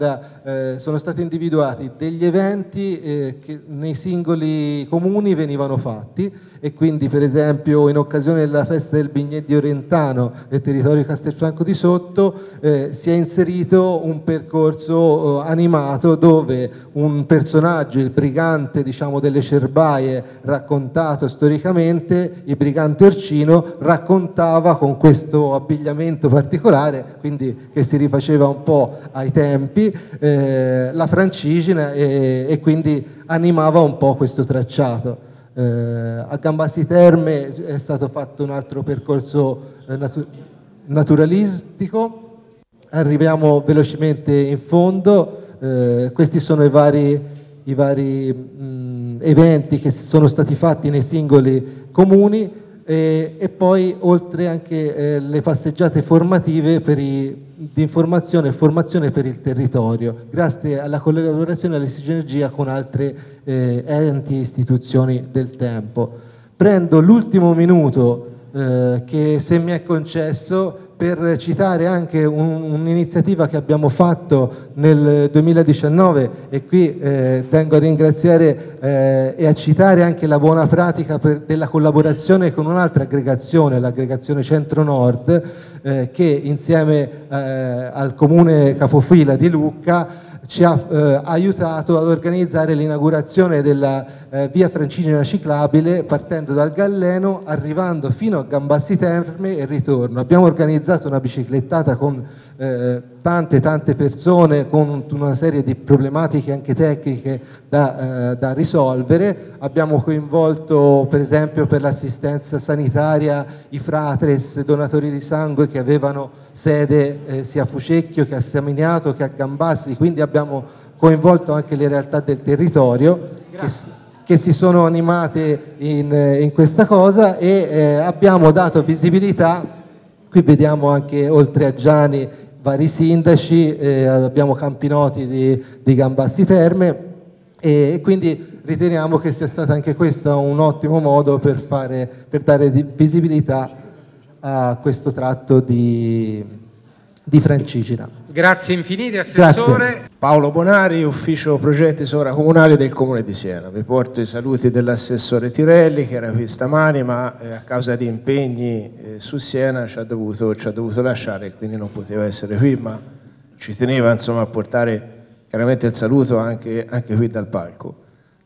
eh, sono stati individuati degli eventi eh, che nei singoli comuni venivano fatti, e quindi per esempio in occasione della festa del Bignè di Orentano nel territorio di Castelfranco di Sotto eh, si è inserito un percorso eh, animato dove un personaggio, il brigante diciamo delle Cerbaie raccontato storicamente, il brigante Orcino, raccontava con questo abbigliamento particolare, quindi che si rifaceva un po' ai tempi, eh, la Francigena, e, e quindi animava un po' questo tracciato. Eh, a Gambassi Terme è stato fatto un altro percorso eh, natu- naturalistico. Arriviamo velocemente in fondo. Eh, questi sono i vari, i vari mh, eventi che sono stati fatti nei singoli comuni, e, e poi oltre anche eh, le passeggiate formative per i, di informazione e formazione per il territorio, grazie alla collaborazione e alla sinergia con altre eh, enti e istituzioni del tempo. Prendo l'ultimo minuto eh, che se mi è concesso per citare anche un, un'iniziativa che abbiamo fatto nel duemiladiciannove, e qui eh, tengo a ringraziare eh, e a citare anche la buona pratica per, della collaborazione con un'altra aggregazione, l'aggregazione Centro-Nord, eh, che insieme eh, al comune capofila di Lucca ci ha eh, aiutato ad organizzare l'inaugurazione della eh, via Francigena ciclabile, partendo dal Galleno, arrivando fino a Gambassi Terme e ritorno. Abbiamo organizzato una biciclettata con eh, tante tante persone, con una serie di problematiche anche tecniche da, eh, da risolvere. Abbiamo coinvolto per esempio per l'assistenza sanitaria i fratres, donatori di sangue che avevano sede eh, sia a Fucecchio che a Saminiato che a Gambassi, quindi abbiamo coinvolto anche le realtà del territorio che, che si sono animate in, in questa cosa, e eh, abbiamo dato visibilità. Qui vediamo anche oltre a Gianni vari sindaci, eh, abbiamo Campinoti di, di Gambassi Terme, e quindi riteniamo che sia stato anche questo un ottimo modo per, fare, per dare di visibilità a questo tratto di, di Francigena. Grazie infinite, Assessore. Grazie. Paolo Bonari, Ufficio Progetti Sovracomunali del Comune di Siena. Vi porto i saluti dell'Assessore Tirelli, che era qui stamani, ma eh, a causa di impegni eh, su Siena ci ha, dovuto, ci ha dovuto lasciare, quindi non poteva essere qui, ma ci teneva insomma a portare chiaramente il saluto anche, anche qui dal palco.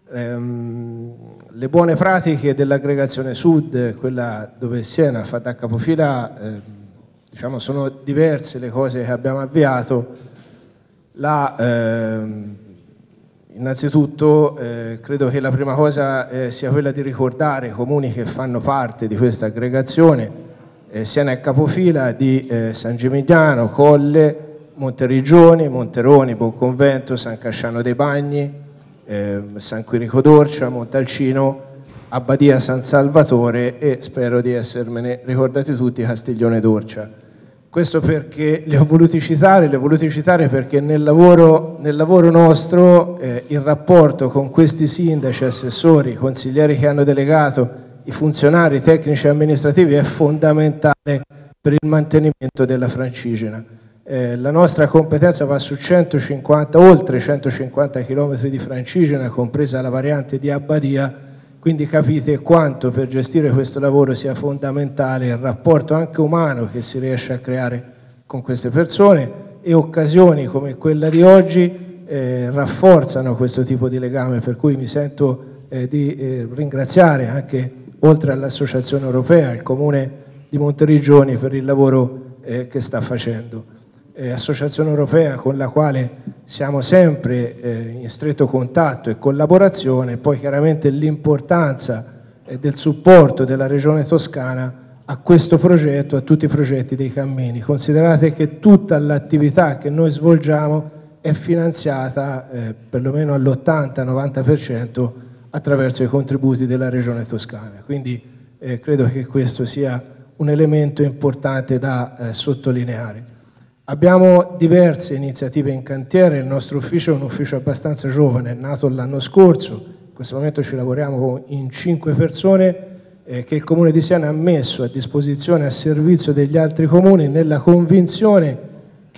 Ehm, le buone pratiche dell'aggregazione Sud, quella dove Siena fa da capofila, eh, diciamo sono diverse le cose che abbiamo avviato. La, ehm, innanzitutto eh, credo che la prima cosa eh, sia quella di ricordare i comuni che fanno parte di questa aggregazione. eh, Siena è capofila di eh, San Gimignano, Colle, Monteriggioni, Monteroni, Buonconvento, San Casciano dei Bagni, eh, San Quirico d'Orcia, Montalcino, Abbadia San Salvatore e, spero di essermene ricordati tutti, Castiglione d'Orcia. Questo perché li ho voluti citare, li ho voluti citare perché nel lavoro, nel lavoro nostro eh, il rapporto con questi sindaci, assessori, consiglieri che hanno delegato, i funzionari tecnici e amministrativi è fondamentale per il mantenimento della Francigena. Eh, la nostra competenza va su centocinquanta, oltre centocinquanta chilometri di Francigena, compresa la variante di Abbadia. Quindi capite quanto per gestire questo lavoro sia fondamentale il rapporto anche umano che si riesce a creare con queste persone, e occasioni come quella di oggi eh, rafforzano questo tipo di legame, per cui mi sento eh, di eh, ringraziare anche, oltre all'Associazione Europea, il Comune di Monteriggioni per il lavoro eh, che sta facendo. Eh, Associazione Europea con la quale siamo sempre eh, in stretto contatto e collaborazione, poi chiaramente l'importanza eh, del supporto della Regione Toscana a questo progetto, a tutti i progetti dei cammini. Considerate che tutta l'attività che noi svolgiamo è finanziata eh, perlomeno all'ottanta novanta per cento attraverso i contributi della Regione Toscana, quindi eh, credo che questo sia un elemento importante da eh, sottolineare. Abbiamo diverse iniziative in cantiere, il nostro ufficio è un ufficio abbastanza giovane, è nato l'anno scorso, in questo momento ci lavoriamo in cinque persone eh, che il Comune di Siena ha messo a disposizione a servizio degli altri comuni, nella convinzione che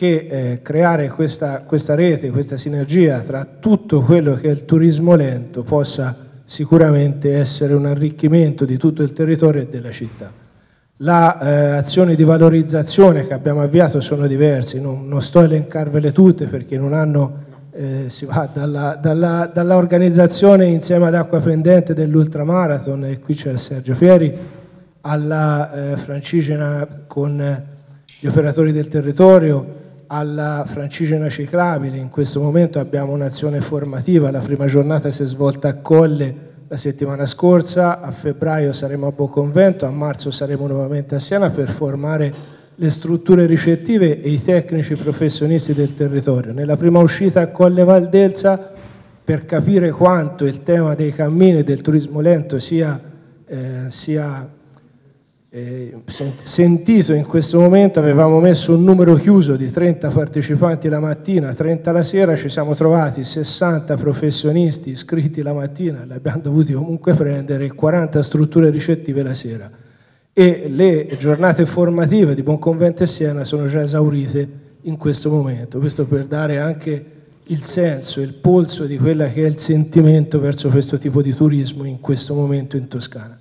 che eh, creare questa, questa rete, questa sinergia tra tutto quello che è il turismo lento possa sicuramente essere un arricchimento di tutto il territorio e della città. Le eh, azioni di valorizzazione che abbiamo avviato sono diverse, non, non sto a elencarvele tutte perché non hanno, eh, si va dalla, dalla, dalla organizzazione insieme ad Acqua Pendente dell'Ultramarathon, e qui c'è Sergio Pieri, alla eh, Francigena con eh, gli operatori del territorio, alla Francigena ciclabile. In questo momento abbiamo un'azione formativa, la prima giornata si è svolta a Colle la settimana scorsa, a febbraio saremo a Boconvento, a marzo saremo nuovamente a Siena per formare le strutture ricettive e i tecnici professionisti del territorio. Nella prima uscita a Colle Valdelsa, per capire quanto il tema dei cammini e del turismo lento sia, eh, sia eh, sentito in questo momento, avevamo messo un numero chiuso di trenta partecipanti la mattina, trenta la sera, ci siamo trovati sessanta professionisti iscritti la mattina, li abbiamo dovuti comunque prendere, e quaranta strutture ricettive la sera. E le giornate formative di Buonconvento e Siena sono già esaurite in questo momento. Questo per dare anche il senso, il polso di quella che è il sentimento verso questo tipo di turismo in questo momento in Toscana.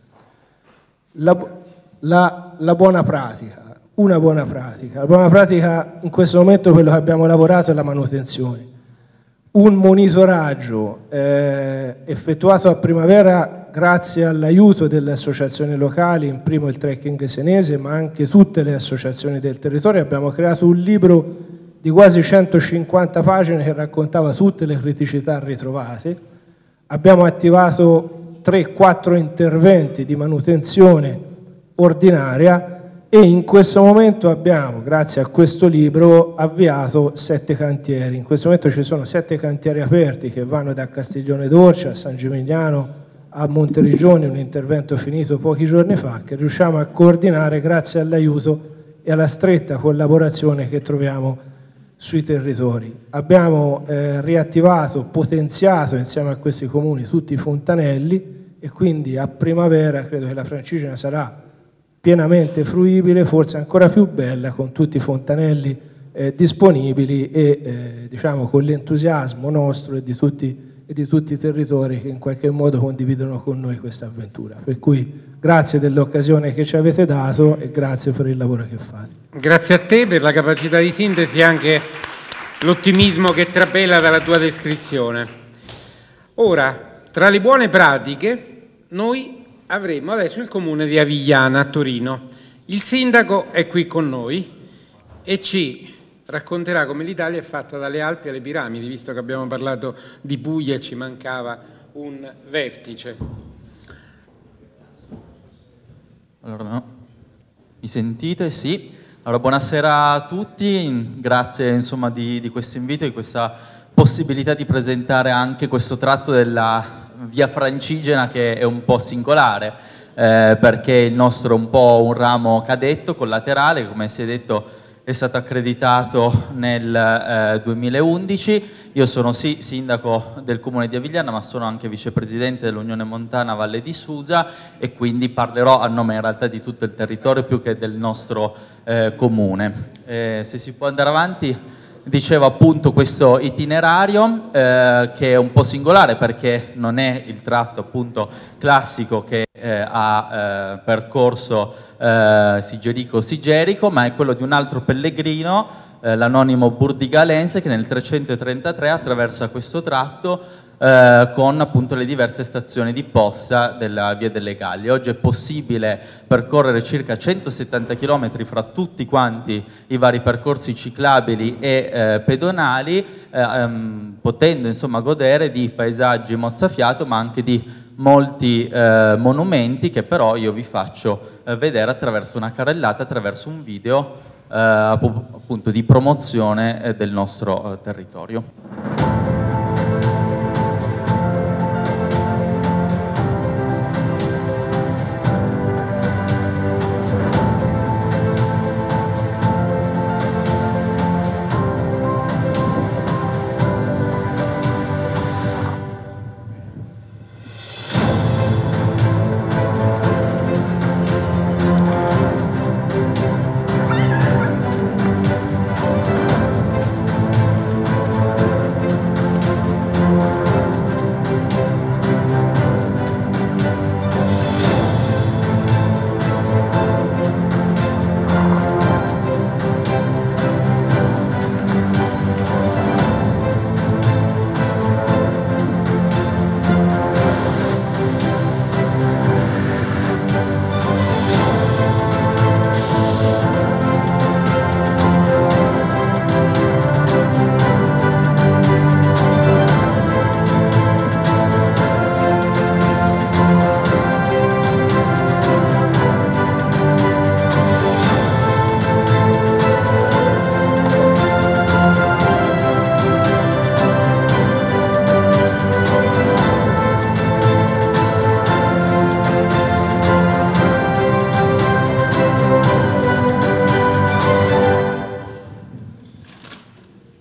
La, la, la buona pratica, una buona pratica. La buona pratica in questo momento, quello che abbiamo lavorato è la manutenzione. Un monitoraggio eh, effettuato a primavera grazie all'aiuto delle associazioni locali, in primo il Trekking Senese, ma anche tutte le associazioni del territorio. Abbiamo creato un libro di quasi centocinquanta pagine che raccontava tutte le criticità ritrovate. Abbiamo attivato tre quattro interventi di manutenzione ordinaria e in questo momento abbiamo, grazie a questo libro, avviato sette cantieri. In questo momento ci sono sette cantieri aperti che vanno da Castiglione d'Orcia a San Gimignano a Monteriggioni, un intervento finito pochi giorni fa, che riusciamo a coordinare grazie all'aiuto e alla stretta collaborazione che troviamo sui territori. Abbiamo eh, riattivato, potenziato insieme a questi comuni tutti i fontanelli, e quindi a primavera credo che la Francigena sarà pienamente fruibile, forse ancora più bella, con tutti i fontanelli eh, disponibili e eh, diciamo con l'entusiasmo nostro e di, tutti, e di tutti i territori che in qualche modo condividono con noi questa avventura. Per cui grazie dell'occasione che ci avete dato e grazie per il lavoro che fate. Grazie a te per la capacità di sintesi e anche l'ottimismo che trapela dalla tua descrizione. Ora, tra le buone pratiche, noi avremo adesso il comune di Avigliana a Torino. Il sindaco è qui con noi e ci racconterà come l'Italia è fatta dalle Alpi alle piramidi, visto che abbiamo parlato di Puglia e ci mancava un vertice. Allora, no. Mi sentite? Sì. Allora, buonasera a tutti, grazie insomma di, di questo invito, di questa possibilità di presentare anche questo tratto della Via Francigena, che è un po' singolare eh, perché il nostro è un po' un ramo cadetto collaterale, come si è detto è stato accreditato nel eh, duemilaundici. Io sono sì sindaco del comune di Avigliana, ma sono anche vicepresidente dell'Unione Montana Valle di Susa, e quindi parlerò a nome in realtà di tutto il territorio più che del nostro eh, comune. Eh, se si può andare avanti. Dicevo appunto questo itinerario eh, che è un po' singolare perché non è il tratto appunto classico che eh, ha eh, percorso eh, Sigerico-Sigerico, ma è quello di un altro pellegrino, eh, l'anonimo burdigalense, che nel trecentotrentatré attraversa questo tratto eh, con appunto le diverse stazioni di posta della Via delle Gallie. Oggi è possibile percorrere circa centosettanta chilometri fra tutti quanti i vari percorsi ciclabili e eh, pedonali, eh, um, potendo insomma godere di paesaggi mozzafiato, ma anche di molti eh, monumenti che però io vi faccio eh, vedere attraverso una carrellata, attraverso un video eh, appunto di promozione eh, del nostro eh, territorio.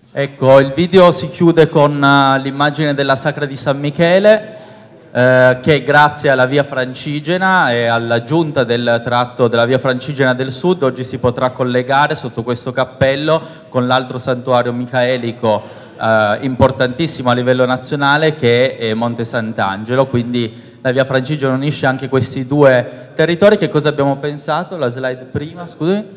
Ecco, il video si chiude con uh, l'immagine della Sacra di San Michele, eh, che grazie alla Via Francigena e alla giunta del tratto della Via Francigena del Sud oggi si potrà collegare sotto questo cappello con l'altro santuario micaelico eh, importantissimo a livello nazionale, che è Monte Sant'Angelo. Quindi la Via Francigena unisce anche questi due territori. Che cosa abbiamo pensato? La slide prima, scusami.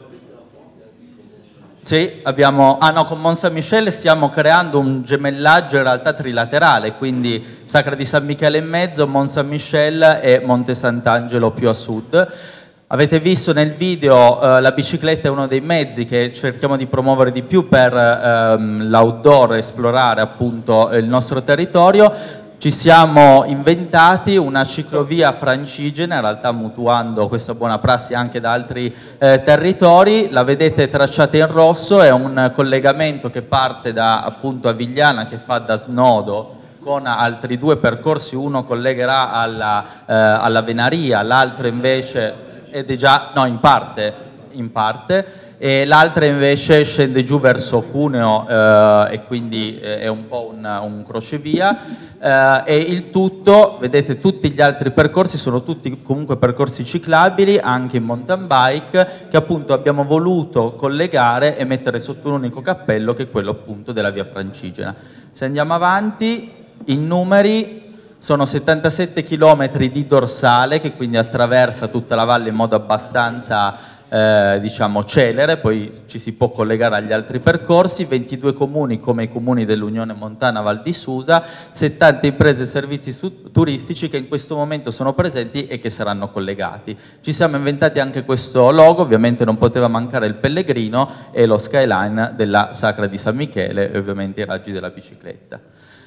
Sì, abbiamo, ah no, con Mont Saint-Michel stiamo creando un gemellaggio in realtà trilaterale, quindi Sacra di San Michele in mezzo, Mont Saint-Michel e Monte Sant'Angelo più a sud. Avete visto nel video eh, la bicicletta è uno dei mezzi che cerchiamo di promuovere di più per ehm, l'outdoor, esplorare appunto il nostro territorio. Ci siamo inventati una ciclovia francigena, in realtà mutuando questa buona prassi anche da altri eh, territori. La vedete tracciata in rosso, è un collegamento che parte da appunto Avigliana, che fa da snodo con altri due percorsi, uno collegherà alla, eh, alla Venaria, l'altro invece ed è già, no, in parte, in parte. E l'altra invece scende giù verso Cuneo eh, e quindi eh, è un po' un, un crocevia eh, e il tutto, vedete, tutti gli altri percorsi sono tutti comunque percorsi ciclabili, anche in mountain bike, che appunto abbiamo voluto collegare e mettere sotto un unico cappello, che è quello appunto della Via Francigena. Se andiamo avanti, in numeri sono settantasette chilometri di dorsale, che quindi attraversa tutta la valle in modo abbastanza Eh, diciamo celere, poi ci si può collegare agli altri percorsi, ventidue comuni come i comuni dell'Unione Montana Val di Susa, settanta imprese e servizi turistici che in questo momento sono presenti e che saranno collegati. Ci siamo inventati anche questo logo, ovviamente non poteva mancare il pellegrino e lo skyline della Sacra di San Michele e ovviamente i raggi della bicicletta.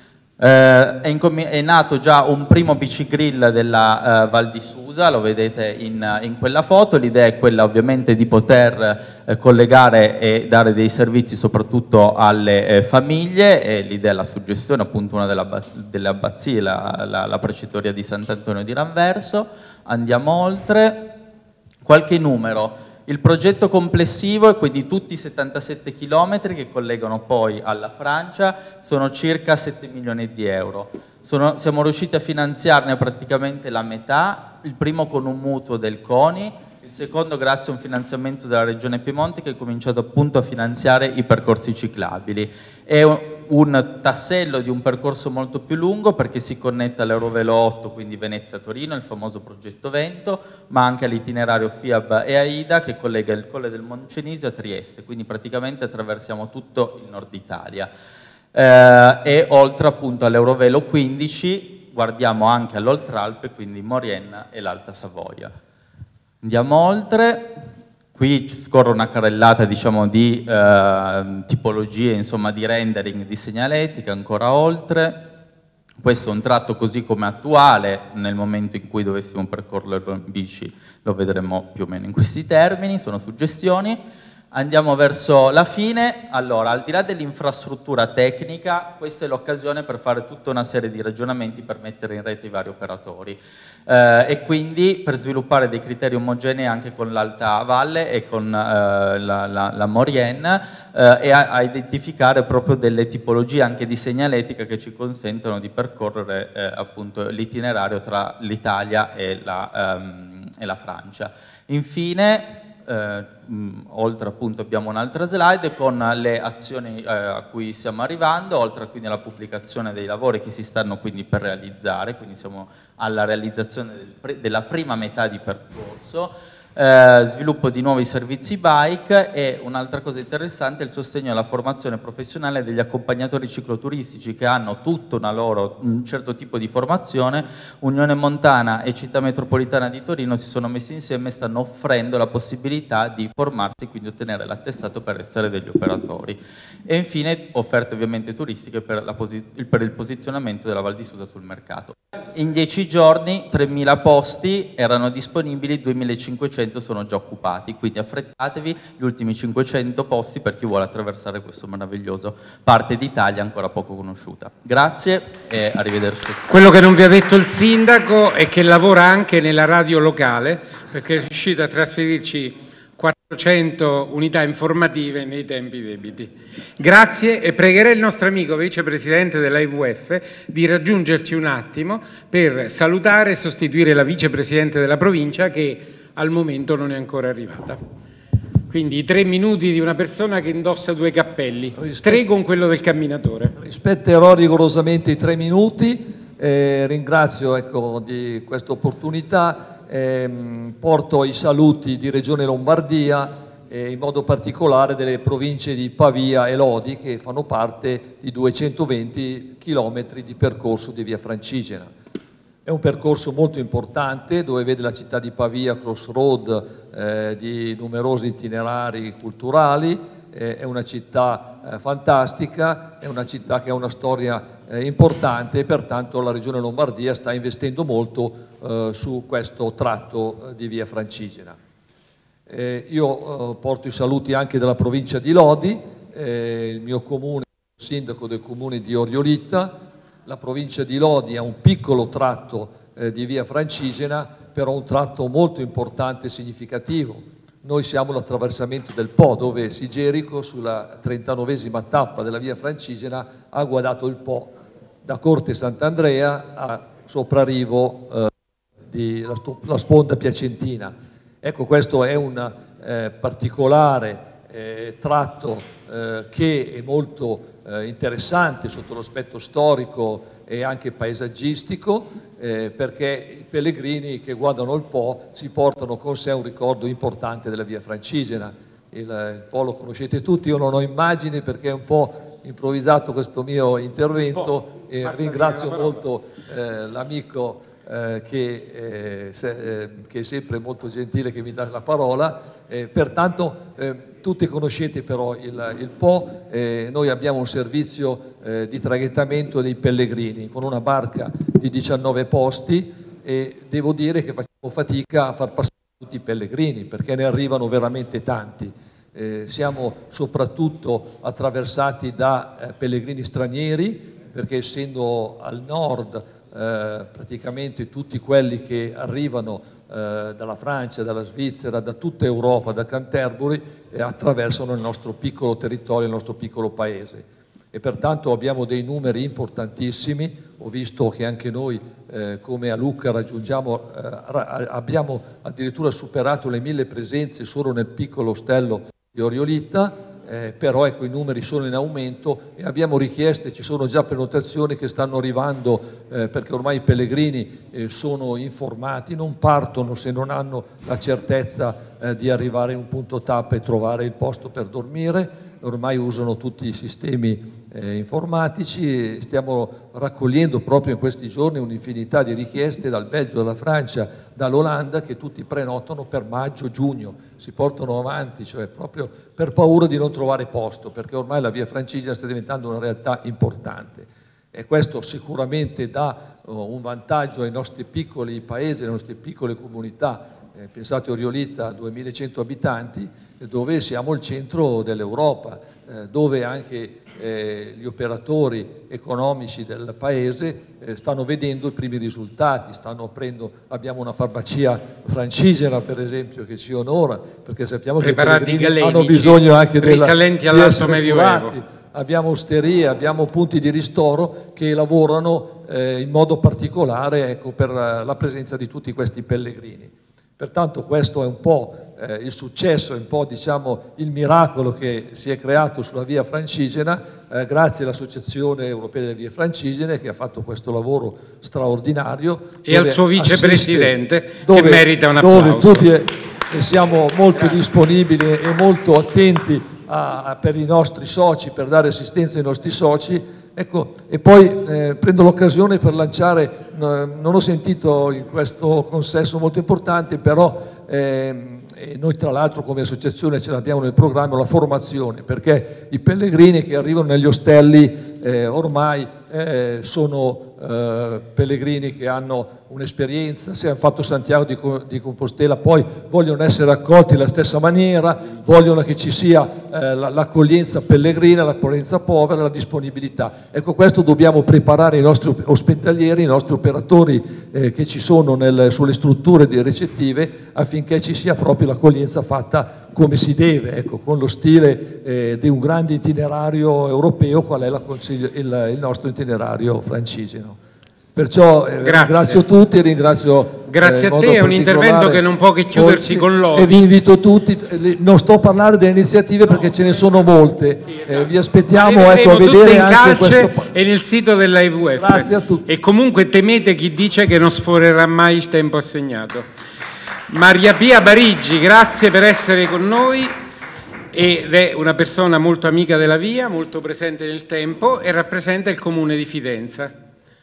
Eh, è, è nato già un primo bicigrill della eh, Val di Susa, lo vedete in, in quella foto. L'idea è quella ovviamente di poter eh, collegare e dare dei servizi soprattutto alle eh, famiglie, e l'idea è la suggestione appunto una della, delle abbazie, la, la, la precitoria di Sant'Antonio di Ranverso. Andiamo oltre, qualche numero. Il progetto complessivo, e quindi tutti i settantasette chilometri che collegano poi alla Francia, sono circa sette milioni di euro. Sono, siamo riusciti a finanziarne praticamente la metà, il primo con un mutuo del CONI, il secondo grazie a un finanziamento della Regione Piemonte che ha cominciato appunto a finanziare i percorsi ciclabili. È un, un tassello di un percorso molto più lungo, perché si connette all'Eurovelo otto, quindi Venezia-Torino, il famoso progetto Vento, ma anche all'itinerario FIAB e AIDA che collega il Colle del Moncenisio a Trieste, quindi praticamente attraversiamo tutto il nord Italia. Eh, e oltre appunto all'Eurovelo quindici guardiamo anche all'Oltralpe, quindi Maurienne e l'Alta Savoia. Andiamo oltre. Qui scorre una carrellata, diciamo, di eh, tipologie, insomma, di rendering di segnaletica. Ancora oltre. Questo è un tratto così come attuale, nel momento in cui dovessimo percorrerlo in bici lo vedremo più o meno in questi termini, sono suggestioni. Andiamo verso la fine. Allora, al di là dell'infrastruttura tecnica, questa è l'occasione per fare tutta una serie di ragionamenti per mettere in rete i vari operatori eh, e quindi per sviluppare dei criteri omogenei anche con l'Alta Valle e con eh, la, la, la Maurienne eh, e a, a identificare proprio delle tipologie anche di segnaletica che ci consentono di percorrere eh, appunto l'itinerario tra l'Italia e la, um, e la Francia. Infine, Eh, mh, oltre appunto abbiamo un'altra slide con le azioni eh, a cui stiamo arrivando, oltre quindi alla pubblicazione dei lavori che si stanno quindi per realizzare, quindi siamo alla realizzazione del, della prima metà di percorso, eh, sviluppo di nuovi servizi bike e un'altra cosa interessante è il sostegno alla formazione professionale degli accompagnatori cicloturistici che hanno tutta una loro, un certo tipo di formazione. Unione Montana e Città Metropolitana di Torino si sono messi insieme e stanno offrendo la possibilità di formarsi e quindi ottenere l'attestato per essere degli operatori. E infine offerte ovviamente turistiche per, la per il posizionamento della Val di Susa sul mercato. In dieci giorni tremila posti erano disponibili, duemilacinquecento sono già occupati, quindi affrettatevi, gli ultimi cinquecento posti per chi vuole attraversare questo meraviglioso parte d'Italia ancora poco conosciuta. Grazie e arrivederci. Quello che non vi ha detto il sindaco è che lavora anche nella radio locale, perché è riuscito a trasferirci quattro cento unità informative nei tempi debiti. Grazie e pregherei il nostro amico vicepresidente dell'A I V F di raggiungerci un attimo per salutare e sostituire la vicepresidente della provincia che al momento non è ancora arrivata. Quindi i tre minuti di una persona che indossa due cappelli, tre con quello del camminatore. Rispetterò rigorosamente i tre minuti, eh, ringrazio ecco, di questa opportunità. Eh, porto i saluti di Regione Lombardia e in modo particolare delle province di Pavia e Lodi che fanno parte di duecentoventi chilometri di percorso di Via Francigena. È un percorso molto importante dove vede la città di Pavia crossroad eh, di numerosi itinerari culturali, eh, è una città eh, fantastica, è una città che ha una storia eh, importante e pertanto la Regione Lombardia sta investendo molto eh, su questo tratto eh, di Via Francigena. Eh, io eh, porto i saluti anche della provincia di Lodi, eh, il mio comune, il sindaco del comune di Oriolita. La provincia di Lodi ha un piccolo tratto eh, di Via Francigena, però un tratto molto importante e significativo. Noi siamo l'attraversamento del Po, dove Sigerico, sulla trentanovesima tappa della Via Francigena, ha guadato il Po da Corte Sant'Andrea a soprarivo eh, di la, la sponda piacentina. Ecco, questo è un eh, particolare eh, tratto eh, che è molto eh, interessante sotto l'aspetto storico e anche paesaggistico, eh, perché i pellegrini che guardano il Po si portano con sé un ricordo importante della Via Francigena. Il, il Po lo conoscete tutti, io non ho immagini perché è un po' improvvisato questo mio intervento e ringrazio molto eh, l'amico eh, che, eh, se, eh, che è sempre molto gentile che mi dà la parola. Eh, pertanto eh, tutti conoscete però il, il Po, eh, noi abbiamo un servizio eh, di traghettamento dei pellegrini con una barca di diciannove posti e devo dire che facciamo fatica a far passare tutti i pellegrini perché ne arrivano veramente tanti. Eh, siamo soprattutto attraversati da eh, pellegrini stranieri perché essendo al nord eh, praticamente tutti quelli che arrivano eh, dalla Francia, dalla Svizzera, da tutta Europa, da Canterbury eh, attraversano il nostro piccolo territorio, il nostro piccolo paese e pertanto abbiamo dei numeri importantissimi. Ho visto che anche noi eh, come a Lucca raggiungiamo, eh, ra- abbiamo addirittura superato le mille presenze solo nel piccolo ostello di Oriolita, eh, però ecco i numeri sono in aumento e abbiamo richieste, ci sono già prenotazioni che stanno arrivando eh, perché ormai i pellegrini eh, sono informati, non partono se non hanno la certezza eh, di arrivare in un punto tappa e trovare il posto per dormire, ormai usano tutti i sistemi eh, informatici e stiamo raccogliendo proprio in questi giorni un'infinità di richieste dal Belgio, dalla Francia, dall'Olanda che tutti prenotano per maggio, giugno, si portano avanti, cioè proprio per paura di non trovare posto, perché ormai la Via Francigena sta diventando una realtà importante e questo sicuramente dà uh, un vantaggio ai nostri piccoli paesi, alle nostre piccole comunità. Eh, pensate a Oriolita, duemilacento abitanti, dove siamo il centro dell'Europa, eh, dove anche eh, gli operatori economici del paese eh, stanno vedendo i primi risultati, stanno aprendo, abbiamo una farmacia francigena per esempio che ci onora, perché sappiamo Preparati che i pellegrini hanno bisogno anche della, risalenti di all'alto medioevo. Abbiamo osterie, abbiamo punti di ristoro che lavorano eh, in modo particolare ecco, per la presenza di tutti questi pellegrini. Pertanto questo è un po' eh, il successo, è un po' diciamo, il miracolo che si è creato sulla Via Francigena eh, grazie all'Associazione Europea delle Vie Francigene che ha fatto questo lavoro straordinario. E al suo vicepresidente assiste, dove, che merita un applauso. Dove tutti e, e siamo molto disponibili e molto attenti a, a, per i nostri soci, per dare assistenza ai nostri soci. Ecco, e poi eh, prendo l'occasione per lanciare, eh, non ho sentito in questo consesso molto importante, però eh, e noi tra l'altro come associazione ce l'abbiamo nel programma, la formazione, perché i pellegrini che arrivano negli ostelli eh, ormai eh, sono eh, pellegrini che hanno un'esperienza, se hanno fatto Santiago di, di Compostela poi vogliono essere accolti alla stessa maniera, vogliono che ci sia eh, l'accoglienza pellegrina, l'accoglienza povera, la disponibilità. Ecco, questo dobbiamo preparare i nostri ospedalieri, i nostri operatori operatori eh, che ci sono nel, sulle strutture di ricettive, affinché ci sia proprio l'accoglienza fatta come si deve, ecco, con lo stile eh, di un grande itinerario europeo, qual è la il, il nostro itinerario francigeno. Perciò eh, ringrazio tutti, ringrazio Grazie eh, a te, è un intervento che non può che chiudersi con loro. E vi invito tutti, non sto a parlare delle iniziative perché ce ne sono molte, sì, esatto. eh, vi aspettiamo ecco, a vedere in anche calce questo... e nel sito della I V F. Grazie a tutti. E comunque temete chi dice che non sforerà mai il tempo assegnato. Maria Pia Barigi, grazie per essere con noi, ed è una persona molto amica della via, molto presente nel tempo e rappresenta il comune di Fidenza.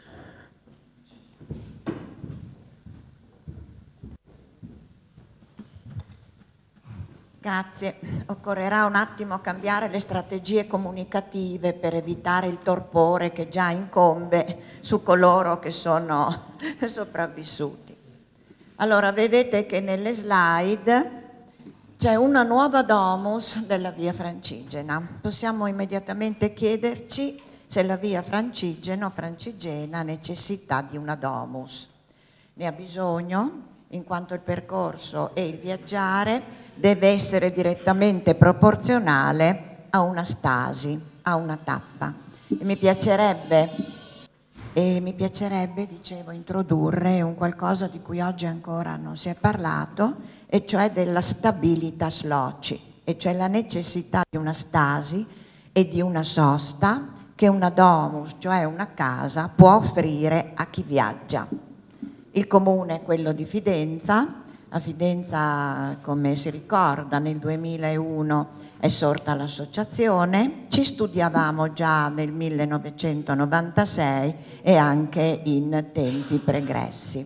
Grazie. Occorrerà un attimo cambiare le strategie comunicative per evitare il torpore che già incombe su coloro che sono sopravvissuti. Allora, vedete che nelle slide c'è una nuova domus della via Francigena. Possiamo immediatamente chiederci se la via Francigena o Francigena ha necessità di una domus. Ne ha bisogno, in quanto il percorso e il viaggiare deve essere direttamente proporzionale a una stasi, a una tappa. E mi piacerebbe, e mi piacerebbe, dicevo, introdurre un qualcosa di cui oggi ancora non si è parlato, e cioè della stabilitas loci, e cioè la necessità di una stasi e di una sosta che una domus, cioè una casa, può offrire a chi viaggia. Il comune è quello di Fidenza. A Fidenza, come si ricorda, nel duemilauno è sorta l'associazione, ci studiavamo già nel millenovecentonovantasei e anche in tempi pregressi.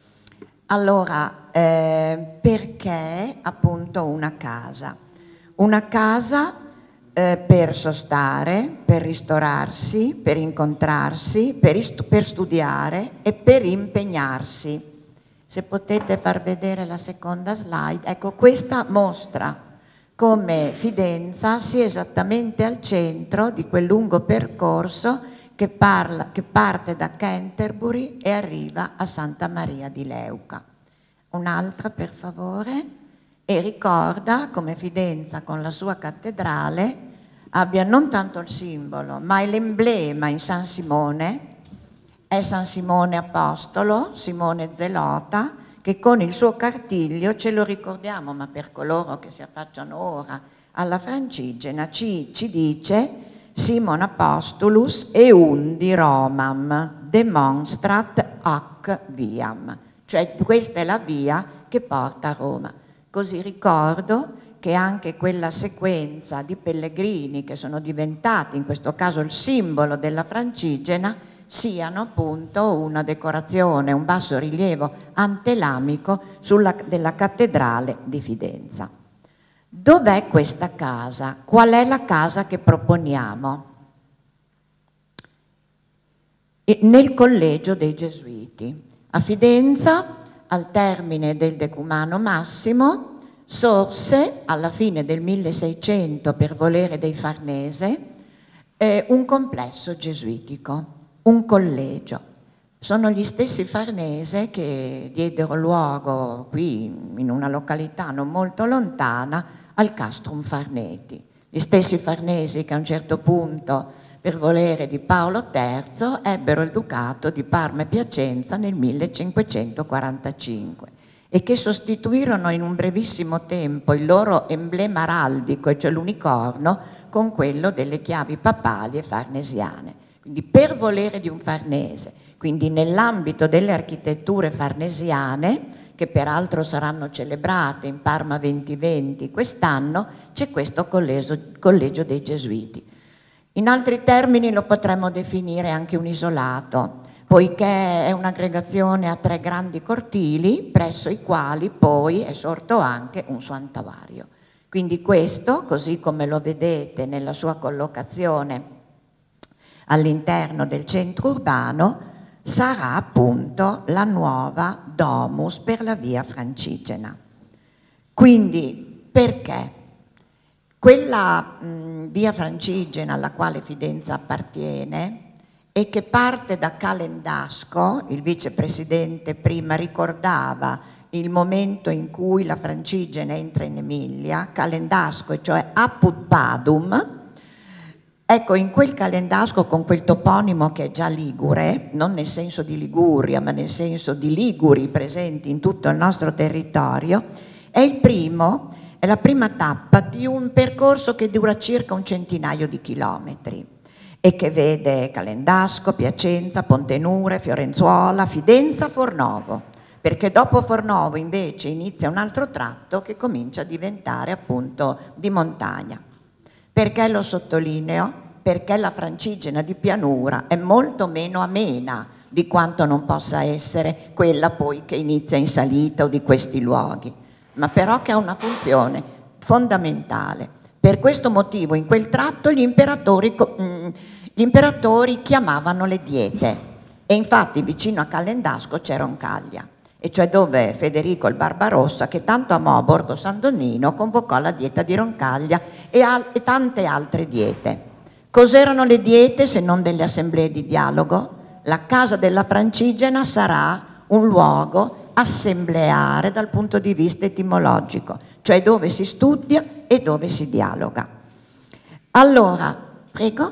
Allora, eh, perché appunto una casa? Una casa eh, per sostare, per ristorarsi, per incontrarsi, per, per studiare e per impegnarsi. Se potete far vedere la seconda slide, ecco, questa mostra come Fidenza sia esattamente al centro di quel lungo percorso che, parla, che parte da Canterbury e arriva a Santa Maria di Leuca. Un'altra, per favore, e ricorda come Fidenza con la sua cattedrale abbia non tanto il simbolo, ma l'emblema in San Simone. È San Simone Apostolo, Simone Zelota, che con il suo cartiglio, ce lo ricordiamo, ma per coloro che si affacciano ora alla Francigena, ci, ci dice Simon Apostolus eundi Romam, demonstrat hoc viam, cioè questa è la via che porta a Roma. Così ricordo che anche quella sequenza di pellegrini che sono diventati, in questo caso il simbolo della Francigena, siano appunto una decorazione, un basso rilievo antelamico sulla, della cattedrale di Fidenza. Dov'è questa casa? Qual è la casa che proponiamo? E nel collegio dei Gesuiti. A Fidenza, al termine del Decumano Massimo, sorse alla fine del milleseicento per volere dei Farnese eh, un complesso gesuitico. Un collegio. Sono gli stessi Farnese che diedero luogo qui in una località non molto lontana al Castrum Farneti. Gli stessi Farnesi che a un certo punto, per volere di Paolo terzo, ebbero il ducato di Parma e Piacenza nel millecinquecentoquarantacinque e che sostituirono in un brevissimo tempo il loro emblema araldico, e cioè l'unicorno, con quello delle chiavi papali e farnesiane. Quindi per volere di un Farnese, quindi nell'ambito delle architetture farnesiane, che peraltro saranno celebrate in Parma duemilaventi quest'anno, c'è questo collegio, collegio dei Gesuiti. In altri termini lo potremmo definire anche un isolato, poiché è un'aggregazione a tre grandi cortili, presso i quali poi è sorto anche un santuario. Quindi questo, così come lo vedete nella sua collocazione all'interno del centro urbano, sarà appunto la nuova domus per la via Francigena. Quindi perché? Quella mh, via Francigena alla quale Fidenza appartiene e che parte da Calendasco. Il vicepresidente prima ricordava il momento in cui la Francigena entra in Emilia, Calendasco, e cioè Apud Padum. Ecco, in quel Calendasco, con quel toponimo che è già ligure, non nel senso di Liguria, ma nel senso di liguri presenti in tutto il nostro territorio, è il primo, è la prima tappa di un percorso che dura circa un centinaio di chilometri e che vede Calendasco, Piacenza, Pontenure, Fiorenzuola, Fidenza, Fornovo, perché dopo Fornovo invece inizia un altro tratto che comincia a diventare appunto di montagna. Perché lo sottolineo? Perché la Francigena di pianura è molto meno amena di quanto non possa essere quella poi che inizia in salita o di questi luoghi, ma però che ha una funzione fondamentale. Per questo motivo in quel tratto gli imperatori, gli imperatori chiamavano le diete, e infatti vicino a Calendasco c'era Roncaglia, e cioè dove Federico il Barbarossa, che tanto amò Borgo San Donnino, convocò la dieta di Roncaglia e, al e tante altre diete. Cos'erano le diete se non delle assemblee di dialogo? La casa della Francigena sarà un luogo assembleare dal punto di vista etimologico, cioè dove si studia e dove si dialoga. Allora, prego?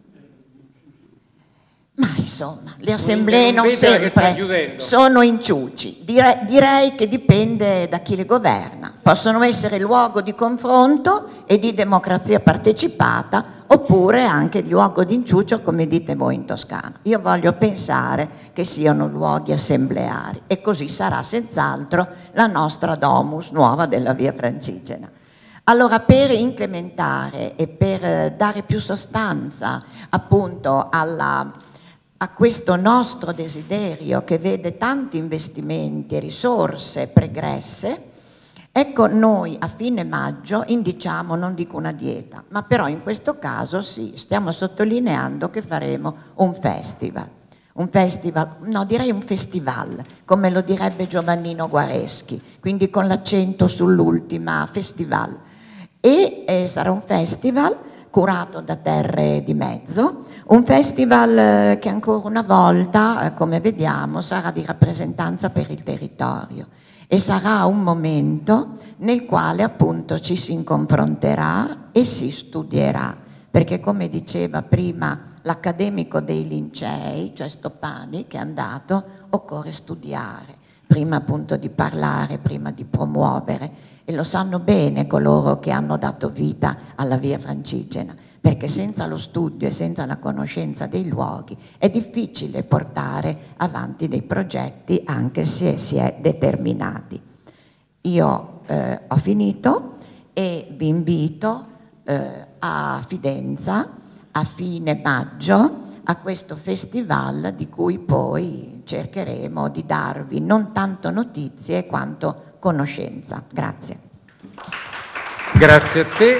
Ma insomma, le assemblee non sempre sono inciuci. Dire, direi che dipende da chi le governa. Possono essere luogo di confronto e di democrazia partecipata, oppure anche luogo di inciucio, come dite voi in Toscana. Io voglio pensare che siano luoghi assembleari, e così sarà senz'altro la nostra domus nuova della Via Francigena. Allora, per incrementare e per dare più sostanza appunto alla, a questo nostro desiderio che vede tanti investimenti e risorse pregresse, ecco, noi a fine maggio indiciamo, non dico una dieta, ma però in questo caso sì, stiamo sottolineando che faremo un festival. Un festival, no, direi un festival, come lo direbbe Giovannino Guareschi, quindi con l'accento sull'ultima, festival. E eh, sarà un festival curato da Terre di Mezzo, un festival eh, che ancora una volta, eh, come vediamo, sarà di rappresentanza per il territorio. E sarà un momento nel quale appunto ci si confronterà e si studierà, perché come diceva prima l'accademico dei Lincei, cioè Stoppani, che è andato, occorre studiare, prima appunto di parlare, prima di promuovere, e lo sanno bene coloro che hanno dato vita alla Via Francigena, perché senza lo studio e senza la conoscenza dei luoghi è difficile portare avanti dei progetti anche se si è determinati. Io eh, ho finito e vi invito eh, a Fidenza a fine maggio a questo festival di cui poi cercheremo di darvi non tanto notizie quanto conoscenza. Grazie. Grazie a te.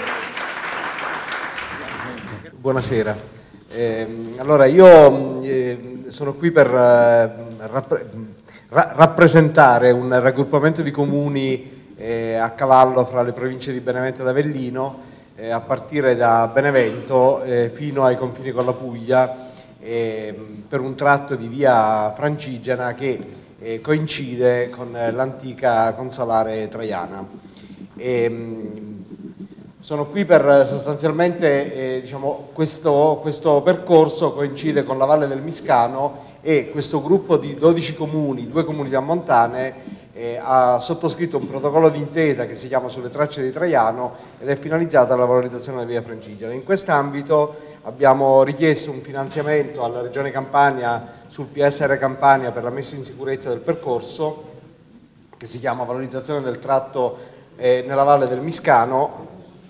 Buonasera. Eh, allora io eh, sono qui per eh, rappre ra rappresentare un raggruppamento di comuni eh, a cavallo fra le province di Benevento ed Avellino, eh, a partire da Benevento eh, fino ai confini con la Puglia, eh, per un tratto di via Francigena che eh, coincide con l'antica consolare traiana. E, sono qui per sostanzialmente, eh, diciamo, questo, questo percorso coincide con la Valle del Miscano, e questo gruppo di dodici comuni, due comunità montane, eh, ha sottoscritto un protocollo d'intesa che si chiama Sulle tracce di Traiano ed è finalizzato alla valorizzazione della Via Francigena. In quest'ambito abbiamo richiesto un finanziamento alla Regione Campania sul P S R Campania per la messa in sicurezza del percorso, che si chiama Valorizzazione del tratto eh, nella Valle del Miscano.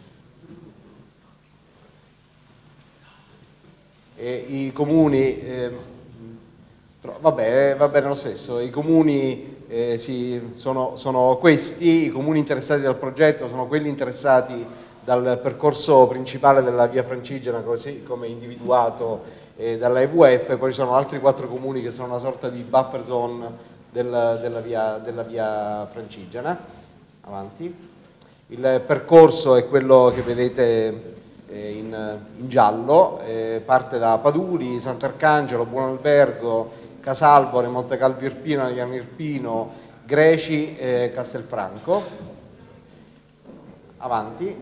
E i comuni, eh, vabbè, va bene lo stesso, i comuni eh, si, sono, sono questi, i comuni interessati dal progetto sono quelli interessati dal percorso principale della Via Francigena, così come individuato eh, dalla E V F, poi ci sono altri quattro comuni che sono una sorta di buffer zone del, della, via, della Via Francigena. Avanti. Il percorso è quello che vedete eh, in, in giallo, eh, parte da Paduli, Sant'Arcangelo, Buonalbergo, Casalbore, Montecalvo Irpino, Agliano Irpino, Greci e eh, Castelfranco. Avanti.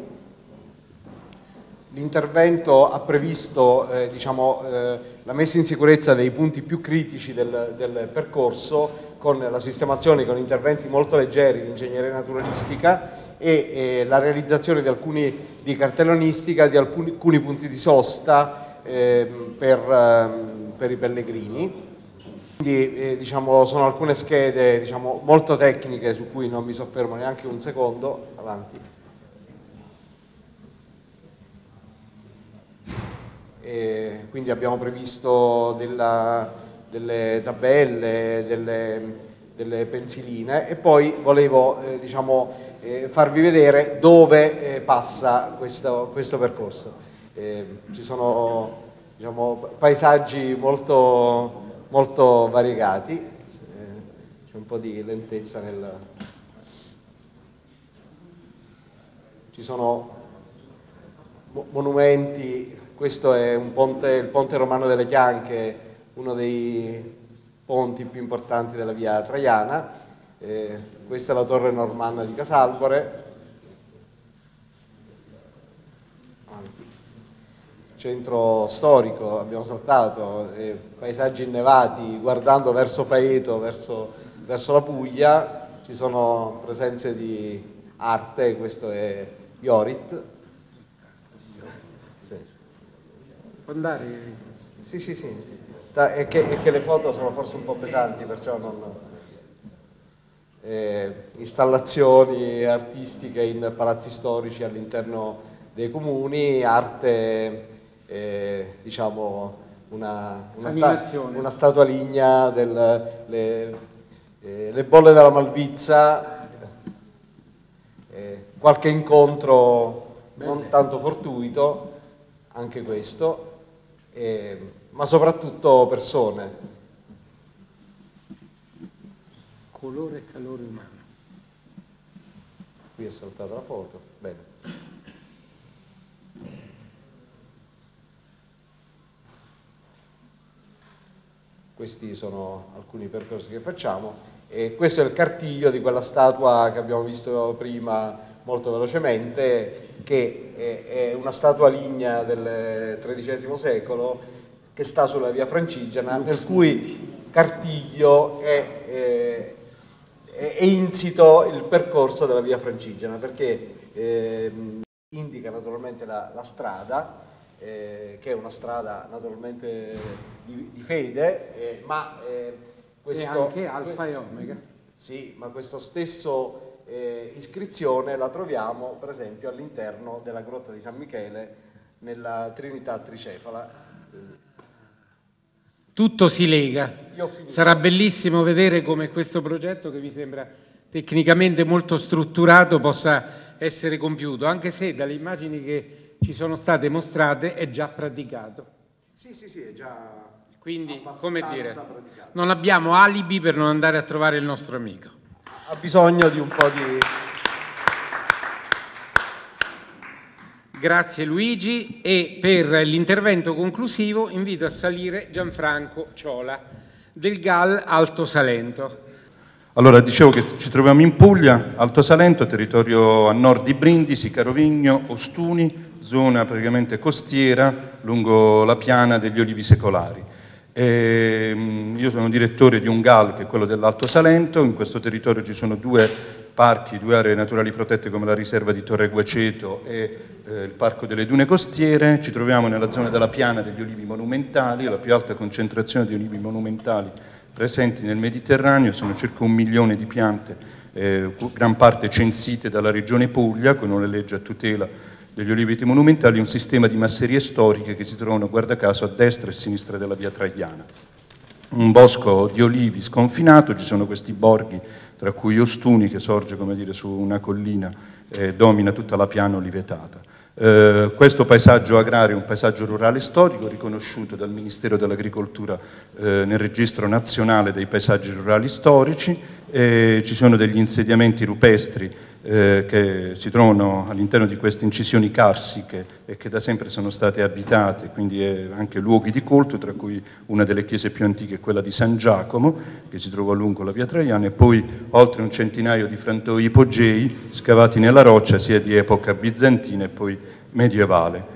L'intervento ha previsto eh, diciamo, eh, la messa in sicurezza dei punti più critici del, del percorso, con la sistemazione con interventi molto leggeri di ingegneria naturalistica e eh, la realizzazione di alcuni di cartellonistica di alcuni, alcuni punti di sosta eh, per, eh, per i pellegrini. Quindi eh, diciamo, sono alcune schede diciamo, molto tecniche su cui non mi soffermo neanche un secondo. Avanti. E quindi abbiamo previsto della, delle tabelle, delle, delle pensiline, e poi volevo eh, diciamo, eh, farvi vedere dove eh, passa questo, questo percorso. Eh, ci sono diciamo, paesaggi molto, molto variegati, eh, c'è un po' di lentezza nel... Ci sono monumenti. Questo è un ponte, il ponte romano delle Chianche, uno dei ponti più importanti della via Traiana. Eh, questa è la torre normanna di Casalbore. Centro storico, abbiamo saltato, eh, paesaggi innevati, guardando verso Faeto, verso, verso la Puglia. Ci sono presenze di arte, questo è Iorit. Può andare? Sì, sì, sì. Sta, è, che, è che le foto sono forse un po' pesanti, perciò non... Eh, installazioni artistiche in palazzi storici all'interno dei comuni, arte, eh, diciamo, una, una, sta, una statua lignea, del, le, eh, le bolle della Malvizza, eh, qualche incontro non tanto fortuito, anche questo. Eh, ma soprattutto persone. Colore e calore umano. Qui è saltata la foto. Bene. Questi sono alcuni percorsi che facciamo e questo è il cartiglio di quella statua che abbiamo visto prima molto velocemente, che è una statua lignea del tredicesimo secolo che sta sulla via Francigena, nel cui cartiglio è, è, è insito il percorso della via Francigena, perché eh, indica naturalmente la, la strada, eh, che è una strada naturalmente di, di fede, eh, ma eh, questo... E anche alfa e omega. Sì, ma questo stesso... Eh, iscrizione la troviamo per esempio all'interno della grotta di San Michele nella Trinità Tricefala. Tutto si lega. Sarà bellissimo vedere come questo progetto, che mi sembra tecnicamente molto strutturato, possa essere compiuto, anche se dalle immagini che ci sono state mostrate è già praticato. Sì, sì, sì, è già... Quindi, come dire, praticato. Non abbiamo alibi per non andare a trovare il nostro amico. Ha bisogno di un po' di... Grazie Luigi, e per l'intervento conclusivo invito a salire Gianfranco Ciola del G A L Alto Salento. Allora, dicevo che ci troviamo in Puglia, Alto Salento, territorio a nord di Brindisi, Carovigno, Ostuni, zona praticamente costiera lungo la piana degli Olivi Secolari. E, io sono direttore di un G A L che è quello dell'Alto Salento. In questo territorio ci sono due parchi, due aree naturali protette come la riserva di Torre Guaceto e eh, il Parco delle Dune Costiere. Ci troviamo nella zona della piana degli olivi monumentali, la più alta concentrazione di olivi monumentali presenti nel Mediterraneo. Sono circa un milione di piante, eh, gran parte censite dalla Regione Puglia con una legge a tutela degli oliveti monumentali, un sistema di masserie storiche che si trovano, guarda caso, a destra e a sinistra della via Traiana. Un bosco di olivi sconfinato, ci sono questi borghi, tra cui Ostuni, che sorge, come dire, su una collina e domina tutta la piana olivetata. Eh, questo paesaggio agrario è un paesaggio rurale storico riconosciuto dal Ministero dell'Agricoltura eh, nel registro nazionale dei paesaggi rurali storici. Eh, ci sono degli insediamenti rupestri eh, che si trovano all'interno di queste incisioni carsiche e che da sempre sono state abitate, quindi eh, anche luoghi di culto, tra cui una delle chiese più antiche è quella di San Giacomo, che si trova lungo la via Traiana, e poi oltre un centinaio di frantoi ipogei scavati nella roccia sia di epoca bizantina e poi medievale.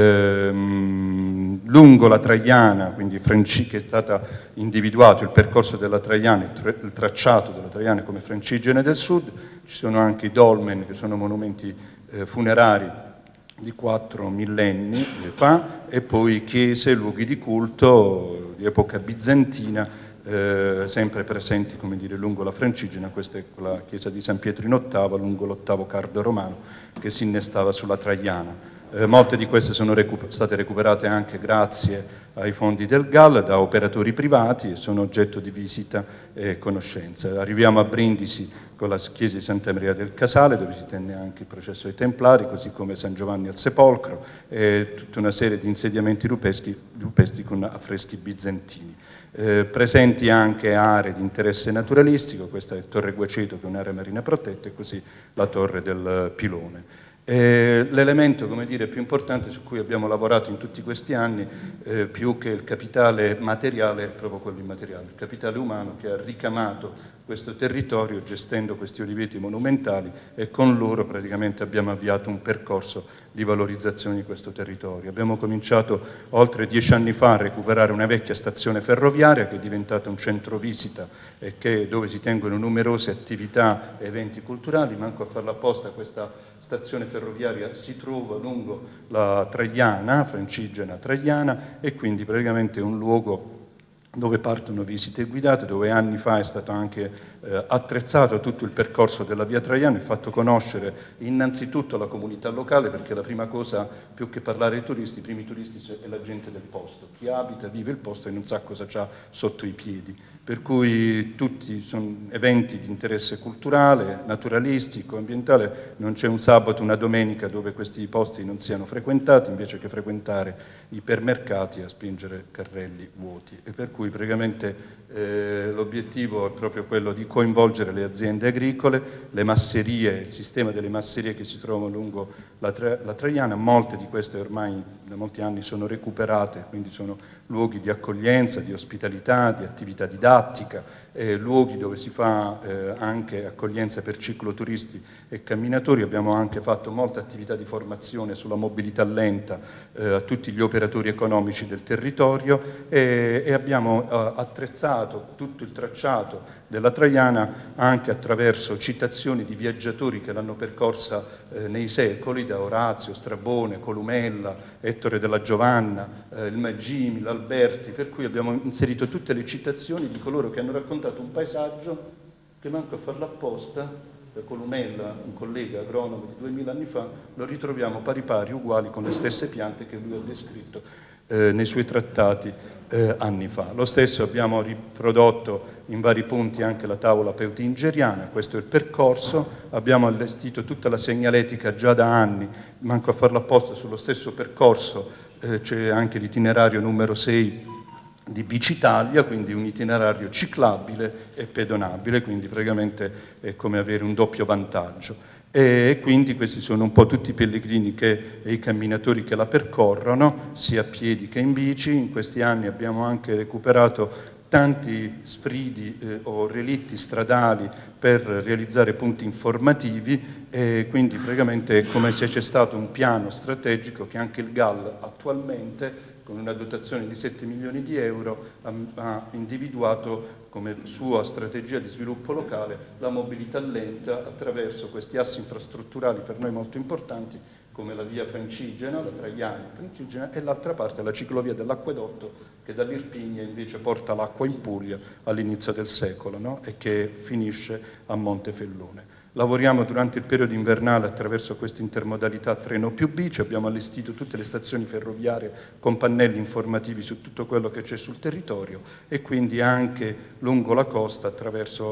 Ehm, lungo la Traiana, quindi Franci, che è stato individuato il percorso della Traiana, il, tra, il tracciato della Traiana come Francigene del Sud, ci sono anche i dolmen, che sono monumenti eh, funerari di quattro millenni fa, e poi chiese, luoghi di culto di epoca bizantina, eh, sempre presenti, come dire, lungo la Francigena. Questa è la chiesa di San Pietro in Ottava, lungo l'ottavo cardo romano, che si innestava sulla Traiana. Eh, molte di queste sono recu- state recuperate anche grazie ai fondi del G A L da operatori privati e sono oggetto di visita e conoscenza. Arriviamo a Brindisi con la chiesa di Santa Maria del Casale, dove si tenne anche il processo dei Templari, così come San Giovanni al Sepolcro, e tutta una serie di insediamenti rupeschi, rupestri con affreschi bizantini. Eh, presenti anche aree di interesse naturalistico, questa è Torre Guaceto, che è un'area marina protetta, e così la Torre del Pilone. Eh, l'elemento, come dire, più importante su cui abbiamo lavorato in tutti questi anni, eh, più che il capitale materiale, è proprio quello immateriale, il capitale umano che ha ricamato questo territorio gestendo questi oliveti monumentali, e con loro praticamente abbiamo avviato un percorso di valorizzazione di questo territorio. Abbiamo cominciato oltre dieci anni fa a recuperare una vecchia stazione ferroviaria che è diventata un centro visita e che, dove si tengono numerose attività e eventi culturali. Manco a farla apposta, questa stazione ferroviaria si trova lungo la Traiana, Francigena Traiana, e quindi praticamente è un luogo dove partono visite guidate, dove anni fa è stato anche eh, attrezzato tutto il percorso della via Traiana e fatto conoscere innanzitutto la comunità locale, perché la prima cosa, più che parlare ai turisti, i primi turisti è la gente del posto, chi abita, vive il posto e non sa cosa c'ha sotto i piedi. Per cui tutti sono eventi di interesse culturale, naturalistico, ambientale. Non c'è un sabato, una domenica dove questi posti non siano frequentati, invece che frequentare ipermercati a spingere carrelli vuoti. E per cui praticamente eh, l'obiettivo è proprio quello di coinvolgere le aziende agricole, le masserie, il sistema delle masserie che si trovano lungo la, tra la Traiana. Molte di queste ormai da molti anni sono recuperate, quindi sono luoghi di accoglienza, di ospitalità, di attività didattica, eh, luoghi dove si fa eh, anche accoglienza per cicloturisti e camminatori. Abbiamo anche fatto molta attività di formazione sulla mobilità lenta eh, a tutti gli operatori economici del territorio, e, e abbiamo eh, attrezzato tutto il tracciato della Traiana anche attraverso citazioni di viaggiatori che l'hanno percorsa eh, nei secoli, da Orazio, Strabone, Columella, Ettore della Giovanna, eh, il Maggimi, l'Alberti, per cui abbiamo inserito tutte le citazioni di coloro che hanno raccontato un paesaggio che, manco a farlo apposta, da Columella, un collega agronomo di duemila anni fa, lo ritroviamo pari pari, uguali, con le stesse piante che lui ha descritto eh, nei suoi trattati eh, anni fa. Lo stesso abbiamo riprodotto in vari punti anche la tavola peutingeriana. Questo è il percorso. Abbiamo allestito tutta la segnaletica già da anni, manco a farlo apposta, sullo stesso percorso eh, c'è anche l'itinerario numero sei di Bicitalia, quindi un itinerario ciclabile e pedonabile, quindi praticamente è come avere un doppio vantaggio. E quindi questi sono un po' tutti i pellegrini che, e i camminatori che la percorrono, sia a piedi che in bici. In questi anni abbiamo anche recuperato tanti sfridi eh, o relitti stradali per realizzare punti informativi, e quindi praticamente è come se c'è stato un piano strategico che anche il G A L attualmente, con una dotazione di sette milioni di euro, ha, ha individuato come sua strategia di sviluppo locale la mobilità lenta attraverso questi assi infrastrutturali per noi molto importanti, come la via Francigena, la Traiana Francigena, e l'altra parte la ciclovia dell'Acquedotto, che dall'Irpinia invece porta l'acqua in Puglia all'inizio del secolo, no? E che finisce a Montefellone. Lavoriamo durante il periodo invernale attraverso questa intermodalità treno più bici. Abbiamo allestito tutte le stazioni ferroviarie con pannelli informativi su tutto quello che c'è sul territorio, e quindi anche lungo la costa attraverso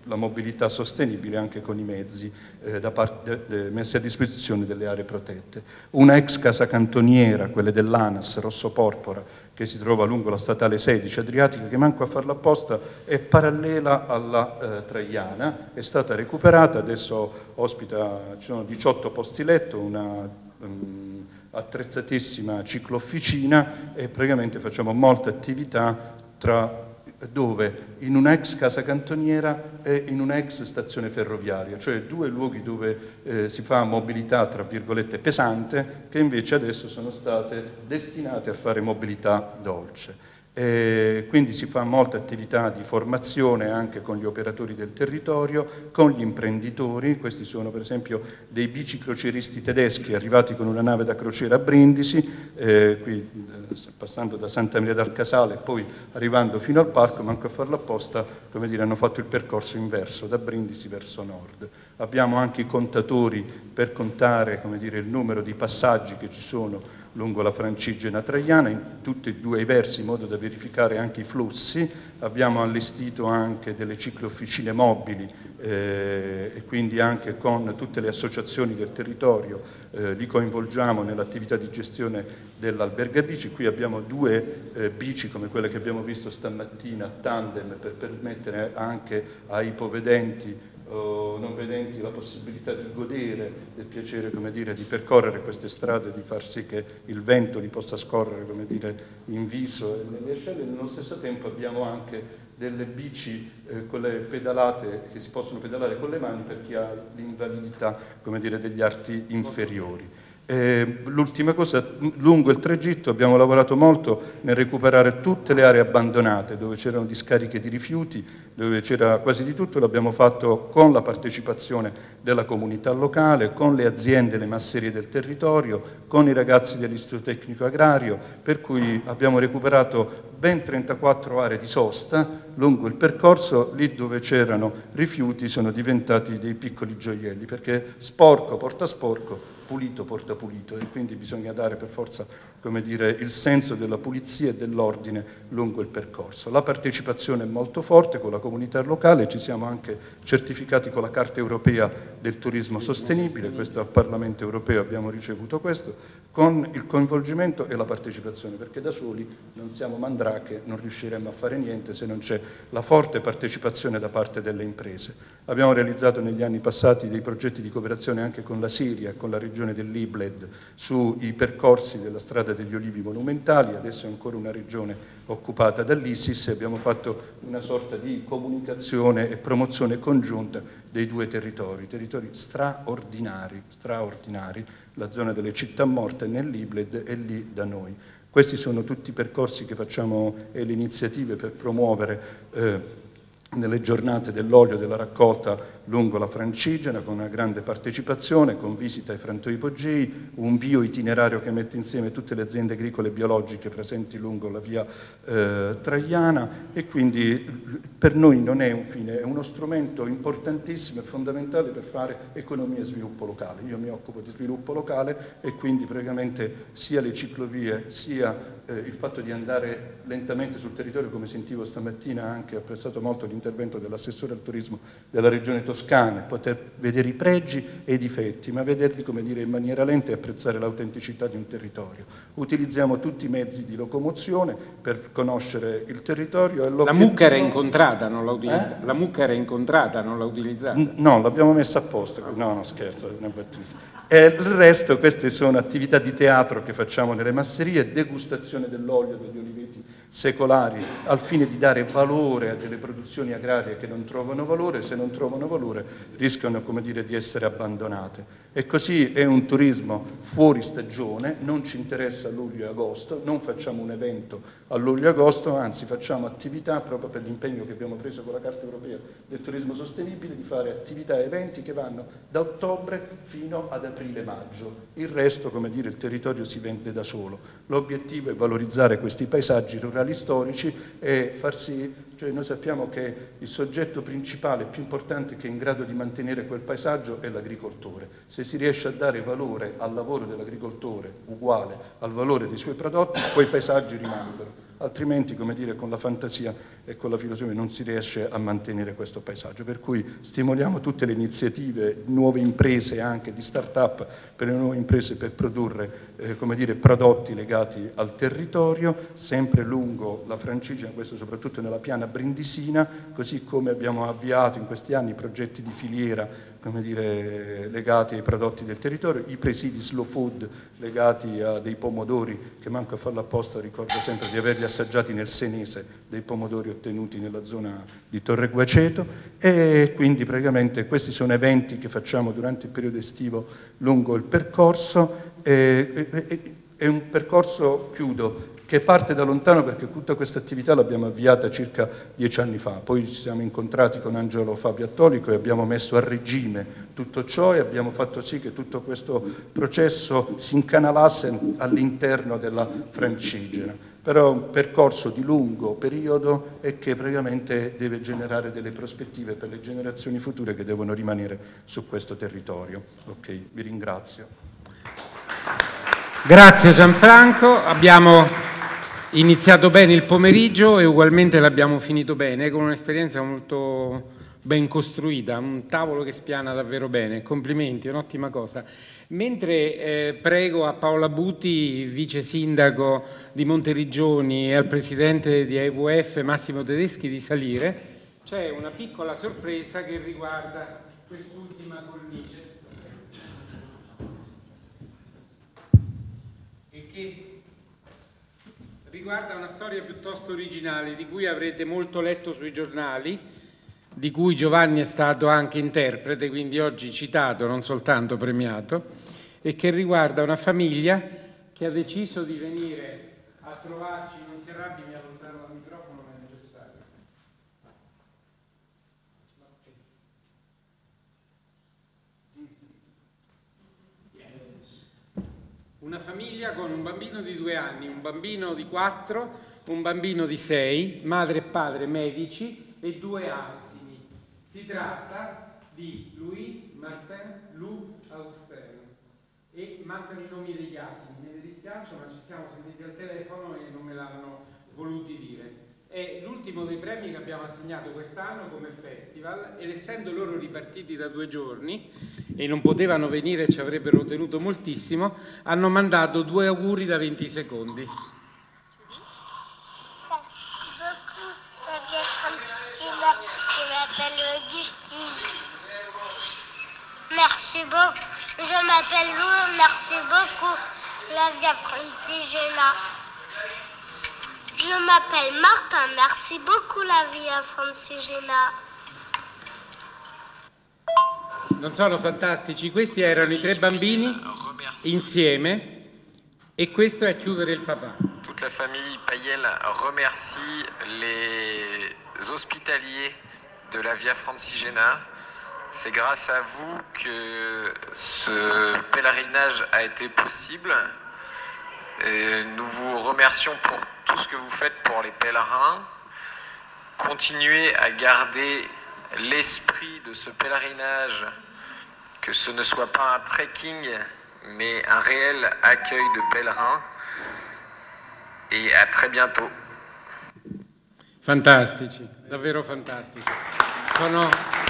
la mobilità sostenibile anche con i mezzi eh, da parte, de, de, messi a disposizione delle aree protette. Una ex casa cantoniera, quelle dell'ANAS, Rosso Porpora, che si trova lungo la statale sedici Adriatica, che manco a farla apposta, è parallela alla eh, Traiana, è stata recuperata, adesso ospita, ci sono diciotto posti letto, una um, attrezzatissima ciclofficina e praticamente facciamo molte attività tra dove in una ex casa cantoniera e in una ex stazione ferroviaria, cioè due luoghi dove eh, si fa mobilità tra virgolette pesante, che invece adesso sono state destinate a fare mobilità dolce. E quindi si fa molta attività di formazione anche con gli operatori del territorio, con gli imprenditori. Questi sono per esempio dei bicicrocieristi tedeschi arrivati con una nave da crociera a Brindisi, eh, qui eh, passando da Santa Maria del Casale e poi arrivando fino al parco, manco a farlo apposta, come dire, hanno fatto il percorso inverso, da Brindisi verso nord. Abbiamo anche i contatori per contare, come dire, il numero di passaggi che ci sono lungo la Francigena Traiana, in tutti e due i versi, in modo da verificare anche i flussi. Abbiamo allestito anche delle ciclofficine mobili eh, e quindi anche con tutte le associazioni del territorio eh, li coinvolgiamo nell'attività di gestione dell'alberga bici. Qui abbiamo due eh, bici come quelle che abbiamo visto stamattina, tandem, per permettere anche ai ipovedenti o non vedenti la possibilità di godere del piacere, come dire, di percorrere queste strade, di far sì che il vento li possa scorrere, come dire, in viso e nelle ascelle. Nello stesso tempo abbiamo anche delle bici, eh, quelle pedalate, che si possono pedalare con le mani per chi ha l'invalidità, come dire, degli arti inferiori. Eh, l'ultima cosa, lungo il tragitto abbiamo lavorato molto nel recuperare tutte le aree abbandonate dove c'erano discariche di rifiuti, dove c'era quasi di tutto. L'abbiamo fatto con la partecipazione della comunità locale, con le aziende, le masserie del territorio, con i ragazzi dell'Istituto Tecnico Agrario, per cui abbiamo recuperato ben trentaquattro aree di sosta lungo il percorso. Lì dove c'erano rifiuti sono diventati dei piccoli gioielli, perché sporco porta sporco, pulito porta pulito, e quindi bisogna dare per forza, come dire, il senso della pulizia e dell'ordine lungo il percorso. La partecipazione è molto forte con la comunità locale, ci siamo anche certificati con la Carta Europea del Turismo Sostenibile, questo al Parlamento Europeo abbiamo ricevuto questo, con il coinvolgimento e la partecipazione, perché da soli non siamo mandrache, non riusciremmo a fare niente se non c'è la forte partecipazione da parte delle imprese. Abbiamo realizzato negli anni passati dei progetti di cooperazione anche con la Siria, con la regione dell'Ibled, sui percorsi della strada degli Olivi monumentali. Adesso è ancora una regione occupata dall'ISIS e abbiamo fatto una sorta di comunicazione e promozione congiunta dei due territori, territori straordinari, straordinari, la zona delle città morte nell'Ibled e lì da noi. Questi sono tutti i percorsi che facciamo e le iniziative per promuovere eh, nelle giornate dell'olio della raccolta lungo la Francigena, con una grande partecipazione, con visita ai frantoi ipogei, un bioitinerario che mette insieme tutte le aziende agricole biologiche presenti lungo la via eh, Traiana, e quindi per noi non è un fine, è uno strumento importantissimo e fondamentale per fare economia e sviluppo locale. Io mi occupo di sviluppo locale e quindi praticamente sia le ciclovie sia eh, il fatto di andare lentamente sul territorio, come sentivo stamattina, anche ho apprezzato molto l'intervento dell'assessore al turismo della regione Toscana, poter vedere i pregi e i difetti, ma vederli, come dire, in maniera lenta e apprezzare l'autenticità di un territorio. Utilizziamo tutti i mezzi di locomozione per conoscere il territorio. E la mucca era incontrata, non l'ha utilizzata? Eh? La mucca era incontrata, non l'ha utilizzata? No, l'abbiamo messa apposta. No, no, scherzo, è una battuta. E il resto, queste sono attività di teatro che facciamo nelle masserie, degustazione dell'olio degli oliveti secolari, al fine di dare valore a delle produzioni agrarie che non trovano valore. Se non trovano valore rischiano, come dire, di essere abbandonate. E così è un turismo fuori stagione, non ci interessa luglio e agosto, non facciamo un evento a luglio e agosto, anzi facciamo attività, proprio per l'impegno che abbiamo preso con la Carta Europea del Turismo Sostenibile, di fare attività e eventi che vanno da ottobre fino ad aprile-maggio. Il resto, come dire, il territorio si vende da solo. L'obiettivo è valorizzare questi paesaggi rurali storici e far sì, cioè noi sappiamo che il soggetto principale più importante che è in grado di mantenere quel paesaggio è l'agricoltore. Se si riesce a dare valore al lavoro dell'agricoltore uguale al valore dei suoi prodotti, quei paesaggi rimangono. altrimenti, come dire, con la fantasia e con la filosofia non si riesce a mantenere questo paesaggio. Per cui stimoliamo tutte le iniziative, nuove imprese anche di start-up per le nuove imprese per produrre eh, come dire, prodotti legati al territorio, sempre lungo la Francigena, questo soprattutto nella piana brindisina, così come abbiamo avviato in questi anni progetti di filiera come dire, legati ai prodotti del territorio, i presidi slow food legati a dei pomodori, che manco a farlo apposta, ricordo sempre di averli assaggiati nel Senese, dei pomodori ottenuti nella zona di Torre Guaceto, e quindi praticamente questi sono eventi che facciamo durante il periodo estivo lungo il percorso. E, e, è un percorso, chiudo, che parte da lontano perché tutta questa attività l'abbiamo avviata circa dieci anni fa, poi ci siamo incontrati con Angelo Fabio Attolico e abbiamo messo a regime tutto ciò e abbiamo fatto sì che tutto questo processo si incanalasse all'interno della Francigena. Però è un percorso di lungo periodo e che praticamente deve generare delle prospettive per le generazioni future che devono rimanere su questo territorio. Ok, vi ringrazio. Grazie Gianfranco, abbiamo iniziato bene il pomeriggio e ugualmente l'abbiamo finito bene, con un'esperienza molto ben costruita, un tavolo che spiana davvero bene, complimenti, è un'ottima cosa. Mentre eh, prego a Paola Buti, vice sindaco di Monteriggioni, e al presidente di A W F Massimo Tedeschi di salire, c'è una piccola sorpresa che riguarda quest'ultima cornice e che riguarda una storia piuttosto originale di cui avrete molto letto sui giornali, di cui Giovanni è stato anche interprete, quindi oggi citato, non soltanto premiato, e che riguarda una famiglia che ha deciso di venire a trovarci. Non si arrabbi, mi allontano dal microfono, ma è necessario. Una famiglia con un bambino di due anni, un bambino di quattro, un bambino di sei, madre e padre medici e due asini. Si tratta di Louis Martin Lou Augustin e mancano i nomi degli asini, me ne dispiaccio, ma ci siamo sentiti al telefono e non me l'hanno voluti dire. È l'ultimo dei premi che abbiamo assegnato quest'anno come festival ed essendo loro ripartiti da due giorni e non potevano venire, ci avrebbero tenuto moltissimo, hanno mandato due auguri da venti secondi. Merci beaucoup. Je m'appelle Lou. Merci beaucoup, la Via Francigena. Je m'appelle Martin. Merci beaucoup, la Via Francigena. Non sono fantastici? Questi erano i tre bambini insieme e questo è chiudere il papà. Toute la famille Payel remercie les hospitaliers de la Via Francigena. C'est grâce à vous que ce pèlerinage a été possible. Et nous vous remercions pour tout ce que vous faites pour les pèlerins. Continuez à garder l'esprit de ce pèlerinage, que ce ne soit pas un trekking, mais un réel accueil de pèlerins. Et à très bientôt. Fantastici, davvero fantastici. Sono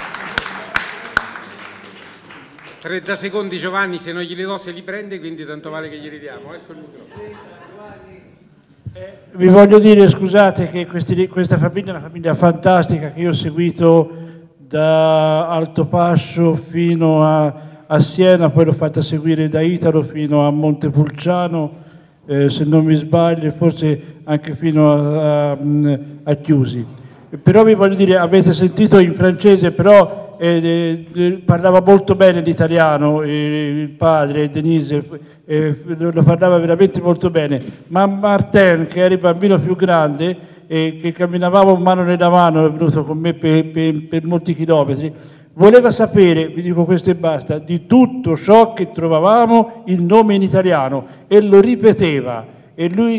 trenta secondi Giovanni, se non glieli do se li prende, quindi tanto vale che glieli diamo. Ecco il microfono. Vi voglio dire, scusate, che questi, questa famiglia è una famiglia fantastica che io ho seguito da Altopascio fino a, a Siena, poi l'ho fatta seguire da Italo fino a Montepulciano, eh, se non mi sbaglio, forse anche fino a, a, a Chiusi. Però vi voglio dire, avete sentito in francese, però eh, eh, parlava molto bene l'italiano, eh, il padre, Denise, eh, lo parlava veramente molto bene, ma Martin, che era il bambino più grande, e che camminavamo mano nella mano, è venuto con me per, per, per molti chilometri, voleva sapere, vi dico questo e basta, di tutto ciò che trovavamo il nome in italiano, e lo ripeteva, e lui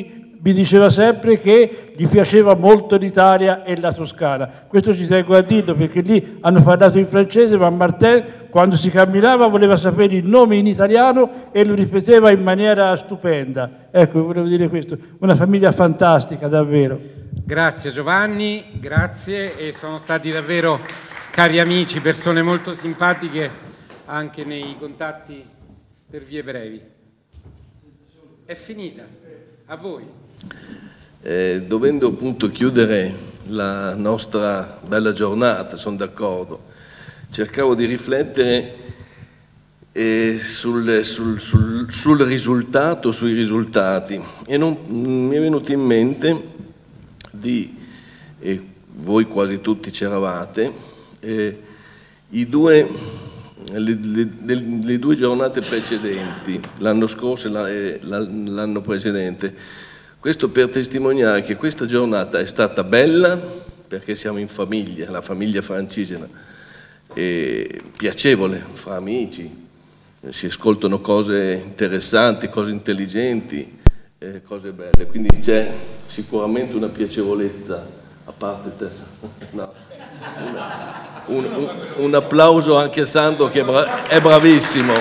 mi diceva sempre che gli piaceva molto l'Italia e la Toscana. Questo ci tengo a dirlo perché lì hanno parlato in francese, ma Martin quando si camminava voleva sapere il nome in italiano e lo ripeteva in maniera stupenda. Ecco, volevo dire questo, una famiglia fantastica davvero. Grazie Giovanni, grazie, e sono stati davvero cari amici, persone molto simpatiche anche nei contatti per vie brevi. È finita, a voi. Eh, dovendo appunto chiudere la nostra bella giornata, sono d'accordo, cercavo di riflettere eh, sul, sul, sul, sul risultato, sui risultati, e non, mi è venuto in mente di, e voi quasi tutti c'eravate, eh, i due, le, le, le, le due giornate precedenti, l'anno scorso e l'anno precedente. Questo per testimoniare che questa giornata è stata bella perché siamo in famiglia, la famiglia francigena, e piacevole fra amici, si ascoltano cose interessanti, cose intelligenti, eh, cose belle, quindi c'è sicuramente una piacevolezza, a parte te, no, un, un, un applauso anche a Sandro che è, bra è bravissimo.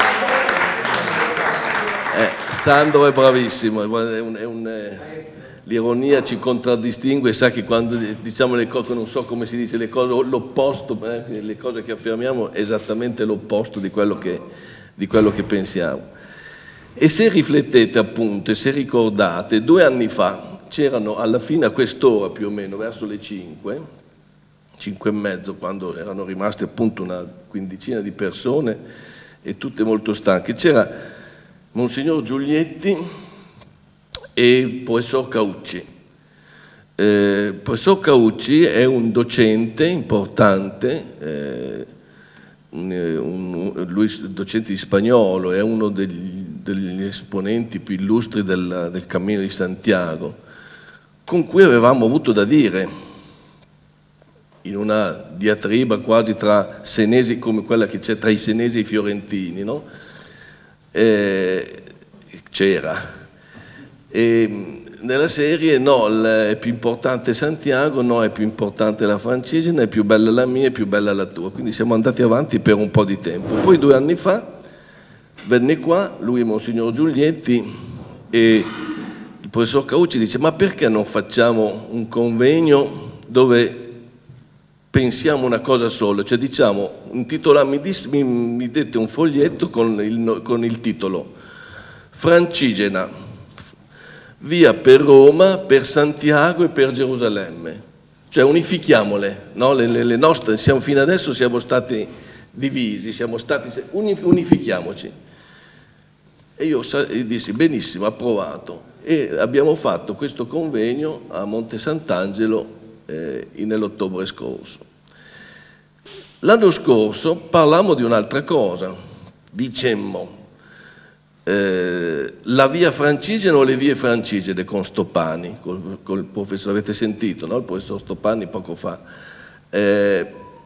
Eh, Sandro è bravissimo, è un, è un, eh, l'ironia ci contraddistingue, sa che quando diciamo le cose, non so come si dice, le cose, l'opposto, eh, le cose che affermiamo è esattamente l'opposto di quello che, di quello che pensiamo. E se riflettete appunto, e se ricordate, due anni fa c'erano alla fine a quest'ora più o meno, verso le cinque, cinque e mezzo, quando erano rimaste appunto una quindicina di persone e tutte molto stanche, c'era Monsignor Giulietti e il professor Caucci. Eh, il professor Caucci è un docente importante, eh, un, un, lui è docente di spagnolo, è uno degli, degli esponenti più illustri del, del Cammino di Santiago, con cui avevamo avuto da dire in una diatriba quasi tra senesi, come quella che c'è tra i senesi e i fiorentini, no? Eh, c'era, e nella serie no, è più importante Santiago, no, è più importante la Francigena, è più bella la mia, è più bella la tua, quindi siamo andati avanti per un po' di tempo. Poi due anni fa venne qua lui e Monsignor Giulietti e il professor Caucci dice: ma perché non facciamo un convegno dove pensiamo una cosa sola, cioè diciamo, un titolo, mi, dis, mi, mi dette un foglietto con il, con il titolo Francigena, via per Roma, per Santiago e per Gerusalemme, cioè unifichiamole, no? le, le, le nostre, siamo, fino adesso siamo stati divisi, siamo stati, unifichiamoci. E io dissi benissimo, approvato, e abbiamo fatto questo convegno a Monte Sant'Angelo eh, nell'ottobre scorso. L'anno scorso parlammo di un'altra cosa, dicemmo eh, la via francigena o le vie francigene con Stoppani, col, col professore, avete sentito, no? Il professor Stoppani poco fa. Eh,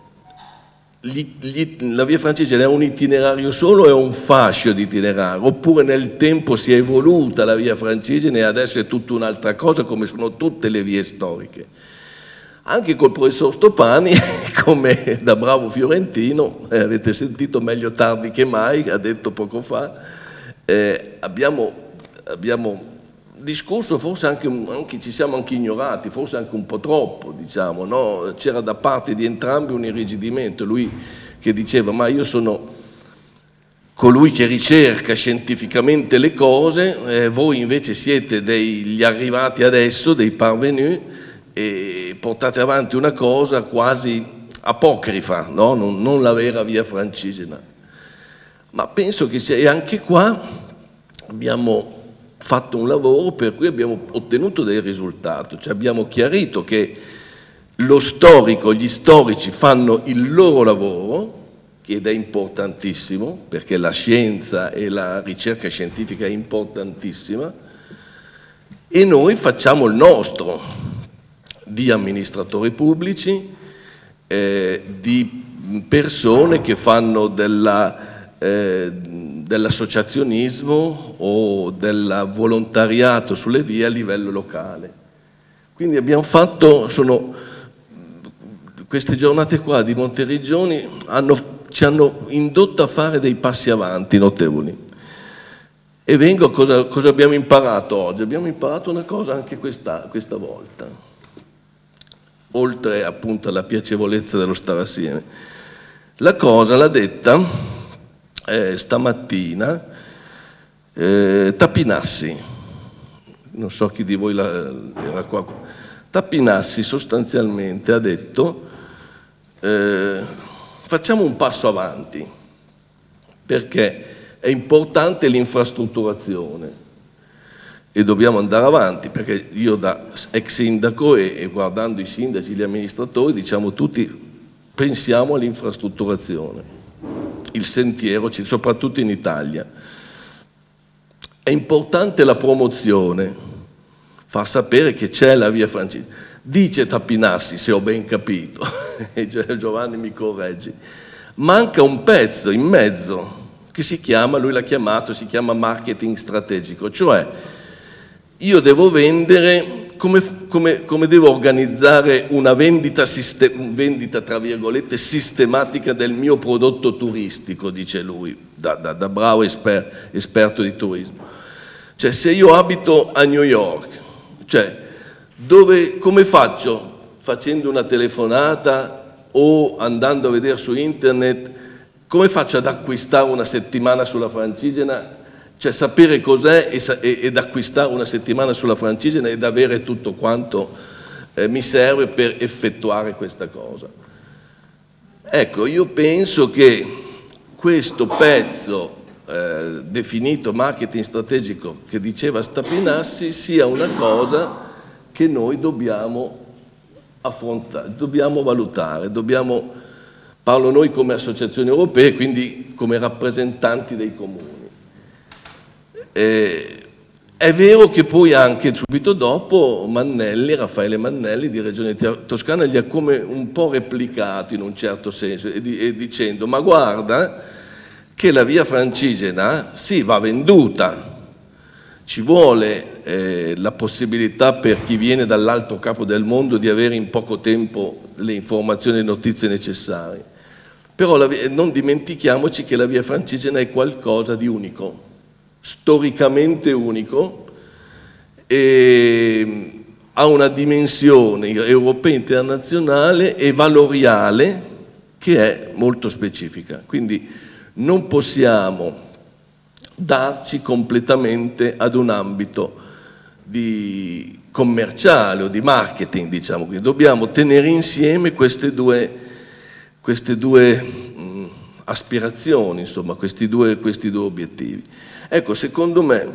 Gli, gli, la via francigena è un itinerario solo, è un fascio di itinerario, oppure nel tempo si è evoluta la via francigena e adesso è tutta un'altra cosa, come sono tutte le vie storiche. Anche col professor Stoppani, come da bravo fiorentino, eh, avete sentito meglio tardi che mai, ha detto poco fa, eh, abbiamo, abbiamo discorso, forse anche, anche ci siamo anche ignorati, forse anche un po' troppo, diciamo, no? C'era da parte di entrambi un irrigidimento, lui che diceva ma io sono colui che ricerca scientificamente le cose, eh, voi invece siete degli arrivati adesso, dei parvenus, e portate avanti una cosa quasi apocrifa, no? non, non la vera via francigena. Ma penso che c'è, anche qua abbiamo fatto un lavoro per cui abbiamo ottenuto dei risultati, cioè abbiamo chiarito che lo storico, gli storici fanno il loro lavoro, ed è importantissimo, perché la scienza e la ricerca scientifica è importantissima, e noi facciamo il nostro, di amministratori pubblici, eh, di persone che fanno della, eh, dell'associazionismo o del volontariato sulle vie a livello locale. Quindi abbiamo fatto, sono, queste giornate qua di Monteriggioni hanno, ci hanno indotto a fare dei passi avanti notevoli. E vengo a cosa, cosa abbiamo imparato oggi. Abbiamo imparato una cosa anche questa, questa volta, oltre appunto alla piacevolezza dello stare assieme. La cosa l'ha detta eh, stamattina eh, Tapinassi, non so chi di voi la, era qua. Tapinassi sostanzialmente ha detto eh, facciamo un passo avanti, perché è importante l'infrastrutturazione e dobbiamo andare avanti, perché io da ex sindaco e, e guardando i sindaci e gli amministratori diciamo tutti pensiamo all'infrastrutturazione, il sentiero, soprattutto in Italia. È importante la promozione, far sapere che c'è la via Francigena. Dice Tapinassi, se ho ben capito, e Giovanni mi correggi, manca un pezzo in mezzo che si chiama, lui l'ha chiamato, si chiama marketing strategico, cioè io devo vendere, come, come, come devo organizzare una vendita, vendita tra virgolette sistematica del mio prodotto turistico, dice lui, da, da, da bravo esper, esperto di turismo. Cioè se io abito a New York, cioè dove, come faccio? Facendo una telefonata o andando a vedere su internet. Come faccio ad acquistare una settimana sulla Francigena? Cioè sapere cos'è e, ed acquistare una settimana sulla Francigena ed avere tutto quanto eh, mi serve per effettuare questa cosa. Ecco, io penso che questo pezzo eh, definito marketing strategico che diceva Tapinassi sia una cosa che noi dobbiamo affrontare, dobbiamo valutare, dobbiamo... Parlo noi come associazioni europee, quindi come rappresentanti dei comuni. Eh, è vero che poi anche subito dopo Mannelli, Raffaele Mannelli di Regione Toscana gli ha come un po' replicato in un certo senso e, di, e dicendo ma guarda che la via Francigena sì va venduta, ci vuole eh, la possibilità per chi viene dall'altro capo del mondo di avere in poco tempo le informazioni e le notizie necessarie. Però la, non dimentichiamoci che la via Francigena è qualcosa di unico, storicamente unico, e ha una dimensione europea internazionale e valoriale che è molto specifica. Quindi non possiamo darci completamente ad un ambito di commerciale o di marketing, diciamo. Quindi dobbiamo tenere insieme queste due queste due mh, aspirazioni, insomma, questi due, questi due obiettivi. Ecco, secondo me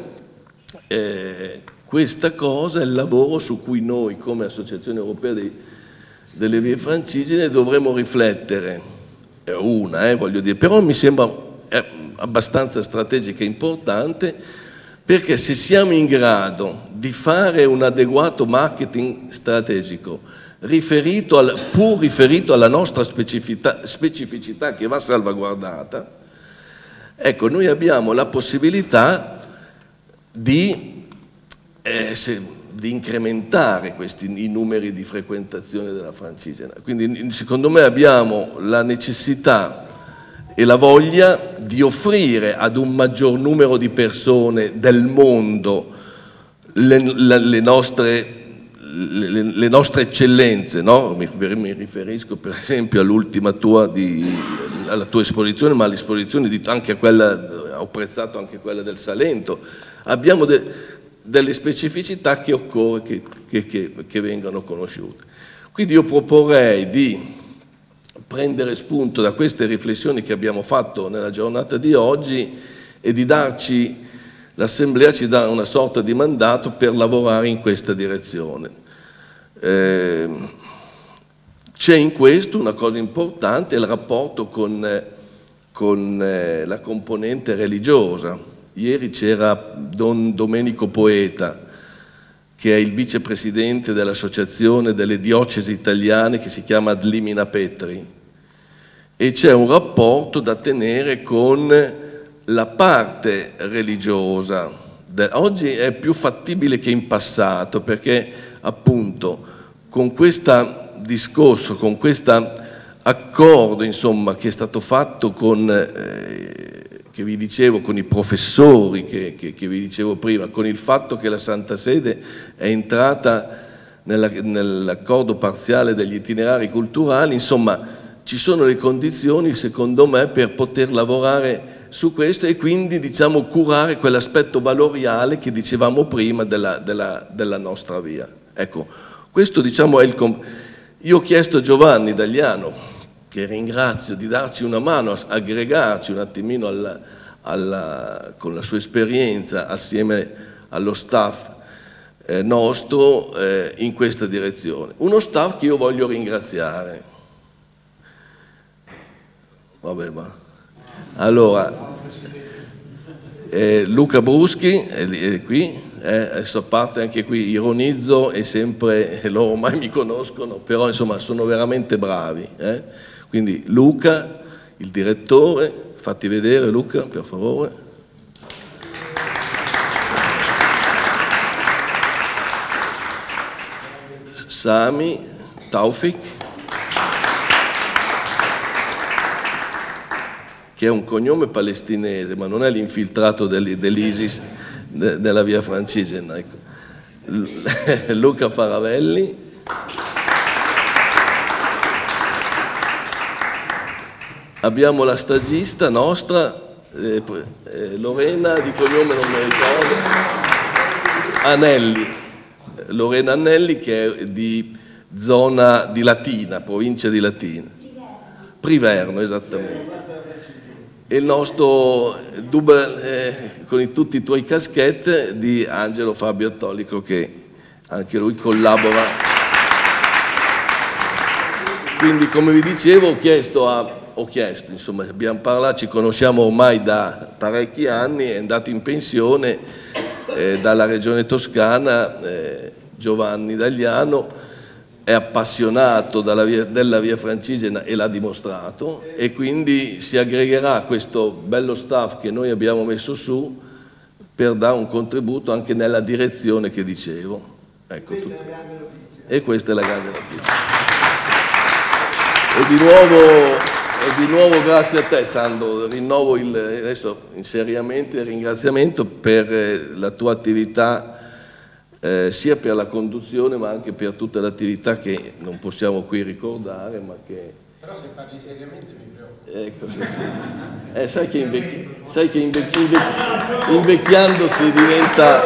eh, questa cosa è il lavoro su cui noi come Associazione Europea dei, delle Vie Francigene dovremmo riflettere. È una, eh, voglio dire, però mi sembra eh, abbastanza strategica e importante, perché se siamo in grado di fare un adeguato marketing strategico riferito al, pur riferito alla nostra specificità, specificità che va salvaguardata, ecco, noi abbiamo la possibilità di, eh, se, di incrementare questi, i numeri di frequentazione della Francigena. Quindi secondo me abbiamo la necessità e la voglia di offrire ad un maggior numero di persone del mondo le, le, le nostre Le, le nostre eccellenze, no? mi, mi riferisco per esempio all'ultima tua, di, alla tua esposizione, ma all'esposizione di, anche a quella, ho apprezzato anche quella del Salento. Abbiamo de, delle specificità che occorre che, che, che, che vengano conosciute. Quindi io proporrei di prendere spunto da queste riflessioni che abbiamo fatto nella giornata di oggi e di darci, l'Assemblea ci dà una sorta di mandato per lavorare in questa direzione. Eh, c'è in questo una cosa importante, il rapporto con, con eh, la componente religiosa. Ieri c'era Don Domenico Poeta, che è il vicepresidente dell'Associazione delle Diocesi Italiane, che si chiama Ad Limina Petri, e c'è un rapporto da tenere con la parte religiosa de- oggi è più fattibile che in passato, perché appunto con questo discorso, con questo accordo insomma, che è stato fatto con, eh, che vi dicevo, con i professori che, che, che vi dicevo prima, con il fatto che la Santa Sede è entrata nella, nell'accordo parziale degli itinerari culturali, insomma ci sono le condizioni secondo me per poter lavorare su questo e quindi diciamo curare quell'aspetto valoriale che dicevamo prima della, della, della nostra via. Ecco, questo diciamo è il... Com- Io ho chiesto a Giovanni Dagliano, che ringrazio, di darci una mano, a aggregarci un attimino alla, alla, con la sua esperienza assieme allo staff eh, nostro eh, in questa direzione. Uno staff che io voglio ringraziare. Vabbè, ma... Allora, eh, Luca Bruschi è, è qui, eh, adesso a parte anche qui ironizzo e sempre, eh, loro ormai mi conoscono, però insomma sono veramente bravi. Eh? Quindi Luca, il direttore, fatti vedere Luca, per favore. Sami Taufik, che è un cognome palestinese, ma non è l'infiltrato dell'ISIS della via Francigena. Ecco. Luca Faravelli, abbiamo la stagista nostra, eh, eh, Lorena, di cognome non mi ricordo, Anelli, Lorena Anelli, che è di zona di Latina, provincia di Latina, Priverno esattamente. E il nostro double, eh, con i, tutti i tuoi caschette di Angelo Fabio Attolico, che anche lui collabora. Quindi come vi dicevo ho chiesto, a, ho chiesto insomma abbiamo parlato, ci conosciamo ormai da parecchi anni, è andato in pensione eh, dalla regione Toscana eh, Giovanni Dagliano, è appassionato dalla via, della via Francigena e l'ha dimostrato, e quindi si aggregherà a questo bello staff che noi abbiamo messo su per dare un contributo anche nella direzione che dicevo. Ecco, questa è la grande notizia. E questa è la grande notizia. E di nuovo, e di nuovo grazie a te Sandro, rinnovo il, adesso seriamente il ringraziamento per la tua attività, Eh, sia per la conduzione ma anche per tutta l'attività che non possiamo qui ricordare, ma che... Però se parli seriamente mi preoccupa. Ecco, sì, sì. Eh, sai che, invecchi... sai che invecchi... Invecchi... invecchiando si diventa...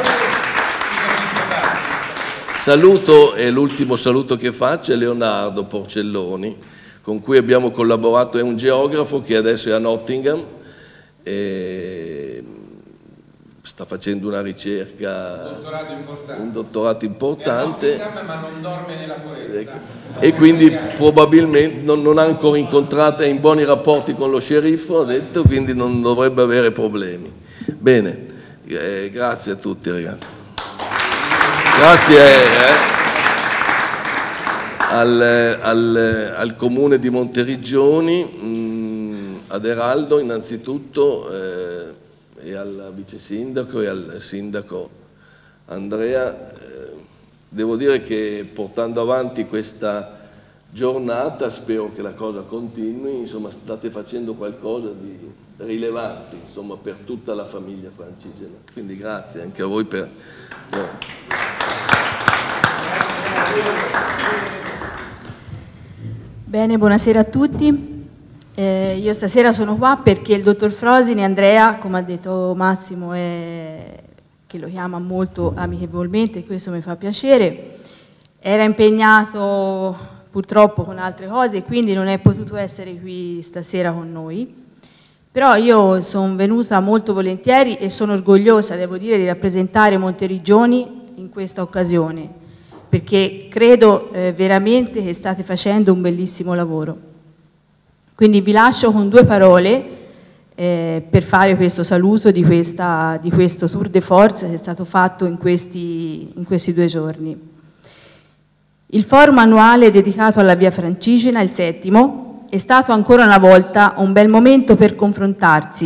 Saluto, e l'ultimo saluto che faccio è Leonardo Porcelloni, con cui abbiamo collaborato, è un geografo che adesso è a Nottingham, e... sta facendo una ricerca, un dottorato importante, un dottorato importante ma non dorme nella foresta. E quindi probabilmente non, non ha ancora incontrato, è in buoni rapporti con lo sceriffo, ha detto, quindi non dovrebbe avere problemi. Bene, eh, grazie a tutti ragazzi. Grazie eh, al, al, al comune di Monteriggioni, mh, ad Eraldo innanzitutto, eh, e al vice sindaco e al sindaco Andrea. Eh, devo dire che portando avanti questa giornata spero che la cosa continui, insomma state facendo qualcosa di rilevante insomma, per tutta la famiglia Francigena, quindi grazie anche a voi per... Eh. Bene, buonasera a tutti. Eh, io stasera sono qua perché il dottor Frosini, Andrea, come ha detto Massimo, è, che lo chiama molto amichevolmente, e questo mi fa piacere, era impegnato purtroppo con altre cose e quindi non è potuto essere qui stasera con noi, però io sono venuta molto volentieri e sono orgogliosa, devo dire, di rappresentare Monteriggioni in questa occasione, perché credo eh, veramente che state facendo un bellissimo lavoro. Quindi vi lascio con due parole eh, per fare questo saluto di, questa, di questo tour de force che è stato fatto in questi, in questi due giorni. Il forum annuale dedicato alla via Francigena, il settimo, è stato ancora una volta un bel momento per confrontarsi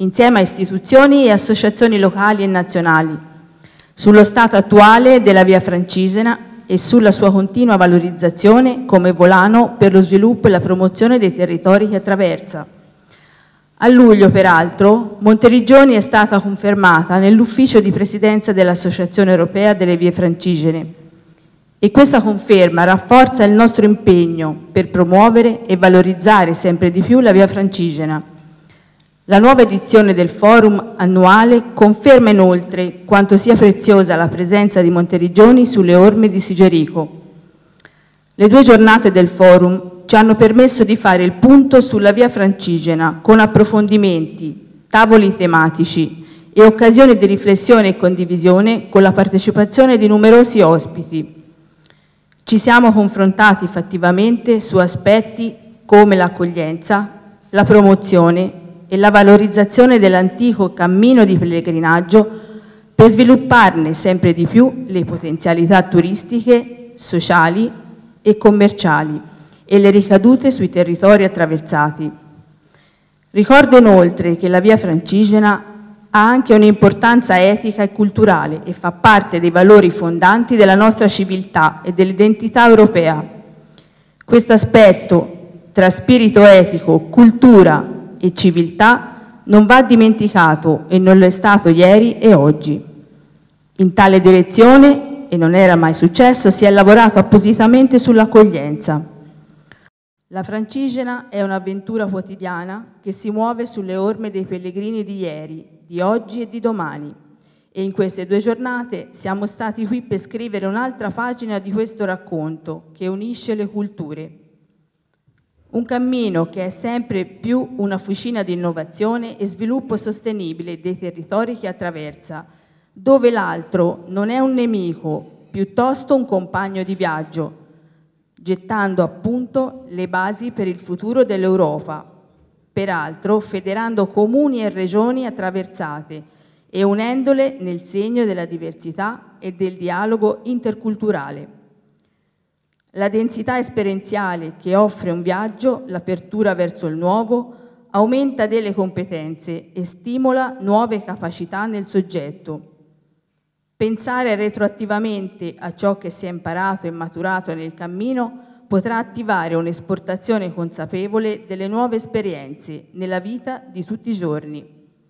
insieme a istituzioni e associazioni locali e nazionali, sullo stato attuale della Via Francigena e sulla sua continua valorizzazione come volano per lo sviluppo e la promozione dei territori che attraversa. A luglio, peraltro, Monteriggioni è stata confermata nell'ufficio di presidenza dell'Associazione Europea delle Vie Francigene e questa conferma rafforza il nostro impegno per promuovere e valorizzare sempre di più la Via Francigena. La nuova edizione del forum annuale conferma inoltre quanto sia preziosa la presenza di Monteriggioni sulle orme di Sigerico. Le due giornate del forum ci hanno permesso di fare il punto sulla Via Francigena con approfondimenti, tavoli tematici e occasioni di riflessione e condivisione con la partecipazione di numerosi ospiti. Ci siamo confrontati fattivamente su aspetti come l'accoglienza, la promozione e la valorizzazione dell'antico cammino di pellegrinaggio per svilupparne sempre di più le potenzialità turistiche, sociali e commerciali e le ricadute sui territori attraversati. Ricordo inoltre che la Via Francigena ha anche un'importanza etica e culturale e fa parte dei valori fondanti della nostra civiltà e dell'identità europea. Questo aspetto tra spirito etico, cultura e civiltà non va dimenticato e non lo è stato ieri e oggi. In tale direzione, e non era mai successo, si è lavorato appositamente sull'accoglienza. La Francigena è un'avventura quotidiana che si muove sulle orme dei pellegrini di ieri, di oggi e di domani. E in queste due giornate siamo stati qui per scrivere un'altra pagina di questo racconto che unisce le culture. Un cammino che è sempre più una fucina di innovazione e sviluppo sostenibile dei territori che attraversa, dove l'altro non è un nemico, piuttosto un compagno di viaggio, gettando appunto le basi per il futuro dell'Europa, peraltro federando comuni e regioni attraversate e unendole nel segno della diversità e del dialogo interculturale. La densità esperienziale che offre un viaggio, l'apertura verso il nuovo, aumenta delle competenze e stimola nuove capacità nel soggetto. Pensare retroattivamente a ciò che si è imparato e maturato nel cammino potrà attivare un'esportazione consapevole delle nuove esperienze nella vita di tutti i giorni.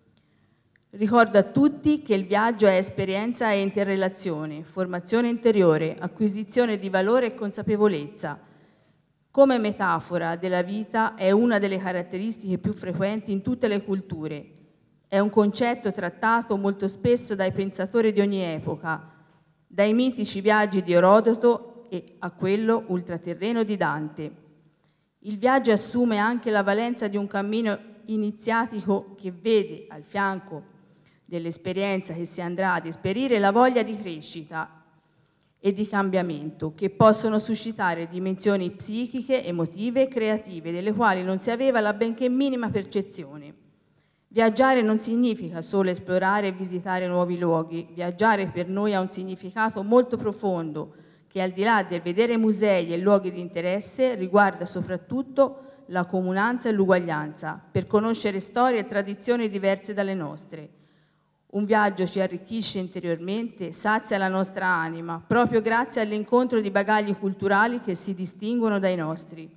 Ricordo a tutti che il viaggio è esperienza e interrelazione, formazione interiore, acquisizione di valore e consapevolezza. Come metafora della vita è una delle caratteristiche più frequenti in tutte le culture. È un concetto trattato molto spesso dai pensatori di ogni epoca, dai mitici viaggi di Erodoto e a quello ultraterreno di Dante. Il viaggio assume anche la valenza di un cammino iniziatico che vede al fianco dell'esperienza che si andrà ad esperire la voglia di crescita e di cambiamento che possono suscitare dimensioni psichiche, emotive e creative delle quali non si aveva la benché minima percezione. Viaggiare non significa solo esplorare e visitare nuovi luoghi, viaggiare per noi ha un significato molto profondo che al di là del vedere musei e luoghi di interesse riguarda soprattutto la comunanza e l'uguaglianza, per conoscere storie e tradizioni diverse dalle nostre. Un viaggio ci arricchisce interiormente, sazia la nostra anima, proprio grazie all'incontro di bagagli culturali che si distinguono dai nostri.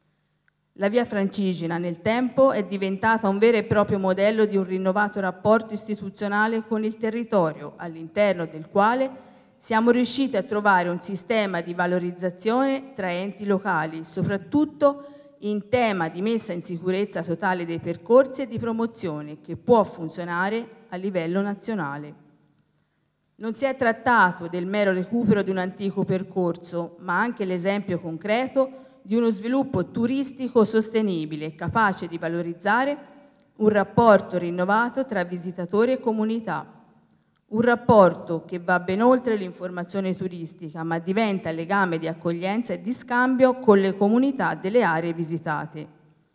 La Via Francigena nel tempo è diventata un vero e proprio modello di un rinnovato rapporto istituzionale con il territorio, all'interno del quale siamo riusciti a trovare un sistema di valorizzazione tra enti locali, soprattutto in tema di messa in sicurezza totale dei percorsi e di promozione che può funzionare a livello nazionale. Non si è trattato del mero recupero di un antico percorso, ma anche l'esempio concreto di uno sviluppo turistico sostenibile, capace di valorizzare un rapporto rinnovato tra visitatori e comunità. Un rapporto che va ben oltre l'informazione turistica, ma diventa legame di accoglienza e di scambio con le comunità delle aree visitate.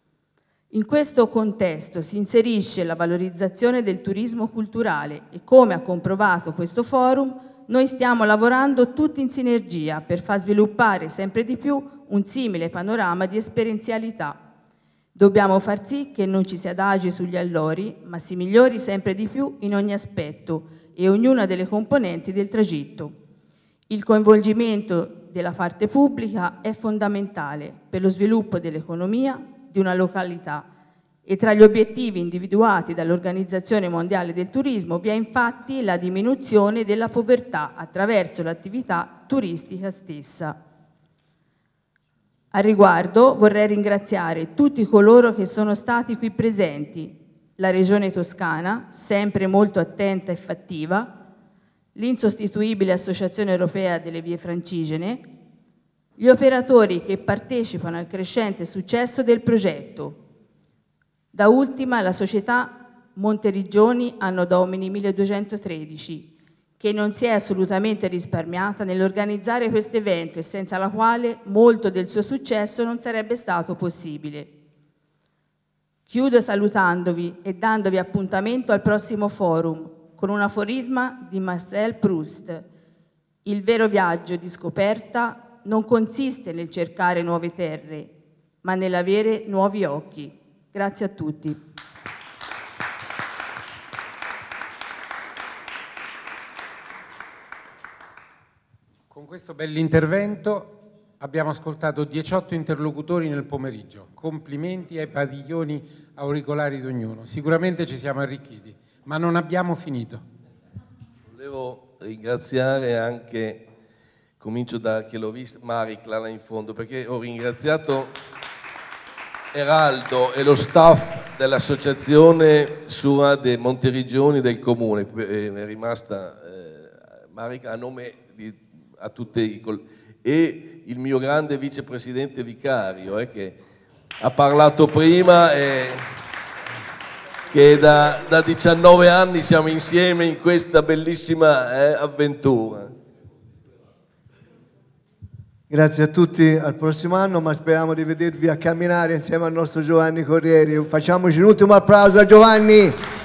In questo contesto si inserisce la valorizzazione del turismo culturale e, come ha comprovato questo forum, noi stiamo lavorando tutti in sinergia per far sviluppare sempre di più un simile panorama di esperienzialità. Dobbiamo far sì che non ci si adagi sugli allori, ma si migliori sempre di più in ogni aspetto e ognuna delle componenti del tragitto. Il coinvolgimento della parte pubblica è fondamentale per lo sviluppo dell'economia di una località e tra gli obiettivi individuati dall'Organizzazione Mondiale del Turismo vi è infatti la diminuzione della povertà attraverso l'attività turistica stessa. Al riguardo vorrei ringraziare tutti coloro che sono stati qui presenti, la Regione Toscana, sempre molto attenta e fattiva, l'insostituibile Associazione Europea delle Vie Francigene, gli operatori che partecipano al crescente successo del progetto, da ultima la società Monteriggioni Anno Domini milleduecentotredici, che non si è assolutamente risparmiata nell'organizzare questo evento e senza la quale molto del suo successo non sarebbe stato possibile. Chiudo salutandovi e dandovi appuntamento al prossimo forum con un aforisma di Marcel Proust. Il vero viaggio di scoperta non consiste nel cercare nuove terre, ma nell'avere nuovi occhi. Grazie a tutti. Con questo bell'intervento abbiamo ascoltato diciotto interlocutori nel pomeriggio. Complimenti ai padiglioni auricolari di ognuno. Sicuramente ci siamo arricchiti, ma non abbiamo finito. Volevo ringraziare anche, comincio da che l'ho vista, Maricla là in fondo, perché ho ringraziato Eraldo e lo staff dell'associazione Sua de Monteriggioni del Comune. È rimasta eh, Marica a nome di a tutti i colleghi, e il mio grande vicepresidente vicario eh, che ha parlato prima e che da, da diciannove anni siamo insieme in questa bellissima eh, avventura. Grazie a tutti, al prossimo anno, ma speriamo di vedervi a camminare insieme al nostro Giovanni Corrieri. Facciamoci un ultimo applauso a Giovanni.